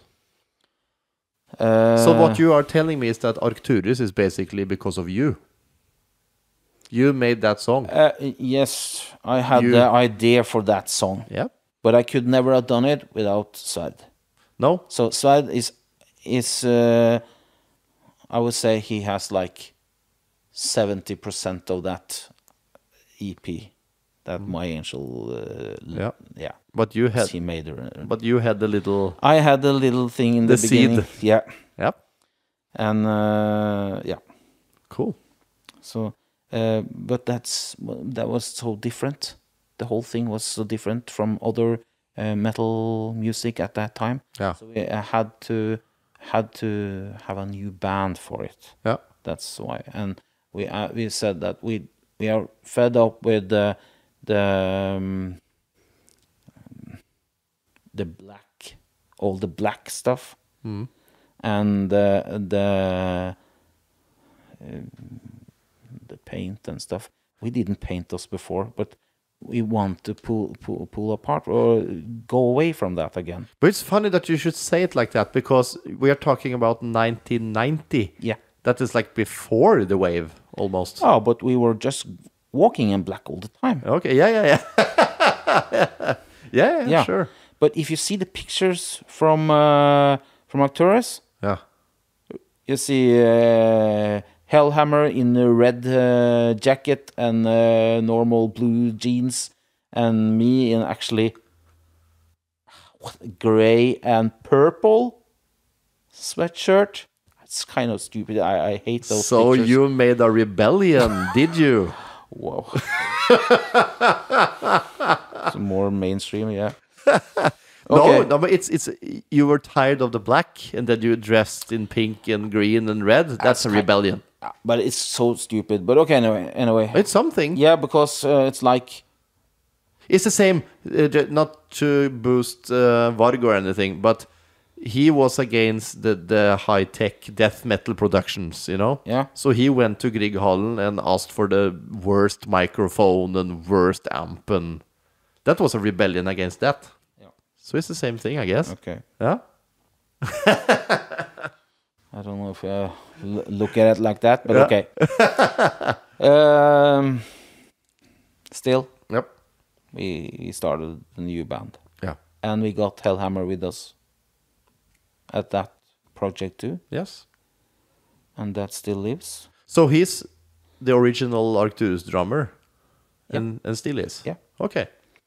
Uh, So what you are telling me is that Arcturus is basically because of you. You made that song. Uh, yes, I had You- the idea for that song, Yeah. but I could never have done it without Sverd. No? So Sverd is is uh, I would say he has like seventy percent of that E P that My Angel. Uh, l- Yeah. yeah. But you had He made it. but you had the little I had a little thing in the, The seed. beginning. Yeah, Yeah. and uh, yeah. Cool. So, uh, but that's that was so different. The whole thing was so different from other uh, metal music at that time. Yeah. So we uh, had to had to have a new band for it. Yeah. That's why, and we uh, we said that we we are fed up with the the um, the black, all the black stuff, Mm. and uh, the um, the paint and stuff. We didn't paint us before, but we want to pull pull pull apart or go away from that again. But it's funny that you should say it like that because we are talking about nineteen ninety. Yeah, That is like before the wave, almost. Oh, but we were just walking in black all the time. Okay, yeah, yeah, yeah. yeah, yeah, Yeah. sure. But if you see the pictures from uh, from Arcturus, Yeah. you see uh, Hellhammer in a red uh, jacket and uh, normal blue jeans, and me in actually what, gray and purple sweatshirt. It's kind of stupid. I, I hate those So pictures. you made a rebellion, did you? Whoa. It's more mainstream, yeah. No, Okay. no, but it's it's you were tired of the black, and then you dressed in pink and green and red. That's, That's a kind- rebellion. But it's so stupid. But okay, anyway. anyway. It's something. Yeah, because uh, it's like... It's the same. Uh, ju- not to boost uh, Varg or anything, but he was against the the high tech death metal productions. You know. Yeah. So he went to Grieghallen and asked for the worst microphone and worst amp, and that was a rebellion against that. Yeah. So it's the same thing, I guess. Okay. Yeah. I don't know if I l- look at it like that, but Yeah. okay. um, still, Yep. we, we started a new band. Yeah. And we got Hellhammer with us at that project too. Yes. And that still lives. So he's the original Arcturus drummer, and and still is. Yeah. Okay.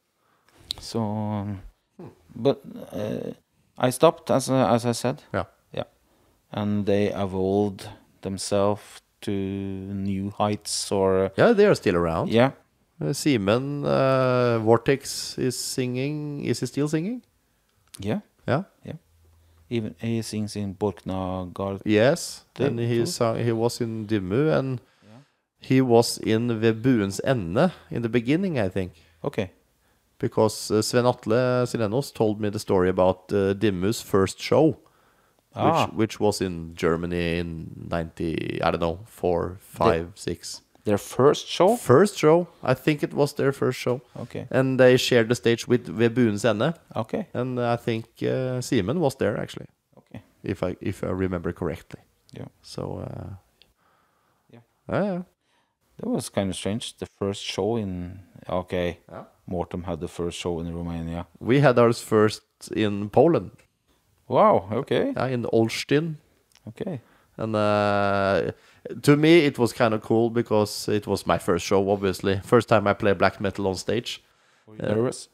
So, um, but uh, I stopped, as, uh, as I said. Yeah. Yeah. And they evolved themselves to new heights or... Uh, Yeah, they are still around. yeah. Uh, Simen uh, Vortex is singing. Is he still singing? Yeah. Yeah. Yeah. Even he sings in Borknagard. Yes. Det- And he cool. sang, he was in Dimmu, and he was in Ved buens ende in the beginning, I think, Okay. because uh, Sven Atle Silenos told me the story about uh, Dimmu's first show, Ah. which which was in Germany in ninety, I don't know, four, five, six. Their first show? First show, I think it was their first show. Okay. And they shared the stage with Ved buens ende, Okay. and I think uh, Simen was there actually, Okay. if I if I remember correctly. Yeah. So uh, Yeah. yeah, That was kind of strange. The first show in... Okay. Yeah. Mortem had the first show in Romania. we had ours first in Poland, Wow. Okay. yeah, in Olsztyn. Okay. And uh, to me, it was kind of cool because it was my first show, obviously. First time I play black metal on stage. Were you nervous?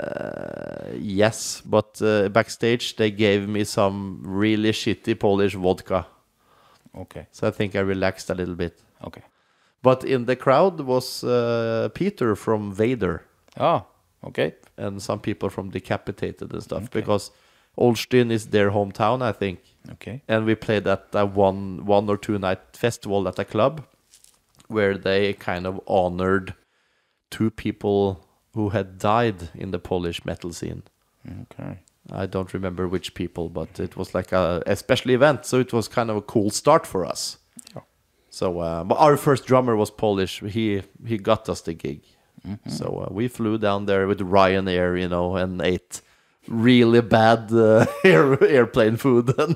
Uh, yes, but uh, backstage they gave me some really shitty Polish vodka. Okay. So I think I relaxed a little bit. Okay. But in the crowd was uh, Peter from Vader Ah. Okay. and some people from Decapitated and stuff, because Olsztyn is their hometown, I think. Okay. And we played at a one one or two night festival at a club where they kind of honored two people who had died in the Polish metal scene. Okay. I don't remember which people, but it was like a, a special event, so it was kind of a cool start for us. Yeah. So, uh, but our first drummer was Polish. He he got us the gig. So uh, we flew down there with Ryanair, you know, and ate really bad uh, air, airplane food and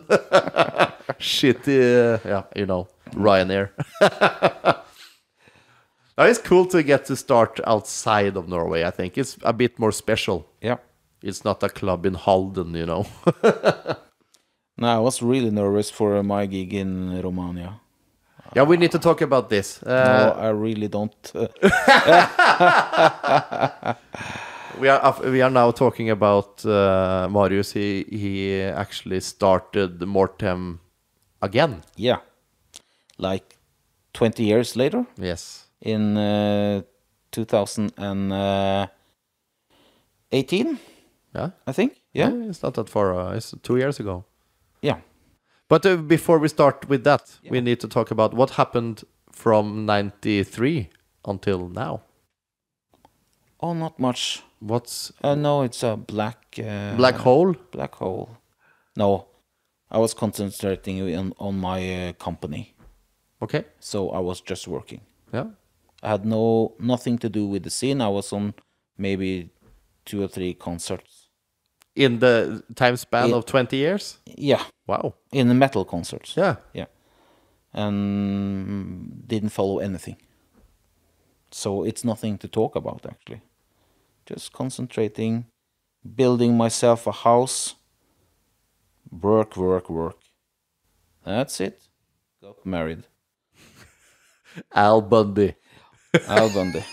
shitty, uh, yeah, you know, Ryanair. Now, it's cool to get to start outside of Norway, I think. It's a bit more special. Yeah. It's not a club in Halden, you know. No, I was really nervous for uh, my gig in Romania. Yeah, we need to talk about this. Uh, no, I really don't. Uh, we are uh, we are now talking about uh, Marius. He he actually started Mortem again. yeah. Like twenty years later, Yes. in uh, two thousand eighteen, Yeah. I think. Yeah. It's not that far. Uh, it's two years ago. Yeah. But uh, before we start with that, we Yeah. need to talk about what happened from ninety-three until now. Oh, not much. What's Uh, no, it's a black... Uh, black hole? Black hole. No, I was concentrating on, on my uh, company. Okay. So I was just working. Yeah. I had no nothing to do with the scene. I was on maybe two or three concerts. In the time span In- of twenty years? Yeah, Wow. in the metal concerts. Yeah. Yeah. and didn't follow anything. So it's nothing to talk about, actually. Just concentrating, building myself a house, work, work, work. That's it. Got married. Al Bundy. Al Bundy.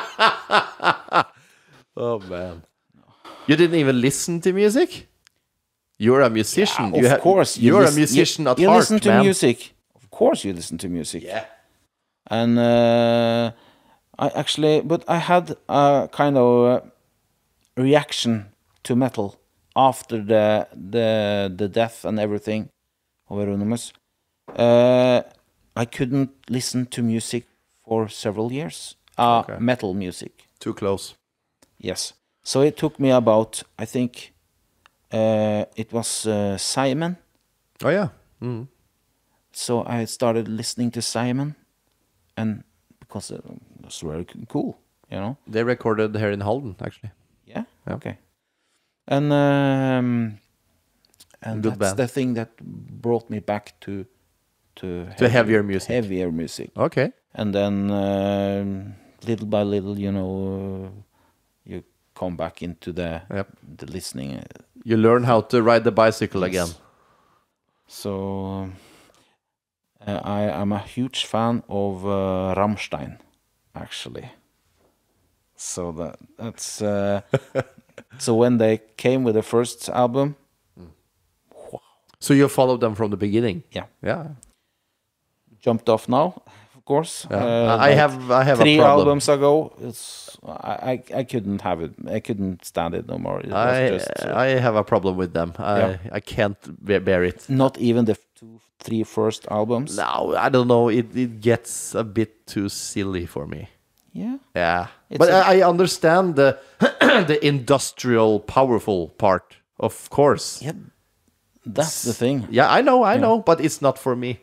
Oh man. You didn't even listen to music? You're a musician. Yeah, you of have, course. You You're lis- a musician you, at you heart, listen to man. music. Of course you listen to music. Yeah. And uh, I actually, but I had a kind of uh, reaction to metal after the the the death and everything of Euronymous. Uh, I couldn't listen to music for several years. Uh, Okay. Metal music. Too close. Yes. So it took me about, I think, uh, it was uh, Simon. Oh yeah. Mm. So I started listening to Simon, and because it was very c- cool, you know. They recorded here in Halden, actually. Yeah. Yeah. Okay. And um, and Good that's band. the thing that brought me back to to, To heavier music. Heavier music. Okay. And then um, little by little, you know, uh, you come back into the Yep. the listening. uh, You learn how to ride the bicycle Yes. again. So uh, I am a huge fan of uh, Rammstein, actually. So that that's uh, so when they came with the first album, So you followed them from the beginning. yeah, Yeah. jumped off now, of course. Yeah. Uh, I like have I have three a problem. albums ago. It's I, I I couldn't have it. I couldn't stand it no more. It was I just uh, I have a problem with them. I Yeah. I can't be- bear it. not even the two, three first albums. No, I don't know. It it gets a bit too silly for me. Yeah, Yeah, It's but a- I I understand the the industrial, powerful part, of course. yeah. That's the thing. Yeah, I know, I know, but it's not for me.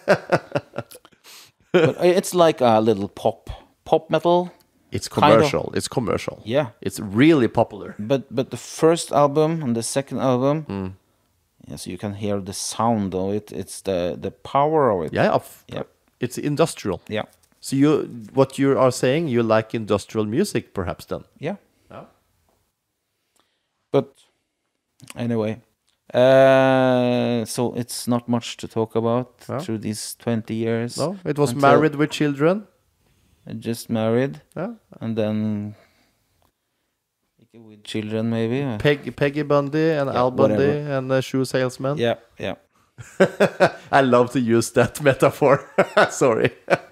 But it's like a little pop pop metal. It's Kind of. commercial. It's commercial. Yeah. It's really popular. But but the first album and the second album, Mm. yes, you can hear the sound of it. It's the the power of it. Yeah, of, Yeah. it's industrial. Yeah. So you, what you are saying, you like industrial music, perhaps then? Yeah. Yeah. But anyway, uh, so it's not much to talk about No. through these twenty years. No, it was Until- married with children. I just married, Yeah. and then with children maybe. Peg, Peggy Bundy and Yeah, Al Bundy whatever. and the shoe salesman. Yeah, yeah. I love to use that metaphor. Sorry.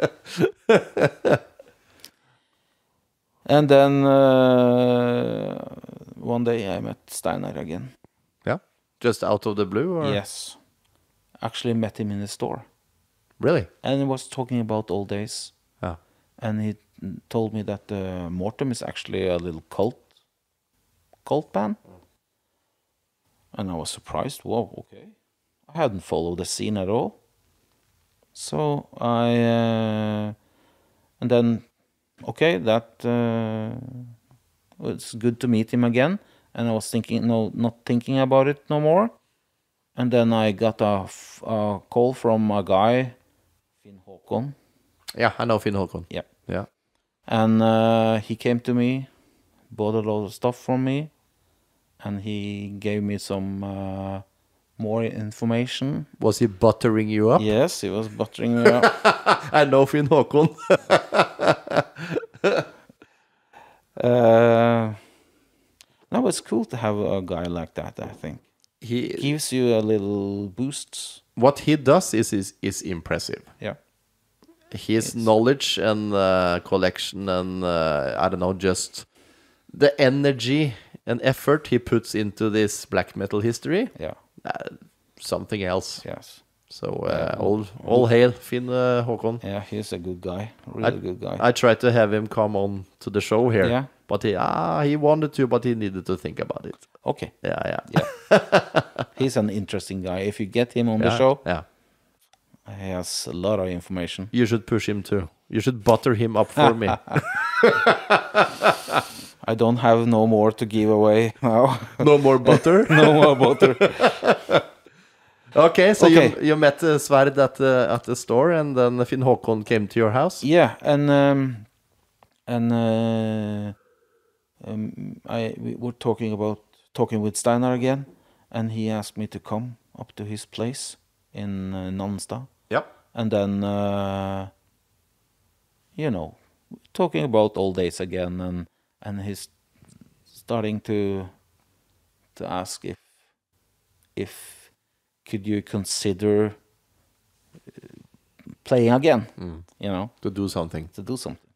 And then uh, one day I met Steinar again. Yeah. Just out of the blue, or Yes. Actually met him in the store. really? And he was talking about old days. Yeah. And he told me that uh, Mortem is actually a little cult cult band. And I was surprised. Whoa, okay. I hadn't followed the scene at all. So I... Uh, and then, okay, that... Uh, it's good to meet him again. And I was thinking, no, not thinking about it no more. And then I got a, f- a call from a guy, Finn Håkon. Yeah, I know Finn Håkon. Yeah. Yeah. And uh, he came to me, bought a lot of stuff from me, and he gave me some uh, more information. Was he buttering you up? Yes, he was buttering me up. I know Finn Håkon. uh, no, it's cool to have a guy like that, I think. he Gives you a little boost. what he does is is, is impressive. Yeah. His knowledge and uh, collection and uh, I don't know, just the energy and effort he puts into this black metal history, Yeah. uh, something else. Yes. So uh, all all hail Finn uh, Håkon. Yeah, he's a good guy. Really I, good guy. I tried to have him come on to the show here, Yeah. but he ah he wanted to, but he needed to think about it. Okay. Yeah, yeah, Yeah. He's an interesting guy. If you get him on yeah, the show, yeah. he has a lot of information. You should push him too. You should butter him up for me. I don't have no more to give away now. No more butter. No more butter. Okay, so Okay. you you met uh, Sverd at the at the store, and then Finn Håkon came to your house. Yeah, and um, and uh, um, I we were talking about talking with Steinar again, and he asked me to come up to his place in uh, Nannestad, Yep. and then uh, you know, talking about old days again, and and he's starting to to ask if if could you consider playing again, you know, To do something. to do something.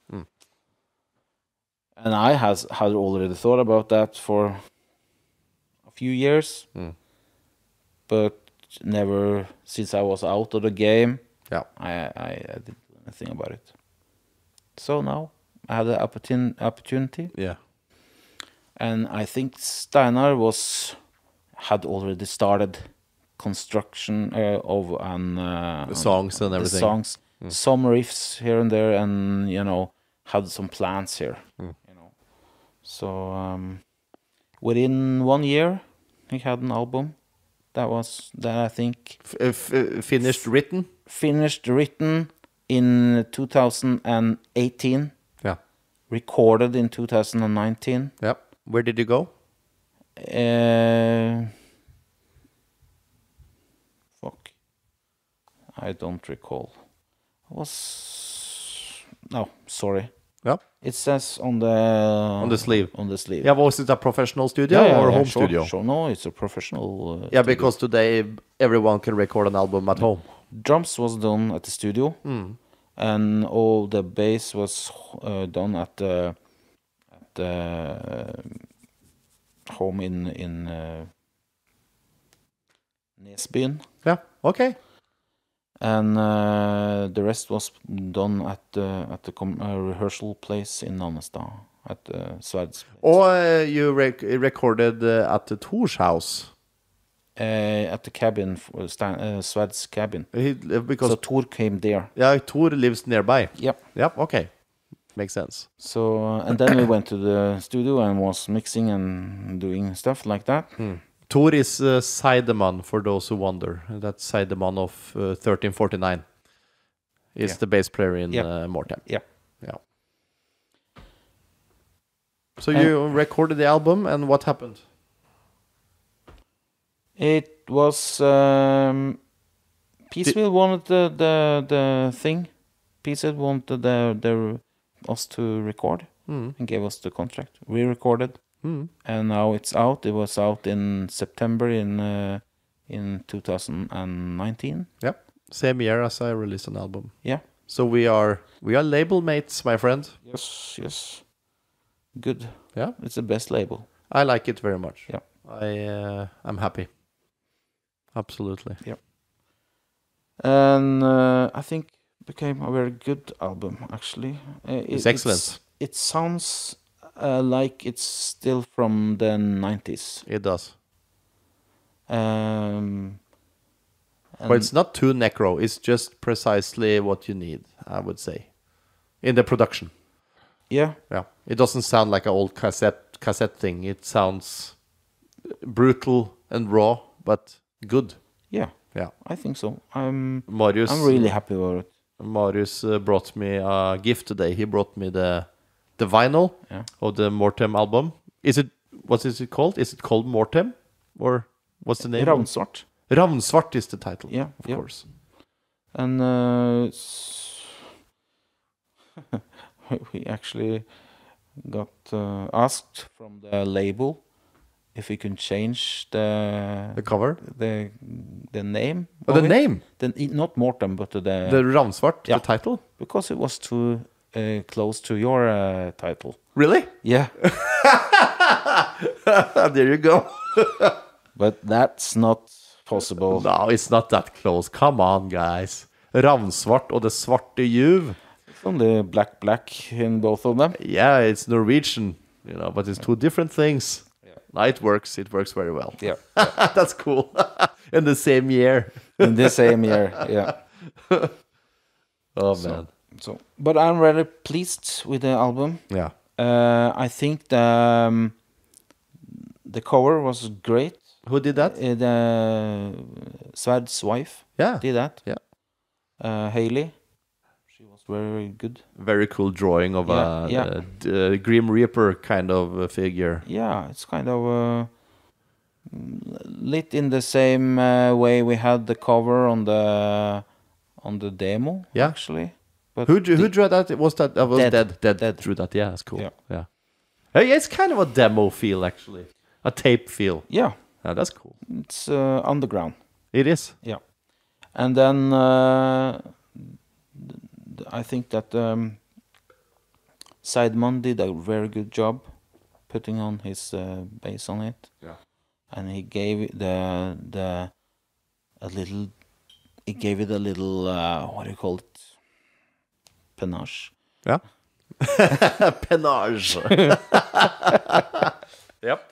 And I has had already thought about that for a few years, but never since I was out of the game. Yeah. I I, I didn't do anything about it. So now I had the opportun- opportunity, Yeah. and I think Steinar was had already started construction uh, of an uh, The songs and the everything. songs, some riffs here and there, and you know had some plans here, you know. So um, within one year, he had an album that was that I think F- f- uh, finished written. finished written in two thousand eighteen, Yeah. recorded in two thousand nineteen. Yep. Where did you go? Uh, fuck. I don't recall. Was no, sorry. Yeah. It says on the On the sleeve. On the sleeve. Yeah. Was it a professional studio Yeah, yeah, or yeah, home sure, studio? Sure, no, it's a professional. Uh, Yeah, because today everyone can record an album at home. drums was done at the studio, and all the bass was uh, done at the at the uh, home in in uh, Nesbyen, Yeah. Okay. and uh, the rest was done at the at the com- uh, rehearsal place in Nannestad at the Sverds. Or uh, you rec- recorded uh, at the Thors house. Uh, at the cabin, for Stein, uh, Sved's cabin. He, uh, because So Thor came there. yeah, Thor lives nearby. Yep. Yep. Okay. Makes sense. So uh, and then we went to the studio and was mixing and doing stuff like that. Thor is uh, Sideman, for those who wonder. That's Sideman of uh, thirteen forty-nine. Is Yeah. the bass player in Yep. uh, Mortem. Yep. Yeah. So And- you recorded the album, and what happened? It was um, Peaceville wanted the the the thing. Peaceville wanted the the us to record and gave us the contract. We recorded, and now it's out. It was out in September in uh, in two thousand nineteen. Yep. Same year as I released an album. Yeah. So we are we are label mates, my friend. Yes. Yes. Good. Yeah. It's the best label. I like it very much. Yeah. I uh, I'm happy. Absolutely. And uh, I think became a very good album. Actually, uh, it- It's excellent. It sounds uh, like it's still from the nineties. It does. Um, But it's not too necro. It's just precisely what you need, I would say, in the production. yeah, Yeah. It doesn't sound like an old cassette cassette thing. It sounds brutal and raw, but good. yeah, Yeah. I think so. I'm Marius I'm really happy about it. Marius uh, brought me a gift today. He brought me the the vinyl Yeah. of the Mortem album. Is it what is it called? Is it called Mortem, or what's the name? Ravnsvart. Ravnsvart is the title. Yeah, of yeah. course. And uh, s- we actually got uh, asked from the label if we can change the The cover. the the name. Oh, of the it. name. The, not Mortem, but the, The Ravnsvart. Yeah. The title. because it was too uh, close to your uh, title. Really? Yeah, There you go. but that's not possible. No, it's not that close. Come on, guys. Ravnsvart og det svarte juv. It's only black black in both of them. Yeah, it's Norwegian, you know, but it's two different things. No, it works. It works very well. Yeah, That's cool. In the same year. in the same year. Yeah. Oh, So- man. So, but I'm really pleased with the album. Yeah. Uh, I think the um, the cover was great. Who did that? Uh, the Sverd's wife Yeah. did that. Yeah. Uh, Haley, she was very, very good. Very cool drawing of Yeah, a, yeah. a d- uh, Grim Reaper kind of uh, figure. Yeah, it's kind of uh, lit in the same uh, way we had the cover on the on the demo. Yeah. Actually. But Who drew, who the- drew that? Was that? That was Dead. dead. Dead. Dead. Drew that. Yeah, that's cool. Yeah. Yeah. Uh, yeah, it's kind of a demo feel actually, a tape feel. Yeah, Yeah, that's cool. it's uh, underground. It is. Yeah, and then uh, th- I think that um, Sideman did a very good job putting on his uh, bass on it. Yeah. And he gave it the the a little. He gave it a little. Uh, what do you call it? Panache. Yeah. Panache. Yep.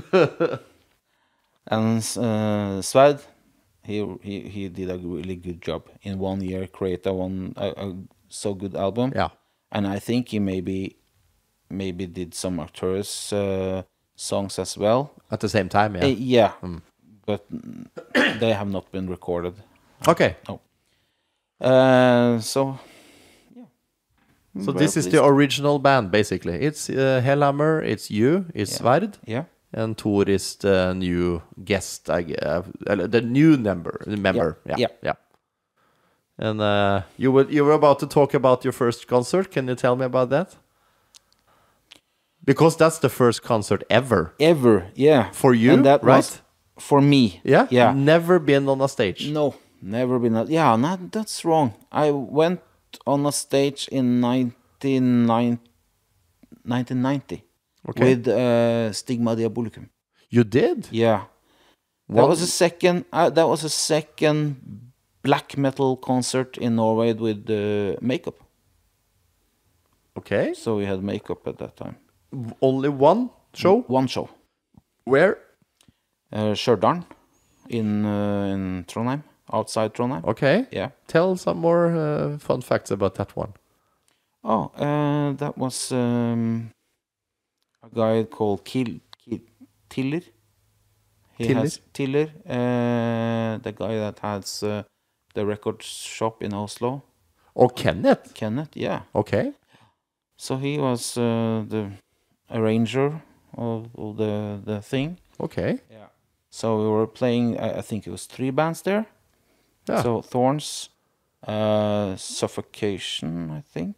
And uh, Sverd, he, he he did a really good job in one year. Create a one a, a so good album. Yeah. And I think he maybe maybe did some Arcturus uh, songs as well. At the same time, Uh, yeah. yeah, Mm. but they have not been recorded. Okay. No. Uh, so yeah. So Very this is the pleased. original band, basically. It's uh, Hellhammer, it's you, it's Yeah. Sverd, Yeah. and Thor is the new guest, I gue- uh, the new member. Member, yeah, Yeah. yeah. And uh, you were you were about to talk about your first concert. Can you tell me about that? Because that's the first concert ever Ever, yeah. for you, And that right? was for me. Yeah, Yeah. Never been on a stage. No, never been. A, yeah, not, that's wrong. I went on a stage in nineteen ninety Okay. with uh, Stigma Diabolicum. You did. Yeah, that What- was a second. Uh, that was a second black metal concert in Norway with uh, makeup. Okay. So we had makeup at that time. Only one show. One show. Where? Uh, Stjørdal in uh, in Trondheim, outside Trondheim. Okay. Yeah. Tell some more uh, fun facts about that one. Oh, uh, that was um, a guy called Kil, Kil, Tiller. He Tiller? has Tiller, uh, the guy that has uh, the record shop in Oslo. Oh, Kenneth. Kenneth, yeah. Okay. So he was uh, the arranger of, of the the thing. Okay. Yeah. So we were playing. I, I think it was three bands there. Yeah. So Thorns, uh, Suffocation, I think.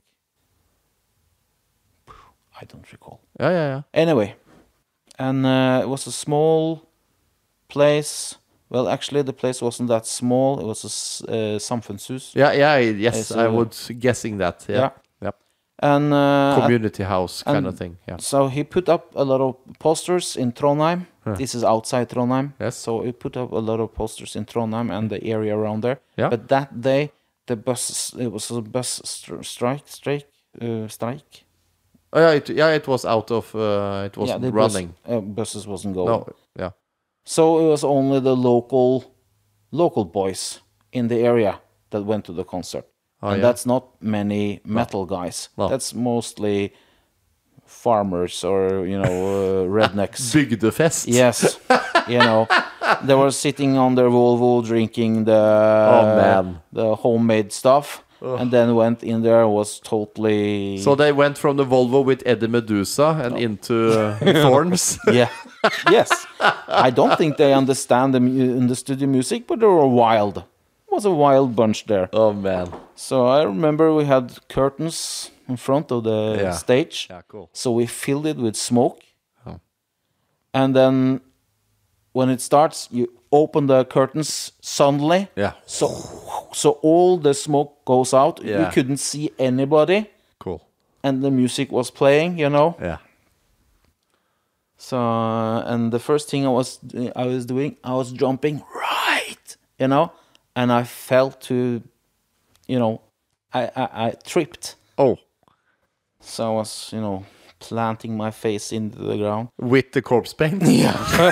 I don't recall. Yeah, yeah, yeah. Anyway, and uh, it was a small place. Well, actually, the place wasn't that small. It was a s- uh, samfunnshus. Yeah, yeah. Yes, It's, I uh, was guessing that. Yeah. yeah. Yep. And uh, Community house kind and- of thing. Yeah. so he put up a lot of posters in Trondheim. Huh. This is outside Trondheim. Yes. So he put up a lot of posters in Trondheim and the area around there. Yeah. But that day, the bus, it was a bus stri- strike, strike, uh, strike. Oh, yeah, it, yeah, it was out of. Uh, it wasn't the running. Bus, uh, buses wasn't going. No. Yeah. So it was only the local, local boys in the area that went to the concert. Oh, and yeah. that's not many metal guys. No. That's mostly farmers or, you know, uh, rednecks. Bygdefest. Yes, you know, they were sitting on their Volvo drinking the Oh, man. the homemade stuff, and then went in there and was totally So they went from the Volvo with Eddie Medusa and into uh, Thorns. yeah, yes. I don't think they understand the mu- in the studio music, but they were wild. It was a wild bunch there. Oh man. So I remember we had curtains in front of the Yeah. stage, Yeah, cool. so we filled it with smoke, Oh. and then when it starts, you open the curtains suddenly. Yeah. So, so all the smoke goes out. You Yeah. couldn't see anybody, Cool. and the music was playing. You know. Yeah. So, and the first thing I was I was doing, I was jumping right, you know, and I fell to, you know, I I, I tripped. Oh, So I was, you know, planting my face into the ground. with the corpse paint. Yeah.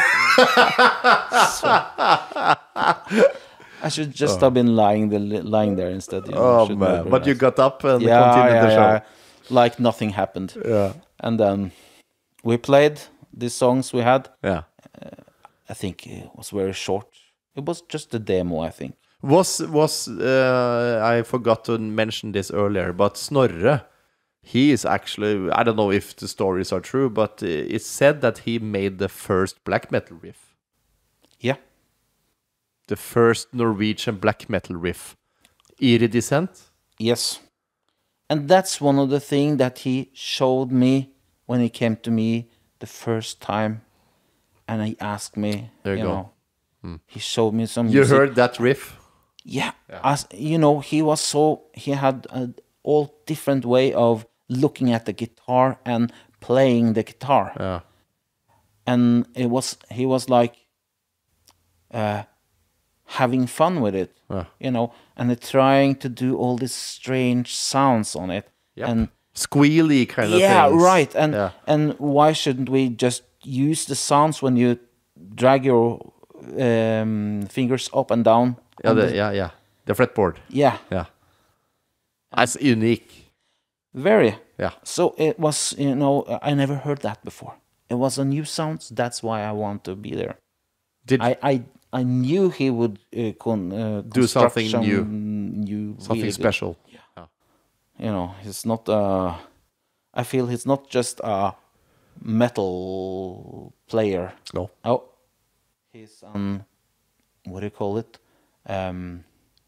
I should just have been lying the lying there instead. You know, Oh should man! never But you have- got up and yeah, continued yeah, the show. yeah, like nothing happened. Yeah. And then we played the songs we had. Yeah. I think it was very short. It was just a demo, I think. Was was uh, I forgot to mention this earlier, but Snorre, he is actually, I don't know if the stories are true, but it's said that he made the first black metal riff. Yeah. The first Norwegian black metal riff. Iridescent? Yes. And that's one of the things that he showed me when he came to me the first time. And he asked me, There you, you go. know, Hmm. he showed me some You music. heard that riff? Yeah. Yeah. As, you know, he was so, he had a all different way of looking at the guitar and playing the guitar. Yeah. And it was, he was like, uh, having fun with it, Yeah. you know, and uh, trying to do all these strange sounds on it. Yep. And squealy kind of yeah, things. right. And yeah. and why shouldn't we just use the sounds when you drag your um, fingers up and down? Yeah, on the, the- yeah, yeah. The fretboard. yeah, Yeah. That's unique. very. Yeah. So it was, you know, I never heard that before. It was a new sound. That's why I want to be there. Did I I, I knew he would uh, con, uh, Do something construct new. some new something really good- special. You know, he's not. Uh, I feel he's not just a metal player. No. Oh, he's um, what do you call it? Um,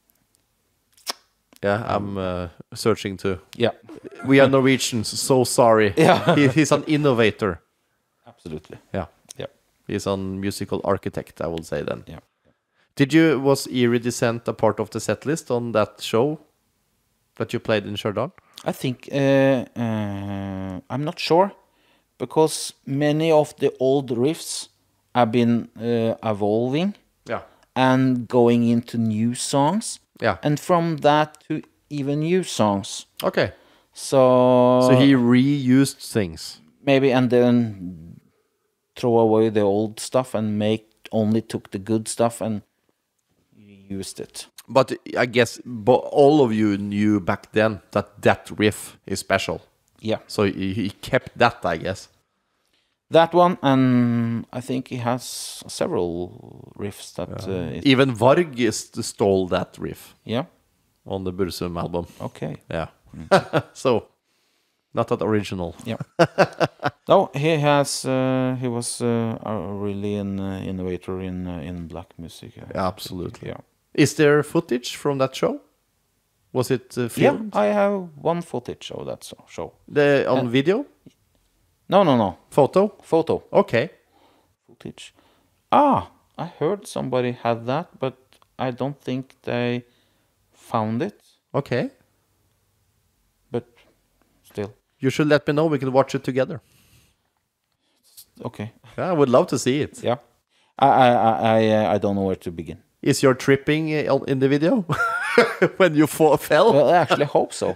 Yeah, I'm uh, searching too. yeah, We are Norwegians, so sorry. Yeah. he, he's an innovator. absolutely. Yeah. Yeah, He's a musical architect, I will say then. yeah. Did you, was Iridescent a part of the set list on that show that you played in Stjørdal? I think uh, uh, I'm not sure because many of the old riffs have been uh, evolving Yeah. and going into new songs, Yeah. and from that to even new songs. Okay. So, So he reused things. maybe and then throw away the old stuff and make only took the good stuff and used it. But I guess bo- all of you knew back then that that riff is special. Yeah, So he, he kept that, I guess. that one, and I think he has several riffs that. Uh, it, Even Varg is- stole that riff yeah. on the Bursum album. Okay. Yeah. So, not that original. Yeah. No, he has. Uh, he was uh, a really an uh, innovator in uh, in black music. uh, Absolutely. Yeah. Is there footage from that show? Was it uh, Yeah, filmed? I have one footage of that so- show. The, on Uh, video? No, no, no. Photo? Photo Okay. footage. Ah, I heard somebody had that, but I don't think they found it. Okay. But still, You should let me know. We can watch it together. okay. Yeah, I would love to see it. Yeah. I I I I, uh, I don't know where to begin. Is your tripping uh, on- in the video? When you fall, fell? Well, I actually hope so.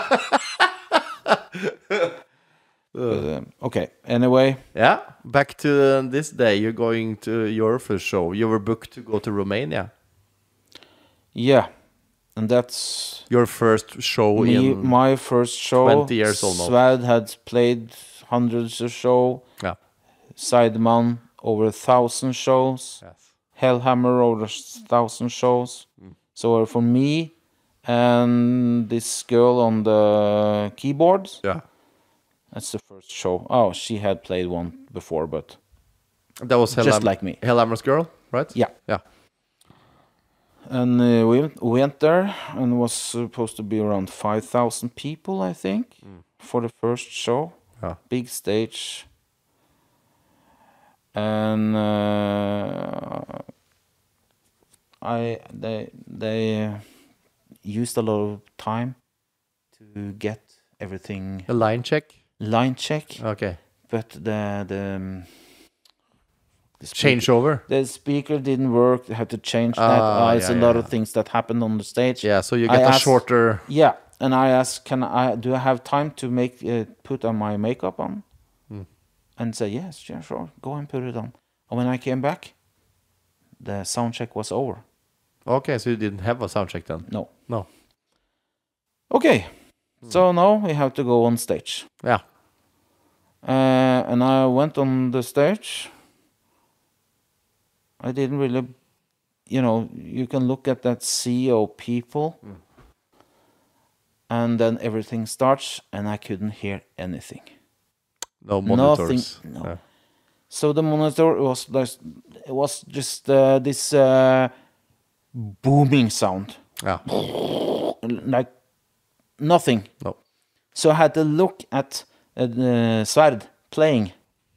But, um, okay. Anyway, Yeah. Back to uh, this day. You're going to your first show. You were booked to go to Romania. yeah, and that's Your first show me. in... My first show. twenty years almost. Sverd had played hundreds of shows. Yeah. Sideman over a thousand shows. Yes. Hellhammer over a thousand shows. Mm. So for me and this girl on the keyboard, Yeah. that's the first show. Oh, she had played one before, but That was just Hellham- like me. Hellhammer's girl, right? Yeah. Yeah. And uh, we went- went there and was supposed to be around five thousand people, I think, for the first show. Yeah. Big stage. And uh, I they they uh, used a lot of time to get everything A line check? line check, Okay. but the the, um, the speaker- Changeover? the speaker didn't work. They had to change that. Ah, Uh, it's yeah, a lot yeah. of things that happened on the stage. Yeah, so you I get a asked- shorter... Yeah, and I asked, "Can I? Do I have time to make uh, put on my makeup on?" Hmm. And say, "Yes, yeah, sure. Go and put it on." And when I came back, the sound check was over. Okay, so you didn't have a sound check then? No. No. Okay, so now we have to go on stage. Yeah. Uh, and I went on the stage, I didn't really, you know, you can look at that sea of people, Mm. and then everything starts, and I couldn't hear anything. No monitors. Nothing. No. Yeah. So the monitor was just, it was just uh, this uh, booming sound, Yeah. like nothing. No. So I had to look at uh, the Sverd playing,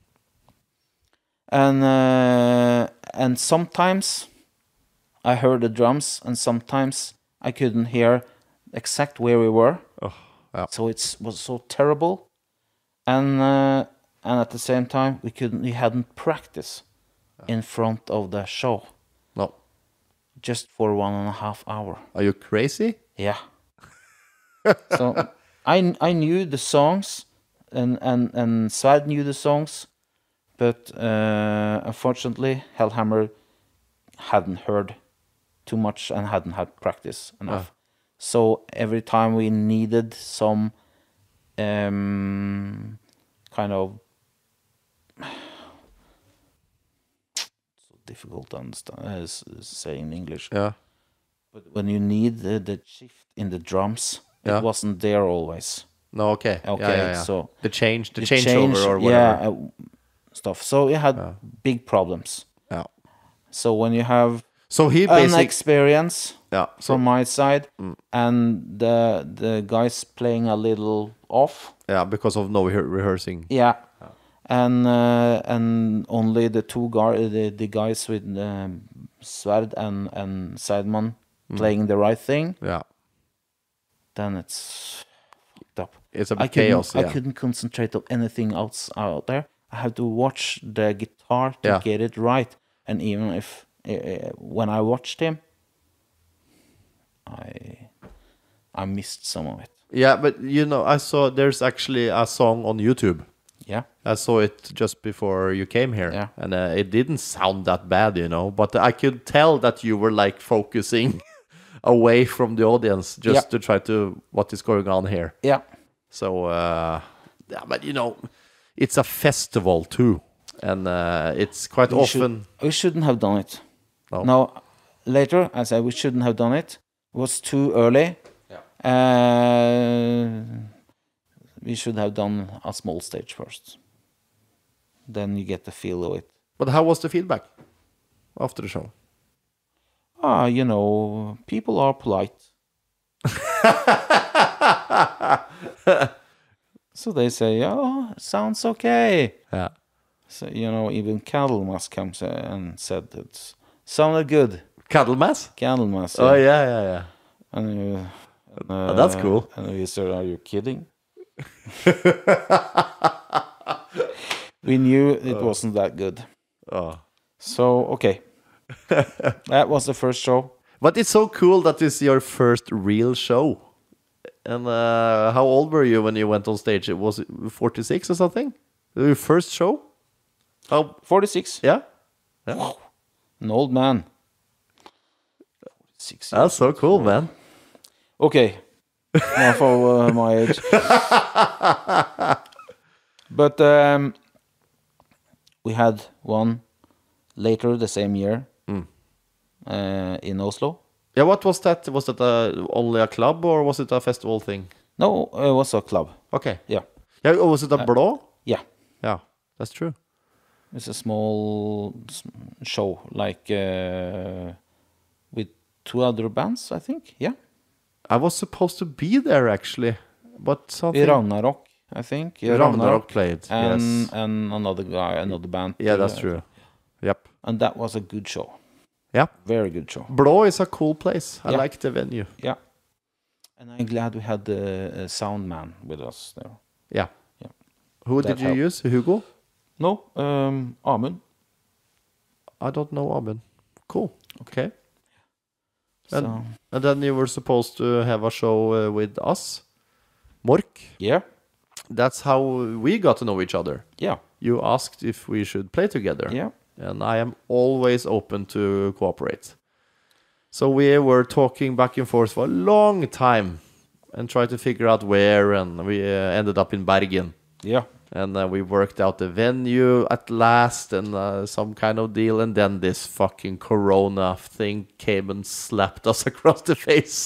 and uh, and sometimes I heard the drums, and sometimes I couldn't hear exact where we were. Oh, yeah. So it was so terrible, and uh, and at the same time we couldn't, we hadn't practice in front of the show, No. just for one and a half hour. Are you crazy? Yeah. So I I knew the songs, and and and Sverd knew the songs, but uh, unfortunately Hellhammer hadn't heard too much and hadn't had practice enough. Ah. So every time we needed some um, kind of so difficult to understand, uh, s- say in English. Yeah. But when you need the, the shift in the drums, Yeah. it wasn't there always. No. Okay. Okay, Yeah, yeah, yeah. so the change, the, the changeover change- or whatever. yeah, uh, stuff. So you had Yeah. big problems. Yeah. So when you have So he an basically. experience Yeah. So, from my side, Mm. and the the guys playing a little off, yeah, because of no rehe- rehearsing. yeah, and uh, and only the two guy the, the guys with um, Sverd and and Sideman Mm. playing the right thing, Yeah. then it's fucked up. It's a I bit couldn't, chaos. I Yeah. couldn't concentrate on anything else out there. I had to watch the guitar to Yeah. get it right. And even if uh, when I watched him, I I missed some of it. Yeah, but you know, I saw there's actually a song on YouTube. Yeah, I saw it just before you came here, Yeah. and uh, it didn't sound that bad, you know. But I could tell that you were like focusing away from the audience just Yeah. to try to what is going on here. yeah, So, uh, yeah, but you know, it's a festival too, and uh, it's quite we, often. should, we shouldn't have done it. No. Now, later I said we shouldn't have done it. It was too early. Uh, we should have done a small stage first. Then you get the feel of it. But how was the feedback after the show? Ah, you know, people are polite. So they say, oh, sounds okay. Yeah. So, you know, even Candlemas comes and said it sounded good. Candlemas? Candlemas. Oh yeah, yeah, yeah. And, uh, and, uh, Oh, that's cool. And we said, are you kidding? We knew it wasn't that good. Oh. So, okay. That was the first show. But it's so cool that this is your first real show. And uh, how old were you when you went on stage? It was forty-six or something? Your first show? How? forty-six. Yeah. Yeah. An old man. forty-six years. That's so cool, man. Okay. Not for uh, my age. But um, we had one later the same year Mm. uh, in Oslo. Yeah, what was that? Was that a, only a club or was it a festival thing? No, it was a club. Okay. Yeah. Yeah, oh, was it a blå? Yeah. Yeah, that's true. It's a small s- show, like uh, with two other bands, I think. Yeah. I was supposed to be there actually, but something. Ragnarok, I think. Yeah, Ragnarok played. And, yes. and another guy, another band. Yeah, that's uh, true. Yep. And that was a good show. Yeah. Very good show. Blå is a cool place. I Yeah. like the venue. Yeah. And I'm glad we had the uh, sound man with us there. Yeah. Yeah. Who That did you helped. use? Hugo? No, um, Amund. I don't know Abin. Cool. Okay. And, So, and then you were supposed to have a show uh, with us, Mork. yeah. That's how we got to know each other. Yeah. You asked if we should play together. Yeah. And I am always open to cooperate. So we were talking back and forth for a long time and tried to figure out where, and we uh, ended up in Bergen. Yeah. And uh, we worked out the venue at last and uh, some kind of deal. And then this fucking corona thing came and slapped us across the face.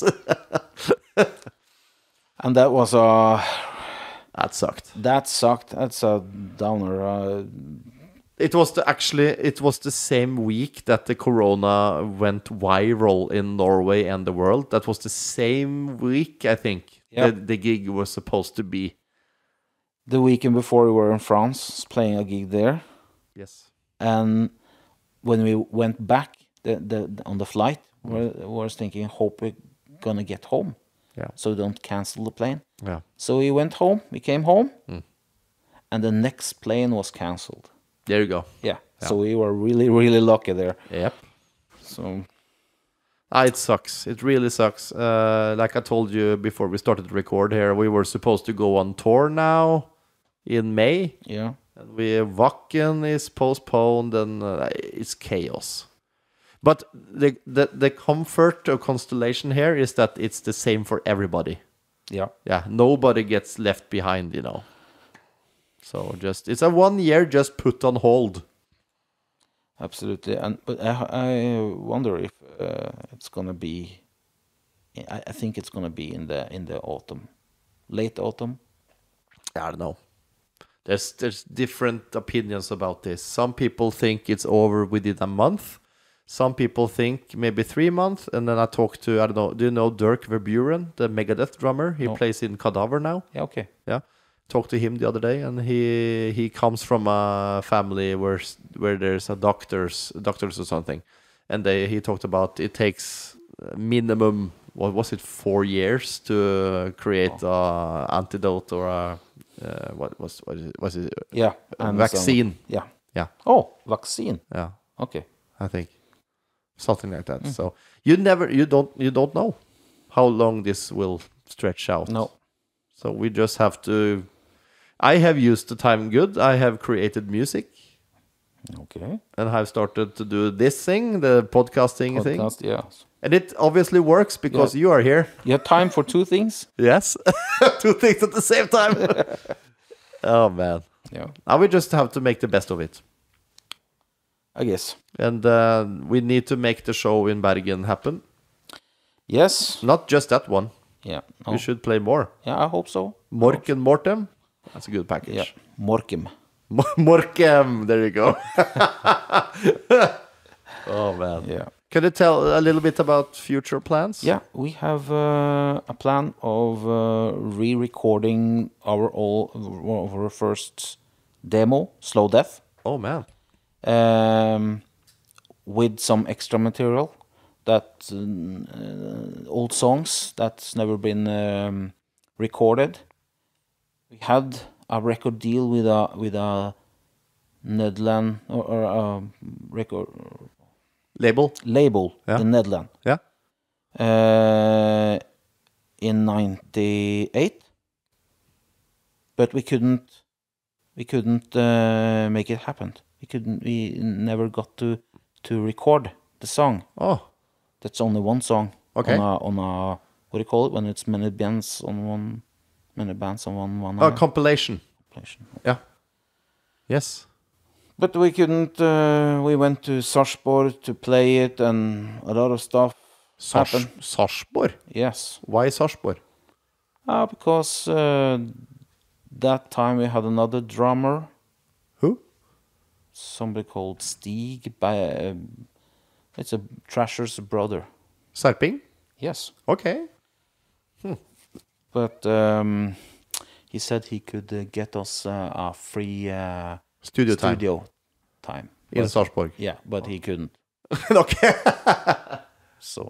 And that was a... That sucked. That sucked. That's a downer. Uh, It was the, actually, it was the same week that the corona went viral in Norway and the world. That was the same week, I think, Yep. that the gig was supposed to be. the weekend before we were in France playing a gig there. Yes. And when we went back the, the, on the flight, we was thinking, hope we're going to get home. Yeah. So we don't cancel the plane. Yeah. So we went home. We came home. Mm. And the next plane was cancelled. There you go. Yeah. Yeah. So we were really, really lucky there. Yep. So Ah, it sucks. It really sucks. Uh, like I told you before we started to record here, we were supposed to go on tour now in May. yeah. And we Wacken is postponed, and uh, it's chaos. But the, the the comfort of Constellation here is that it's the same for everybody. Yeah. Yeah, nobody gets left behind, you know. So just it's a one year just put on hold. Absolutely. And but I, I wonder if uh, it's gonna be. I, I think it's gonna be in the in the autumn, late autumn. I don't know. There's there's different opinions about this. Some people think it's over within a month. Some people think maybe three months. And then I talked to, I don't know, do you know Dirk Verburen, the Megadeth drummer? He No. plays in Cadaver now. Yeah. Okay. Yeah. Talked to him the other day, and he he comes from a family where where there's a doctors doctors or something, and they he talked about it takes minimum, what was it, four years to create Oh. a antidote or a uh, what was what is it, was it Yeah. a and vaccine? some- yeah. Yeah, Oh, vaccine. yeah, Okay. I think something like Mm. that. So you never you don't you don't know how long this will stretch out. No. So we just have to. I have used the time good. I have created music, Okay. and I've started to do this thing, the podcasting thing. Podcast. Yeah. And it obviously works because Yeah. you are here. You have time for two things. Yes. Two things at the same time. Oh, man. Yeah. Now we just have to make the best of it. I guess. And uh, we need to make the show in Bergen happen. Yes. Not just that one. Yeah. No. We should play more. Yeah. I hope so. Mork and Mortem. That's a good package. Yeah. Mortem. Morkem. There you go. Oh, man. Yeah. Can you tell a little bit about future plans? Yeah, we have uh, a plan of uh, re-recording our all our first demo, Slow Death, Oh, man. um, with some extra material that uh, old songs that's never been um, recorded. We had a record deal with a with a Netherlands or, or a record Label? label Yeah. in Netherlands. Yeah. Uh, in ninety-eight, but we couldn't we couldn't uh, make it happen. We couldn't we never got to to record the song. Oh, That's only one song. Okay. On a, on a what do you call it when it's many bands on one many bands on one one oh, uh, compilation. compilation. Yeah. Yes. But we couldn't. Uh, we went to Sarpsborg to play it, and a lot of stuff Sars- happened. Sarpsborg? Yes. Why Sarpsborg? Uh, because uh, that time we had another drummer, Who? somebody called Stig. By, uh, it's a Trasher's brother. Sarping? Yes. Okay. But um, he said he could uh, get us uh, a free uh, Studio time. studio time. In But- Sarpsborg. Yeah, but he couldn't. Okay. So,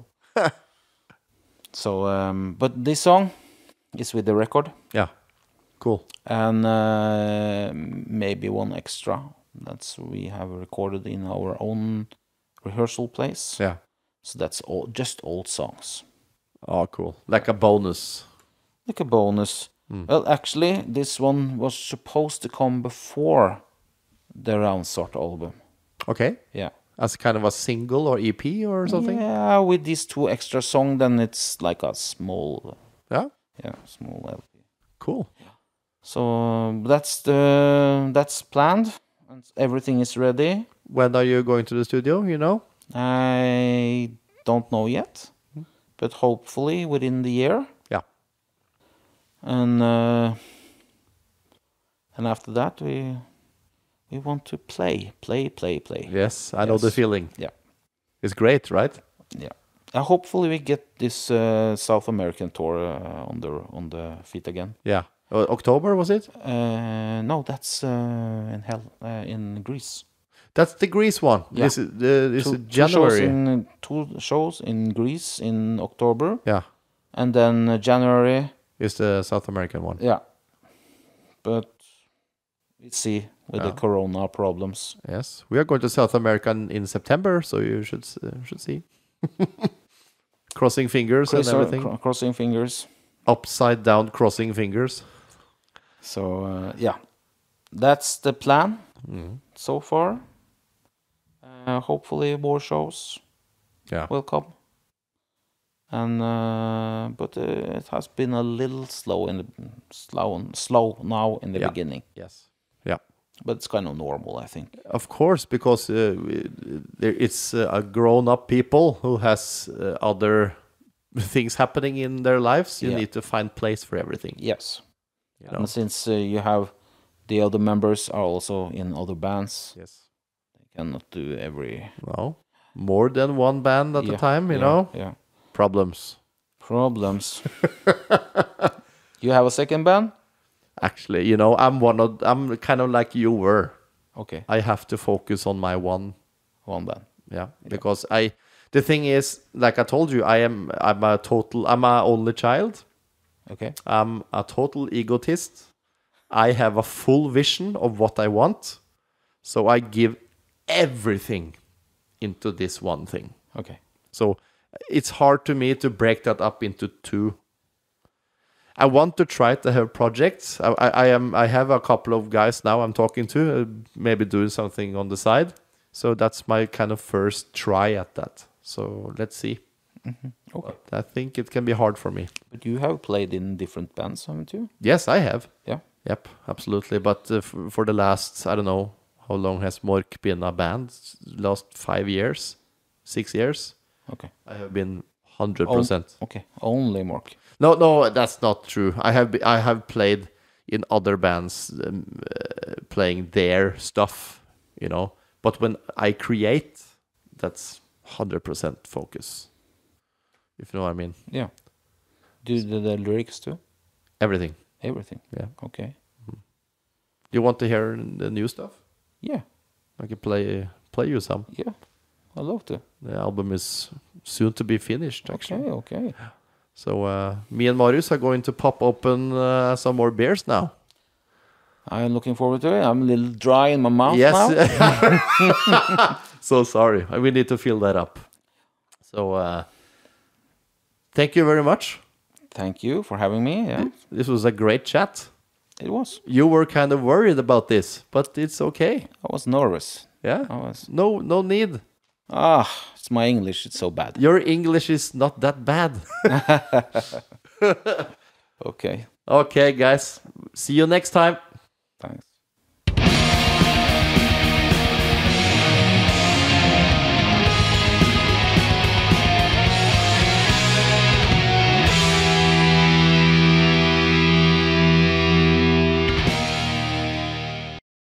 so um, but this song is with the record. Yeah. Cool. And uh, maybe one extra. That's we have recorded in our own rehearsal place. Yeah. So that's all, just old songs, Oh, cool. Like a bonus. like a bonus. Well, actually, this one was supposed to come before the Round Sort album. Okay. Yeah, As kind of a single or E P or something? yeah. With these two extra songs, then it's like a small, Yeah. yeah, small L P. Cool. So that's the that's planned, and everything is ready. When are you going to the studio? You know? I don't know yet, but hopefully within the year. Yeah. And uh, and after that we we want to play, play, play, play. Yes, I know the Yes. feeling. Yeah. It's great, right? Yeah. Uh, hopefully we get this uh, South American tour uh, on the on the feet again. Yeah. Uh, October, was it? Uh, no, that's uh, in hell uh, in Greece. That's the Greece one. Yeah. This is, uh, this Two, is two shows January. in two shows in Greece in October, Yeah. and then uh, January. It's the South American one. Yeah, but we see with Yeah. the Corona problems. Yes. We are going to South America in, in September, so you should s- uh, should see. Crossing fingers Chris- and everything. cro- crossing fingers. Upside down crossing fingers. So uh, yeah, that's the plan Mm. so far. Uh, hopefully more shows Yeah. will come. And uh, but uh, it has been a little slow in the slow slow now in the Yeah. beginning. Yes. Yeah. But it's kind of normal, I think. Of course, because uh, we- there, it's uh, a grown-up people who has uh, other things happening in their lives. You Yeah. need to find place for everything. Yes. You know? And since uh, you have the other members are also in other bands, Yes. you cannot do every No. More than one band at Yeah, a time. You yeah, know. Yeah. Problems. Problems. You have a second band? Actually, you know, I'm one of. I'm kind of like you were. Okay, I have to focus on my one. one band. Yeah, because I. The thing is, like I told you, I am. I'm a total. I'm a only child. Okay. I'm a total egotist. I have a full vision of what I want, so I give everything into this one thing. Okay. So it's hard to me to break that up into two. I want to try to have projects. I, I, I am. I have a couple of guys now I'm talking to, uh, maybe doing something on the side. So that's my kind of first try at that. So let's see. Okay. But I think it can be hard for me. But you have played in different bands, haven't you? Yes, I have. Yeah. Yep, absolutely. But uh, f- for the last, I don't know, how long has Mork been a band? Last five years, six years. Okay. I have been hundred percent. Okay. Only Mork. No, no, that's not true. I have be, I have played in other bands, um, uh, playing their stuff, you know. But when I create, that's hundred percent focus. If you know what I mean. Yeah. Do the, the lyrics too? Everything. Everything. Yeah. Okay. You want to hear the new stuff? Yeah. I can play play you some. Yeah. I love to. The album is soon to be finished, actually. Okay. Okay. So uh, me and Marius are going to pop open uh, some more beers now. I'm looking forward to it. I'm a little dry in my mouth Yes. now. So sorry. We need to fill that up. So uh, thank you very much. Thank you for having me. Yeah. This was a great chat. It was. You were kind of worried about this, but it's okay. I was nervous. Yeah. I was. No, no need. Ah, it's my English. It's so bad. Your English is not that bad. Okay. Okay, guys. See you next time. Thanks.